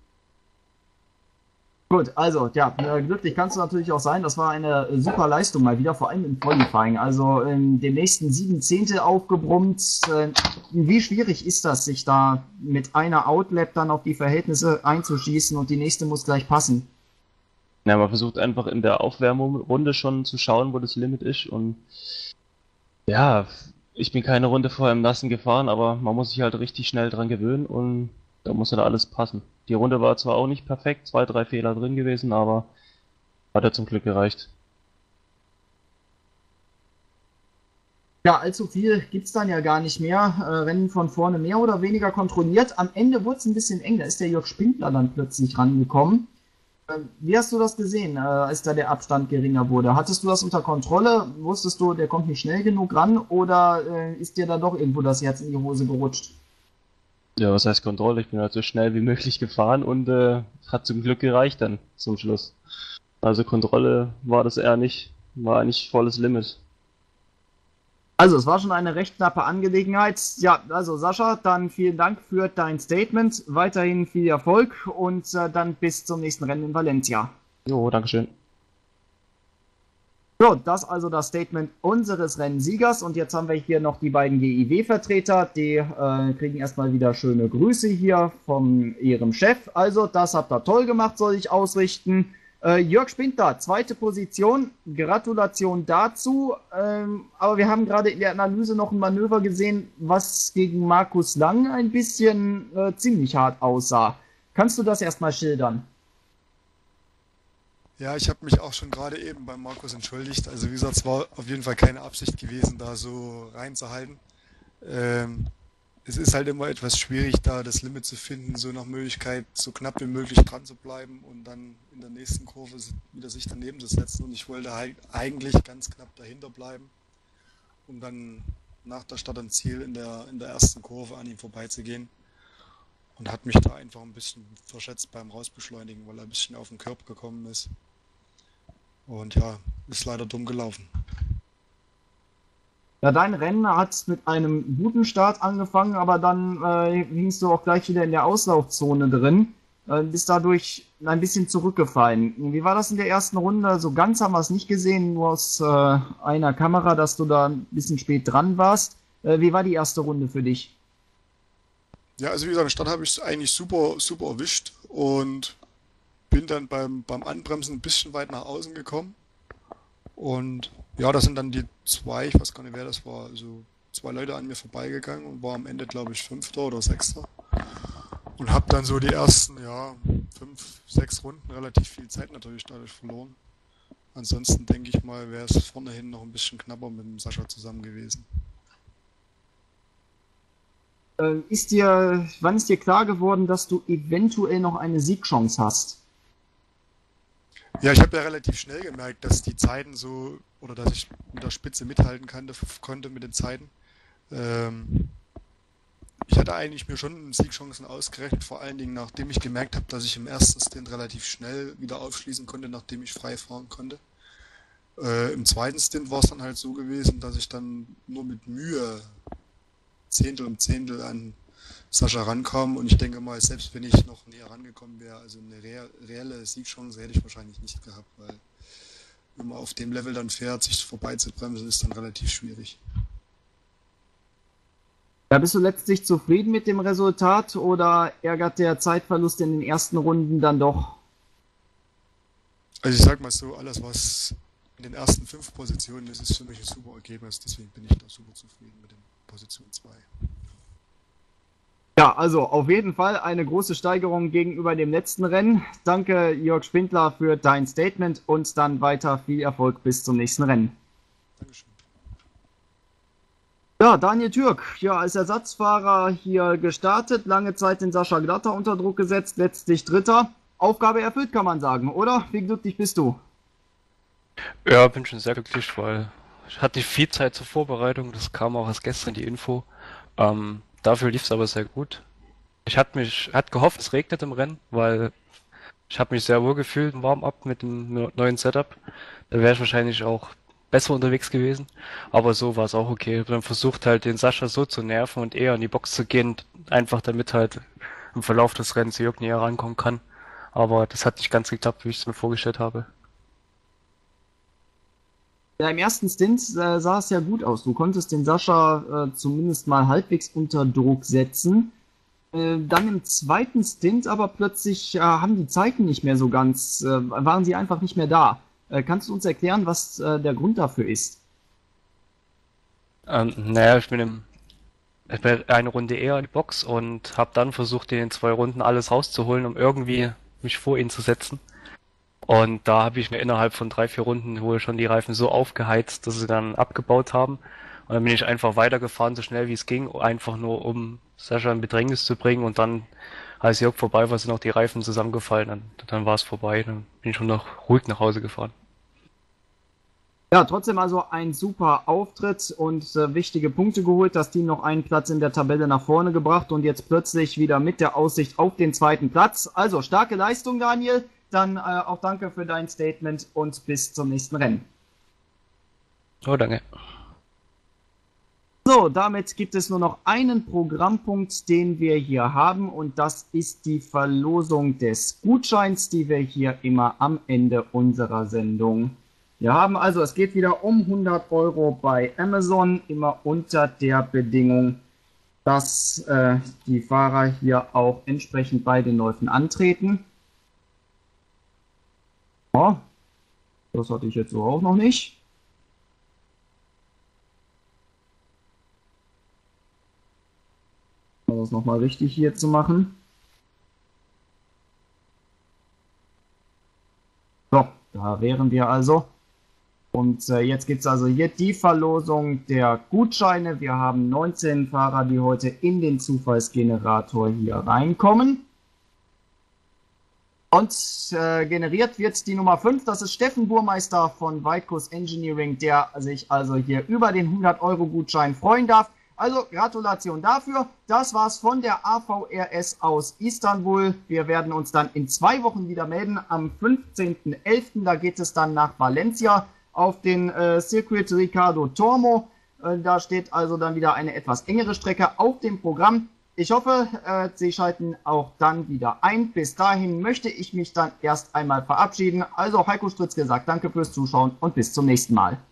Speaker 1: Gut, also, ja, glücklich kannst du natürlich auch sein. Das war eine super Leistung mal wieder, vor allem im Qualifying. Also, dem nächsten 7 Zehntel aufgebrummt. Wie schwierig ist das, sich da mit einer Outlap dann auf die Verhältnisse einzuschießen und die nächste muss gleich passen?
Speaker 2: Ja, man versucht einfach in der Aufwärmrunde schon zu schauen, wo das Limit ist und ja, ich bin keine Runde vorher im Nassen gefahren, aber man muss sich halt richtig schnell dran gewöhnen und da muss dann alles passen. Die Runde war zwar auch nicht perfekt, 2, 3 Fehler drin gewesen, aber hat ja zum Glück gereicht.
Speaker 1: Ja, allzu viel gibt's dann ja gar nicht mehr. Rennen von vorne mehr oder weniger kontrolliert. Am Ende wurde es ein bisschen eng, da ist der Jörg Spindler dann plötzlich rangekommen. Wie hast du das gesehen, als da der Abstand geringer wurde? Hattest du das unter Kontrolle? Wusstest du, der kommt nicht schnell genug ran oder ist dir da doch irgendwo das Herz in die Hose gerutscht?
Speaker 2: Ja, was heißt Kontrolle? Ich bin halt so schnell wie möglich gefahren und hat zum Glück gereicht dann zum Schluss. Also Kontrolle war das eher nicht, war eigentlich volles Limit.
Speaker 1: Also es war schon eine recht knappe Angelegenheit. Ja, also Sascha, dann vielen Dank für dein Statement. Weiterhin viel Erfolg und dann bis zum nächsten Rennen in Valencia.
Speaker 2: Jo, dankeschön.
Speaker 1: So, das also das Statement unseres Rennsiegers und jetzt haben wir hier noch die beiden GIW-Vertreter, die kriegen erstmal wieder schöne Grüße hier von ihrem Chef. Also, das habt ihr toll gemacht, soll ich ausrichten. Jörg Spindler, zweite Position, Gratulation dazu, aber wir haben gerade in der Analyse noch ein Manöver gesehen, was gegen Markus Lang ein bisschen ziemlich hart aussah. Kannst du das erstmal schildern?
Speaker 3: Ja, ich habe mich auch schon gerade eben beim Markus entschuldigt. Also wie gesagt, es war auf jeden Fall keine Absicht gewesen, da so reinzuhalten. es ist halt immer etwas schwierig, da das Limit zu finden, so nach Möglichkeit so knapp wie möglich dran zu bleiben und dann in der nächsten Kurve wieder sich daneben zu setzen. Und ich wollte halt eigentlich ganz knapp dahinter bleiben, um dann nach der Start am Ziel in der ersten Kurve an ihm vorbeizugehen. Und hat mich da einfach ein bisschen verschätzt beim Rausbeschleunigen, weil er ein bisschen auf den Körper gekommen ist. Und ja, ist leider dumm gelaufen.
Speaker 1: Ja, dein Rennen hat mit einem guten Start angefangen, aber dann hingst du auch gleich wieder in der Auslaufzone drin, bist dadurch ein bisschen zurückgefallen. Wie war das in der ersten Runde? So ganz haben wir es nicht gesehen, nur aus einer Kamera, dass du da ein bisschen spät dran warst. Wie war die erste Runde für dich?
Speaker 3: Ja, also wie gesagt, den Start habe ich eigentlich super erwischt und bin dann beim Anbremsen ein bisschen weit nach außen gekommen. Und ja, da sind dann die zwei, ich weiß gar nicht wer das war, also zwei Leute an mir vorbeigegangen und war am Ende, glaube ich, Fünfter oder Sechster. Und habe dann so die ersten, ja, 5, 6 Runden relativ viel Zeit natürlich dadurch verloren. Ansonsten denke ich mal, wäre es vorne hin noch ein bisschen knapper mit dem Sascha zusammen gewesen.
Speaker 1: Wann ist dir klar geworden, dass du eventuell noch eine Siegchance hast?
Speaker 3: Ja, ich habe ja relativ schnell gemerkt, dass die Zeiten so, oder dass ich mit der Spitze mithalten konnte mit den Zeiten. Ähm, Ich hatte eigentlich mir schon Siegchancen ausgerechnet, vor allen Dingen nachdem ich gemerkt habe, dass ich im ersten Stint relativ schnell wieder aufschließen konnte, nachdem ich frei fahren konnte. Im zweiten Stint war es dann halt so gewesen, dass ich dann nur mit Mühe Zehntel um Zehntel an Sascha rankam und ich denke mal, selbst wenn ich noch näher rangekommen wäre, also eine reelle Siegchance hätte ich wahrscheinlich nicht gehabt, weil wenn man auf dem Level dann fährt, sich vorbeizubremsen, ist dann relativ schwierig.
Speaker 1: Ja, bist du letztlich zufrieden mit dem Resultat oder ärgert der Zeitverlust in den ersten Runden dann doch?
Speaker 3: Also ich sag mal so, alles was in den ersten 5 Positionen ist, ist für mich ein super Ergebnis, deswegen bin ich da super zufrieden mit der Position 2.
Speaker 1: Ja, also auf jeden Fall eine große Steigerung gegenüber dem letzten Rennen. Danke, Jörg Spindler, für dein Statement und dann weiter viel Erfolg bis zum nächsten Rennen.
Speaker 3: Dankeschön.
Speaker 1: Ja, Daniel Türk, ja, als Ersatzfahrer hier gestartet, lange Zeit den Sascha Glatter unter Druck gesetzt, letztlich Dritter. Aufgabe erfüllt, kann man sagen, oder? Wie glücklich bist du?
Speaker 2: Ja, bin schon sehr glücklich, weil ich hatte nicht viel Zeit zur Vorbereitung. Das kam auch erst gestern die Info. Dafür lief es aber sehr gut. Ich hatte gehofft, es regnet im Rennen, weil ich habe mich sehr wohl gefühlt im Warm-up mit dem neuen Setup. Da wäre ich wahrscheinlich auch besser unterwegs gewesen. Aber so war es auch okay. Ich habe dann versucht halt den Sascha so zu nerven und eher in die Box zu gehen, einfach damit halt im Verlauf des Rennens Jörg näher rankommen kann. Aber das hat nicht ganz geklappt, wie ich es mir vorgestellt habe.
Speaker 1: Ja, im ersten Stint sah es ja gut aus. Du konntest den Sascha zumindest mal halbwegs unter Druck setzen. Dann im zweiten Stint aber plötzlich haben die Zeiten nicht mehr so ganz, waren sie einfach nicht mehr da. Kannst du uns erklären, was der Grund dafür ist?
Speaker 2: Naja, ich bin eine Runde eher in die Box und habe dann versucht, in den 2 Runden alles rauszuholen, um irgendwie mich vor ihn zu setzen. Und da habe ich mir innerhalb von 3, 4 Runden wohl schon die Reifen so aufgeheizt, dass sie dann abgebaut haben. Und dann bin ich einfach weitergefahren, so schnell wie es ging, einfach nur um Sascha in Bedrängnis zu bringen. Und dann, als Jörg vorbei war, sind auch die Reifen zusammengefallen. Dann war es vorbei. Dann bin ich schon noch ruhig nach Hause gefahren.
Speaker 1: Ja, trotzdem also ein super Auftritt und wichtige Punkte geholt. Das Team noch einen Platz in der Tabelle nach vorne gebracht und jetzt plötzlich wieder mit der Aussicht auf den zweiten Platz. Also starke Leistung, Daniel. Dann auch danke für dein Statement und bis zum nächsten Rennen.
Speaker 2: Oh, danke.
Speaker 1: So, damit gibt es nur noch einen Programmpunkt, den wir hier haben und das ist die Verlosung des Gutscheins, die wir hier immer am Ende unserer Sendung haben. Also es geht wieder um 100 Euro bei Amazon, immer unter der Bedingung, dass die Fahrer hier auch entsprechend bei den Läufen antreten. Ja, das hatte ich jetzt so auch noch nicht. Das nochmal richtig hier zu machen. So, da wären wir also. Und jetzt gibt es also hier die Verlosung der Gutscheine. Wir haben 19 Fahrer, die heute in den Zufallsgenerator hier reinkommen. Und generiert wird die Nummer 5, das ist Steffen Burmeister von Weitkus Engineering, der sich also hier über den 100-Euro-Gutschein freuen darf. Also Gratulation dafür. Das war's von der AVRS aus Istanbul. Wir werden uns dann in 2 Wochen wieder melden. Am 15.11. Da geht es dann nach Valencia auf den Circuit Ricardo Tormo. Da steht also dann wieder eine etwas engere Strecke auf dem Programm. Ich hoffe, Sie schalten auch dann wieder ein. Bis dahin möchte ich mich dann erst einmal verabschieden. Also Heiko Stritzke sagt danke fürs Zuschauen und bis zum nächsten Mal.